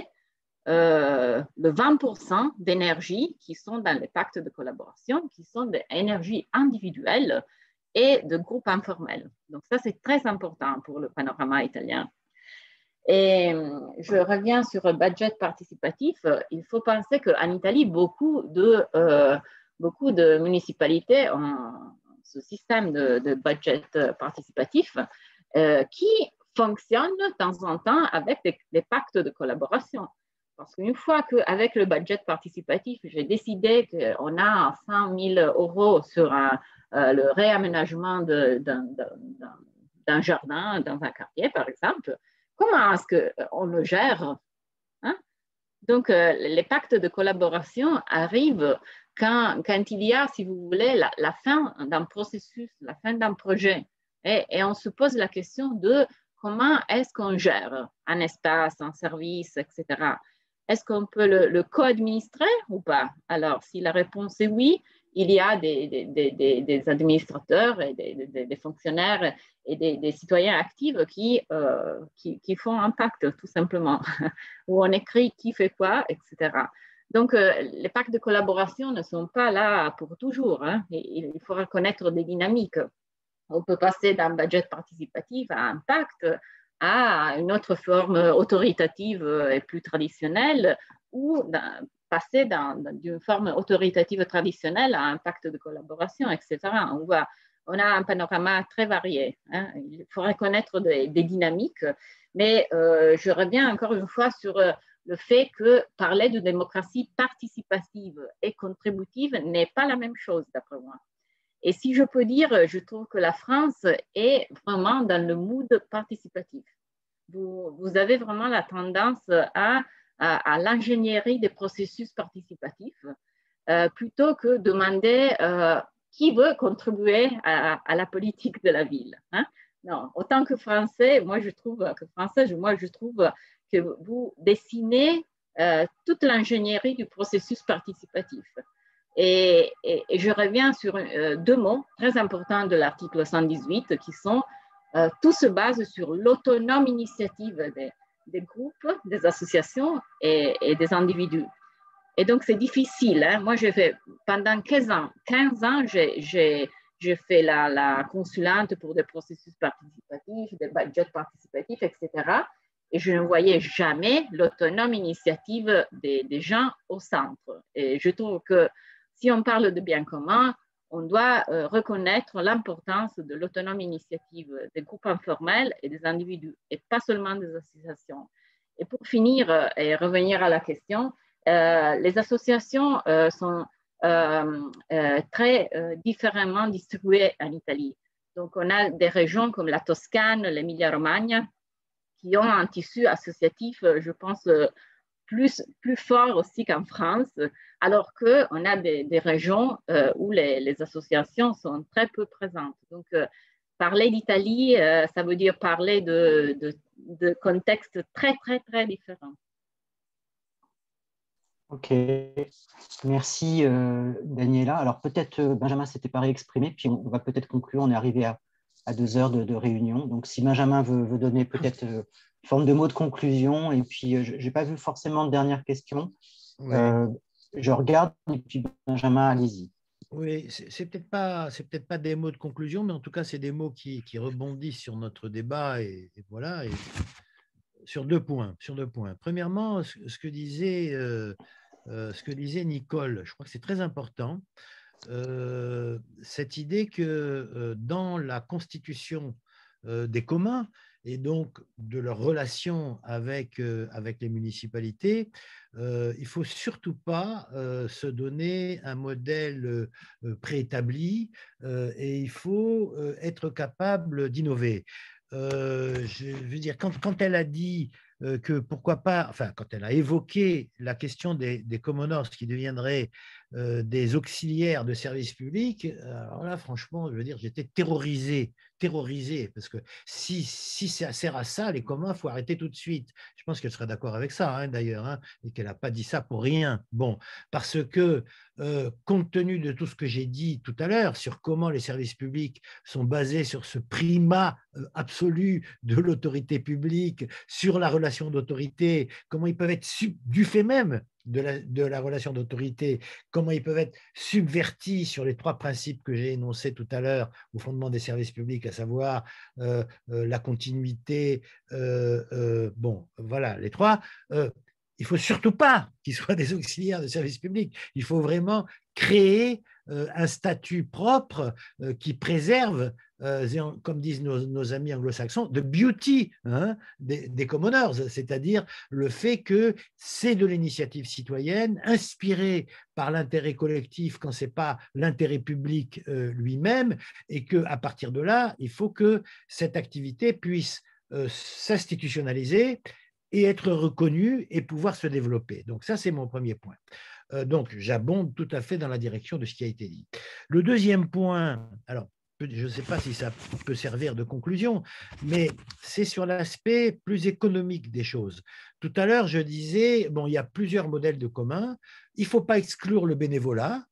euh, le vingt pour cent d'énergie qui sont dans les pactes de collaboration, qui sont des énergies individuelles et de groupes informels. Donc ça, c'est très important pour le panorama italien. Et je reviens sur le budget participatif. Il faut penser qu'en Italie, beaucoup de, euh, beaucoup de municipalités ont ce système de, de budget participatif euh, qui fonctionne de temps en temps avec des, des pactes de collaboration. Parce qu'une fois qu'avec le budget participatif, j'ai décidé qu'on a cent mille euros sur un, euh, le réaménagement de, d'un, d'un, d'un jardin dans un quartier, par exemple, comment est-ce qu'on le gère, hein? Donc, euh, les pactes de collaboration arrivent quand, quand il y a, si vous voulez, la, la fin d'un processus, la fin d'un projet. Et, et on se pose la question de comment est-ce qu'on gère un espace, un service, et cetera. Est-ce qu'on peut le, le co-administrer ou pas? Alors, si la réponse est oui, il y a des, des, des, des administrateurs et des, des, des fonctionnaires et des, des citoyens actifs qui, euh, qui, qui font un pacte, tout simplement, où on écrit qui fait quoi, et cetera. Donc, euh, les pactes de collaboration ne sont pas là pour toujours, hein. Il faut reconnaître des dynamiques. On peut passer d'un budget participatif à un pacte, à une autre forme autoritative et plus traditionnelle, ou passer d'une forme autoritative traditionnelle à un pacte de collaboration, et cetera. On voit, on a un panorama très varié, hein. Il faut reconnaître des, des dynamiques, mais euh, je reviens encore une fois sur le fait que parler de démocratie participative et contributive n'est pas la même chose, d'après moi. Et si je peux dire, je trouve que la France est vraiment dans le mood participatif. Vous, vous avez vraiment la tendance à, à, à l'ingénierie des processus participatifs euh, plutôt que demander euh, qui veut contribuer à, à la politique de la ville, hein. non, autant que français, moi je trouve que français, moi je trouve que vous dessinez euh, toute l'ingénierie du processus participatif. Et, et, et je reviens sur euh, deux mots très importants de l'article cent dix-huit qui sont euh, tout se base sur l'autonome initiative des, des groupes, des associations et, et des individus. Et donc, c'est difficile. Hein? Moi, j'ai fait pendant quinze ans, quinze ans, j'ai, j'ai, j'ai fait la, la consulante pour des processus participatifs, des budgets participatifs, et cetera. Et je ne voyais jamais l'autonome initiative des, des gens au centre. Et je trouve que si on parle de bien commun, on doit euh, reconnaître l'importance de l'autonome initiative des groupes informels et des individus, et pas seulement des associations. Et pour finir euh, et revenir à la question, euh, les associations euh, sont euh, euh, très euh, différemment distribuées en Italie. Donc, on a des régions comme la Toscane, l'Emilia-Romagna, qui ont un tissu associatif, je pense, plus, plus fort aussi qu'en France, alors qu'on a des, des régions euh, où les, les associations sont très peu présentes. Donc, euh, parler d'Italie, euh, ça veut dire parler de, de, de contextes très, très, très différents. Ok, merci euh, Daniela. Alors peut-être euh, Benjamin s'était pas réexprimé, puis on, on va peut-être conclure, on est arrivé à, à deux heures de, de réunion. Donc si Benjamin veut, veut donner peut-être euh, une forme de mot de conclusion, et puis euh, je n'ai pas vu forcément de dernière question. Oui. Euh, je regarde, et puis Benjamin, allez-y. Oui, c'est peut-être pas, c'est peut-être pas des mots de conclusion, mais en tout cas, c'est des mots qui, qui rebondissent sur notre débat, et, et voilà, et sur deux points, sur deux points. Premièrement, ce, ce que disait, euh, euh, ce que disait Nicole, je crois que c'est très important, euh, cette idée que euh, dans la constitution euh, des communs et donc de leur relation avec, euh, avec les municipalités, euh, il ne faut surtout pas euh, se donner un modèle euh, préétabli euh, et il faut euh, être capable d'innover. Euh, je veux dire, quand, quand elle a dit euh, que pourquoi pas, enfin, quand elle a évoqué la question des, des commoners qui deviendraient euh, des auxiliaires de services publics, alors là, franchement, je veux dire, j'étais terrorisé, terrorisé, parce que si, si ça sert à ça, les communs, il faut arrêter tout de suite. Je pense qu'elle serait d'accord avec ça, hein, d'ailleurs, hein, et qu'elle n'a pas dit ça pour rien. Bon, parce que, euh, compte tenu de tout ce que j'ai dit tout à l'heure sur comment les services publics sont basés sur ce primat euh, absolu de l'autorité publique, sur la relation d'autorité, comment ils peuvent être sub, du fait même de la, de la relation d'autorité, comment ils peuvent être subvertis sur les trois principes que j'ai énoncés tout à l'heure au fondement des services publics, à savoir euh, euh, la continuité, euh, euh, bon, voilà, les trois. Euh, il ne faut surtout pas qu'ils soient des auxiliaires de services publics. Il faut vraiment créer euh, un statut propre euh, qui préserve, euh, comme disent nos, nos amis anglo-saxons, the beauty hein, des, des commoners, c'est-à-dire le fait que c'est de l'initiative citoyenne inspirée par l'intérêt collectif quand ce n'est pas l'intérêt public euh, lui-même, et qu'à partir de là, il faut que cette activité puisse euh, s'institutionnaliser et être reconnue et pouvoir se développer. Donc ça, c'est mon premier point. Euh, donc, j'abonde tout à fait dans la direction de ce qui a été dit. Le deuxième point, alors, je ne sais pas si ça peut servir de conclusion, mais c'est sur l'aspect plus économique des choses. Tout à l'heure, je disais, bon, il y a plusieurs modèles de communs, il ne faut pas exclure le bénévolat.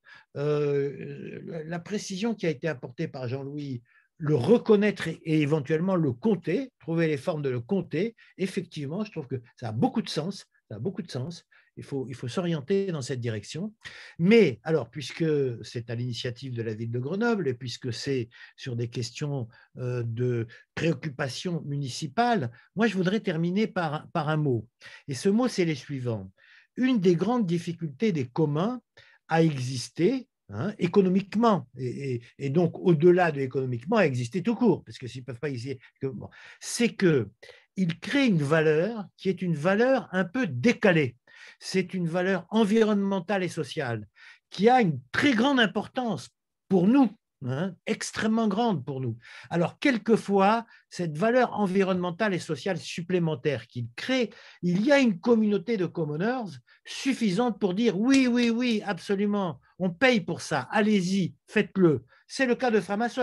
Euh, la précision qui a été apportée par Jean-Louis, le reconnaître et éventuellement le compter, trouver les formes de le compter, effectivement, je trouve que ça a beaucoup de sens, ça a beaucoup de sens. Il faut, il faut s'orienter dans cette direction. Mais, alors, puisque c'est à l'initiative de la ville de Grenoble et puisque c'est sur des questions euh, de préoccupation municipale, moi, je voudrais terminer par, par un mot. Et ce mot, c'est les suivants. Une des grandes difficultés des communs à exister, hein, économiquement, et, et, et donc au-delà de économiquement, à exister tout court, parce que s'ils ne peuvent pas exister, bon, c'est qu'ils créent une valeur qui est une valeur un peu décalée. C'est une valeur environnementale et sociale qui a une très grande importance pour nous, hein, extrêmement grande pour nous. Alors, quelquefois, cette valeur environnementale et sociale supplémentaire qu'il crée, il y a une communauté de commoners suffisante pour dire oui, oui, oui, absolument, on paye pour ça, allez-y, faites-le. C'est le cas de Framasoft.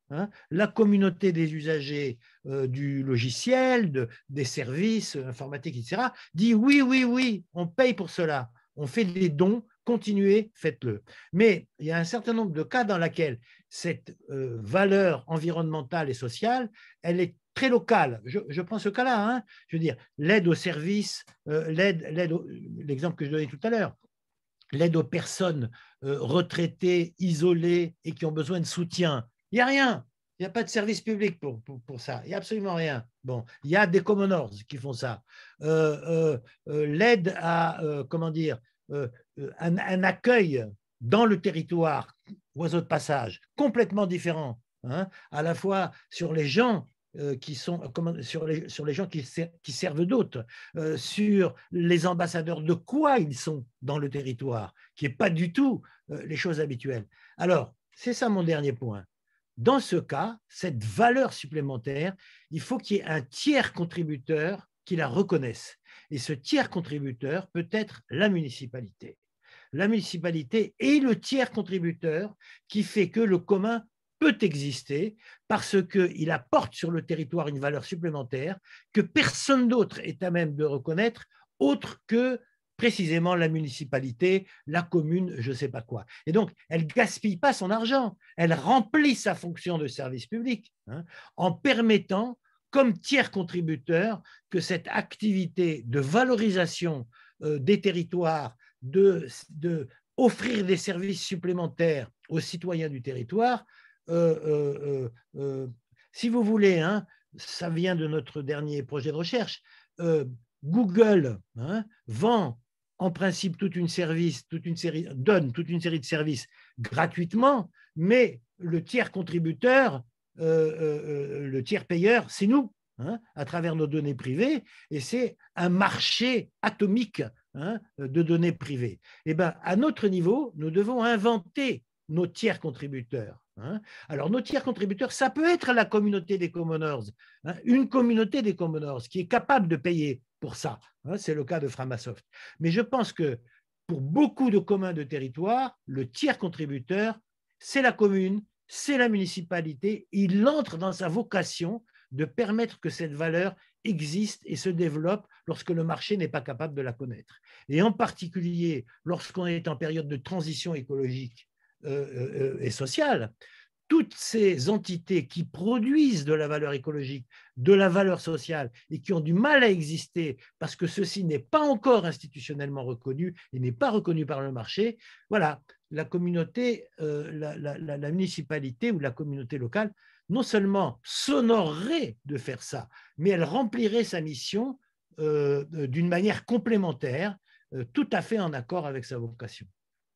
hein, la communauté des usagers euh, du logiciel, de, des services informatiques, et cetera, dit oui, oui, oui, on paye pour cela, on fait des dons, continuez, faites-le. Mais il y a un certain nombre de cas dans lesquels cette euh, valeur environnementale et sociale, elle est très locale. Je, je prends ce cas-là, hein, je veux dire, l'aide aux services, euh, l'aide, l'aide au, l'exemple que je donnais tout à l'heure, l'aide aux personnes euh, retraitées, isolées et qui ont besoin de soutien. Il n'y a rien. Il n'y a pas de service public pour, pour, pour ça. Il n'y a absolument rien. Bon, il y a des commoners qui font ça. Euh, euh, euh, l'aide à, euh, comment dire, euh, un, un accueil dans le territoire, oiseau de passage, complètement différent, hein, à la fois sur les gens euh, qui sont, comment, sur, les, sur les gens qui, ser, qui servent d'autres, euh, sur les ambassadeurs de quoi ils sont dans le territoire, qui n'est pas du tout euh, les choses habituelles. Alors, c'est ça mon dernier point. Dans ce cas, cette valeur supplémentaire, il faut qu'il y ait un tiers contributeur qui la reconnaisse. Et ce tiers contributeur peut être la municipalité. La municipalité est le tiers contributeur qui fait que le commun peut exister parce qu'il apporte sur le territoire une valeur supplémentaire que personne d'autre est à même de reconnaître, autre que précisément la municipalité, la commune, je ne sais pas quoi. Et donc, elle ne gaspille pas son argent, elle remplit sa fonction de service public, hein, en permettant, comme tiers contributeur, que cette activité de valorisation euh, des territoires, de, de offrir des services supplémentaires aux citoyens du territoire, euh, euh, euh, si vous voulez, hein, ça vient de notre dernier projet de recherche, euh, Google hein, vend en principe toute une service, toute une série, donne toute une série de services gratuitement, mais le tiers contributeur, euh, euh, le tiers payeur, c'est nous, hein, à travers nos données privées, et c'est un marché atomique hein, de données privées. Et ben, à notre niveau, nous devons inventer nos tiers contributeurs. Hein. Alors, nos tiers contributeurs, ça peut être la communauté des commoners, hein, une communauté des commoners qui est capable de payer pour ça. Hein, c'est le cas de Framasoft. Mais je pense que pour beaucoup de communs de territoire, le tiers contributeur, c'est la commune, c'est la municipalité. Il entre dans sa vocation de permettre que cette valeur existe et se développe lorsque le marché n'est pas capable de la connaître. Et en particulier, lorsqu'on est en période de transition écologique euh, euh, et sociale, toutes ces entités qui produisent de la valeur écologique, de la valeur sociale et qui ont du mal à exister parce que ceci n'est pas encore institutionnellement reconnu et n'est pas reconnu par le marché, voilà, la communauté, euh, la, la, la, la municipalité ou la communauté locale non seulement s'honorerait de faire ça, mais elle remplirait sa mission euh, d'une manière complémentaire, euh, tout à fait en accord avec sa vocation.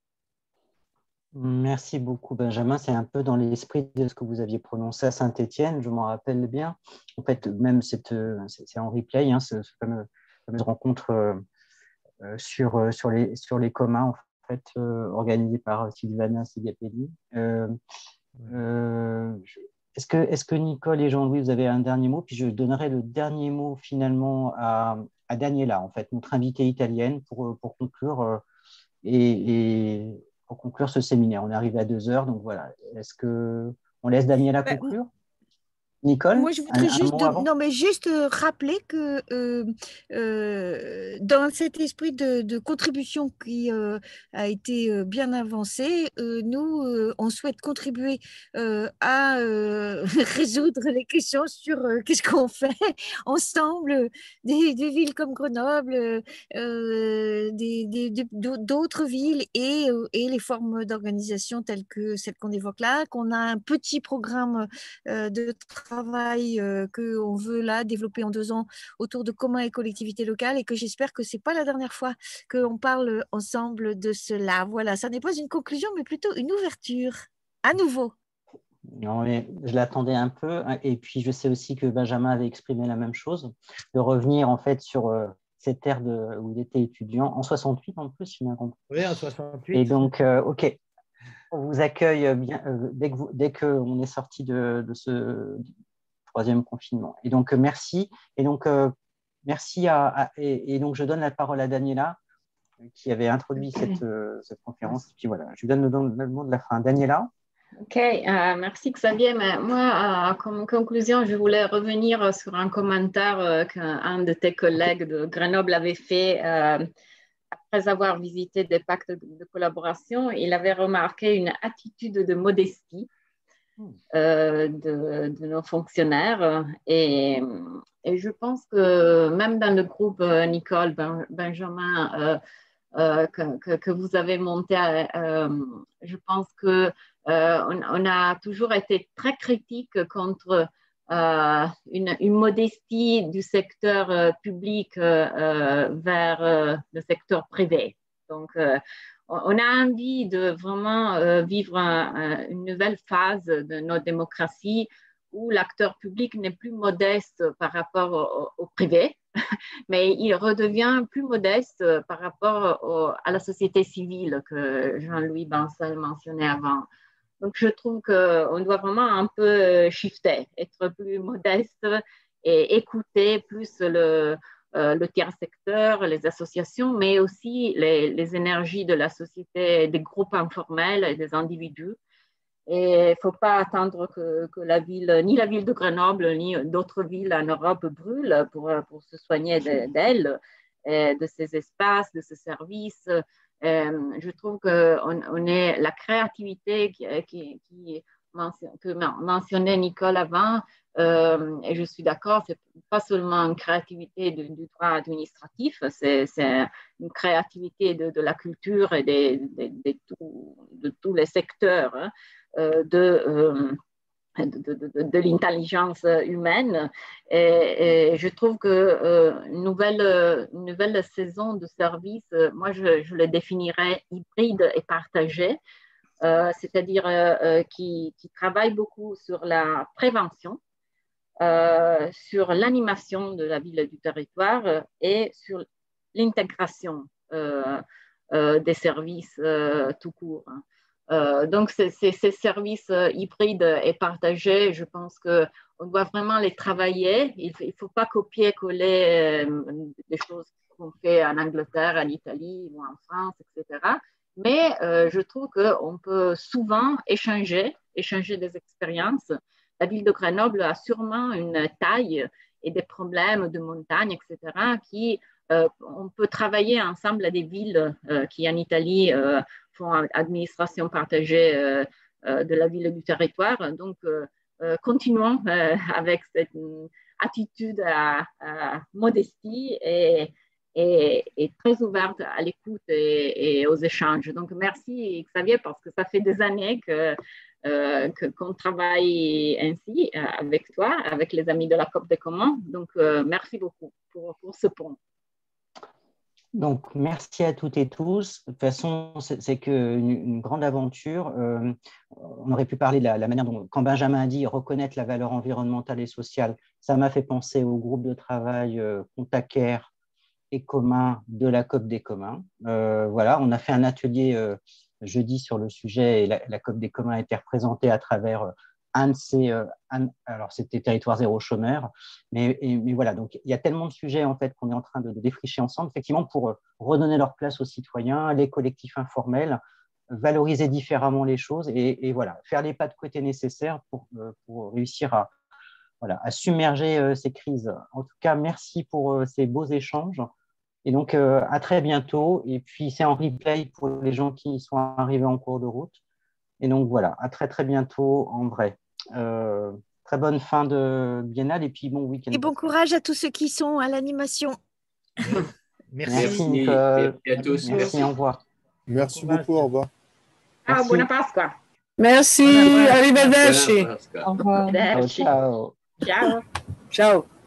Merci beaucoup, Benjamin. C'est un peu dans l'esprit de ce que vous aviez prononcé à Saint-Étienne, je m'en rappelle bien. En fait, même c'est en replay, hein, ce, ce fameux, fameuse rencontre euh, sur, sur, les, sur les communs, en fait, euh, organisée par Sylvana Sigapelli. Euh, euh, est-ce que, est-ce que Nicole et Jean-Louis, vous avez un dernier mot? Puis je donnerai le dernier mot finalement à, à Daniela, en fait, notre invitée italienne, pour, pour conclure. Euh, et, et pour conclure ce séminaire. On est arrivé à deux heures, donc voilà. Est-ce qu'on laisse Daniela conclure? Nicole, moi, je voudrais un, juste, un de, non, mais juste euh, rappeler que euh, euh, dans cet esprit de, de contribution qui euh, a été euh, bien avancé, euh, nous, euh, on souhaite contribuer euh, à euh, résoudre les questions sur euh, qu'est-ce qu'on fait ensemble, des, des villes comme Grenoble, euh, des, des, d'autres villes et, et les formes d'organisation telles que celles qu'on évoque là, qu'on a un petit programme euh, de travail euh, qu'on veut là développer en deux ans autour de communs et collectivités locales et que j'espère que ce n'est pas la dernière fois qu'on parle ensemble de cela. Voilà, ça n'est pas une conclusion, mais plutôt une ouverture. À nouveau. Non, mais je l'attendais un peu. Et puis, je sais aussi que Benjamin avait exprimé la même chose, de revenir en fait sur euh, cette ère de, où il était étudiant, en soixante-huit en plus, je m'ai compris. Oui, en soixante-huit. Et donc, euh, OK. On vous accueille bien euh, dès que vous, dès qu'on est sorti de, de ce troisième confinement. Et donc, euh, merci. Et donc, euh, merci à, à et, et donc, je donne la parole à Daniela, qui avait introduit cette, euh, cette conférence. Et puis voilà, je lui donne le, le mot de la fin. Daniela. Ok, euh, merci Xavier. Mais moi, euh, comme conclusion, je voulais revenir sur un commentaire euh, qu'un de tes collègues de Grenoble avait fait euh, après avoir visité des pactes de, de collaboration. Il avait remarqué une attitude de modestie euh, de, de nos fonctionnaires. Et, et je pense que même dans le groupe euh, Nicole, ben, Benjamin, euh, euh, que, que, que vous avez monté, euh, je pense que euh, on, on a toujours été très critique contre euh, une, une modestie du secteur euh, public euh, vers euh, le secteur privé. Donc, euh, on a envie de vraiment euh, vivre un, un, une nouvelle phase de notre démocratie où l'acteur public n'est plus modeste par rapport au, au privé, mais il redevient plus modeste par rapport au, à la société civile que Jean-Louis Bancel mentionnait avant. Donc, je trouve qu'on doit vraiment un peu shifter, être plus modeste et écouter plus le, euh, le tiers secteur, les associations, mais aussi les, les énergies de la société, des groupes informels et des individus. Et il ne faut pas attendre que, que la ville, ni la ville de Grenoble, ni d'autres villes en Europe brûlent pour, pour se soigner d'elles, de, de ces espaces, de ces services. Euh, je trouve qu'on on est la créativité qui, qui, qui mention, que mentionnait Nicole avant, euh, et je suis d'accord, c'est pas seulement une créativité du, du droit administratif, c'est une créativité de, de la culture et de, de, de, tout, de tous les secteurs. Hein. Euh, de, euh, de, de, de, de l'intelligence humaine. Et, et je trouve qu'une euh, nouvelle, une nouvelle saison de service, euh, moi, je, je le définirais hybride et partagé, euh, c'est-à-dire euh, qui, qui travaille beaucoup sur la prévention, euh, sur l'animation de la ville et du territoire euh, et sur l'intégration euh, euh, des services euh, tout court. Euh, donc, ces, ces, ces services euh, hybrides et partagés, je pense qu'on doit vraiment les travailler. Il ne faut pas copier-coller euh, des choses qu'on fait en Angleterre, en Italie ou en France, et cetera. Mais euh, je trouve qu'on peut souvent échanger, échanger des expériences. La ville de Grenoble a sûrement une taille et des problèmes de montagne, et cetera, qui, euh, on peut travailler ensemble à des villes euh, qui, en Italie, euh, font administration partagée euh, euh, de la ville et du territoire. Donc, euh, euh, continuons euh, avec cette attitude à, à modestie et, et, et très ouverte à l'écoute et, et aux échanges. Donc, merci Xavier, parce que ça fait des années que Euh, qu'on travaille ainsi euh, avec toi, avec les amis de la COP des Communs. Donc, euh, merci beaucoup pour, pour ce pont. Donc, merci à toutes et tous. De toute façon, c'est qu'une une grande aventure. Euh, on aurait pu parler de la, la manière dont, quand Benjamin a dit reconnaître la valeur environnementale et sociale, ça m'a fait penser au groupe de travail euh, Contacaire et commun de la COP des Communs. Euh, voilà, on a fait un atelier euh, jeudi sur le sujet et la, la COP des Communs a été représentée à travers euh, un de ces, euh, un, alors c'était Territoire Zéro Chômeur, mais, et, mais voilà, donc il y a tellement de sujets en fait qu'on est en train de, de défricher ensemble, effectivement pour euh, redonner leur place aux citoyens, les collectifs informels, valoriser différemment les choses et, et voilà, faire les pas de côté nécessaires pour, euh, pour réussir à, voilà, à submerger euh, ces crises. En tout cas, merci pour euh, ces beaux échanges. Et donc, euh, à très bientôt. Et puis, c'est en replay pour les gens qui sont arrivés en cours de route. Et donc, voilà, à très, très bientôt en vrai. Euh, très bonne fin de biennale et puis bon week-end. Et bon courage à tous ceux qui sont à l'animation. Merci, merci Nicole. Merci à tous. Merci, merci. Au revoir. Merci beaucoup, au revoir. Ah, buona Pasqua. Merci, arrivederci. Au revoir. Ciao, ciao. Ciao. Ciao.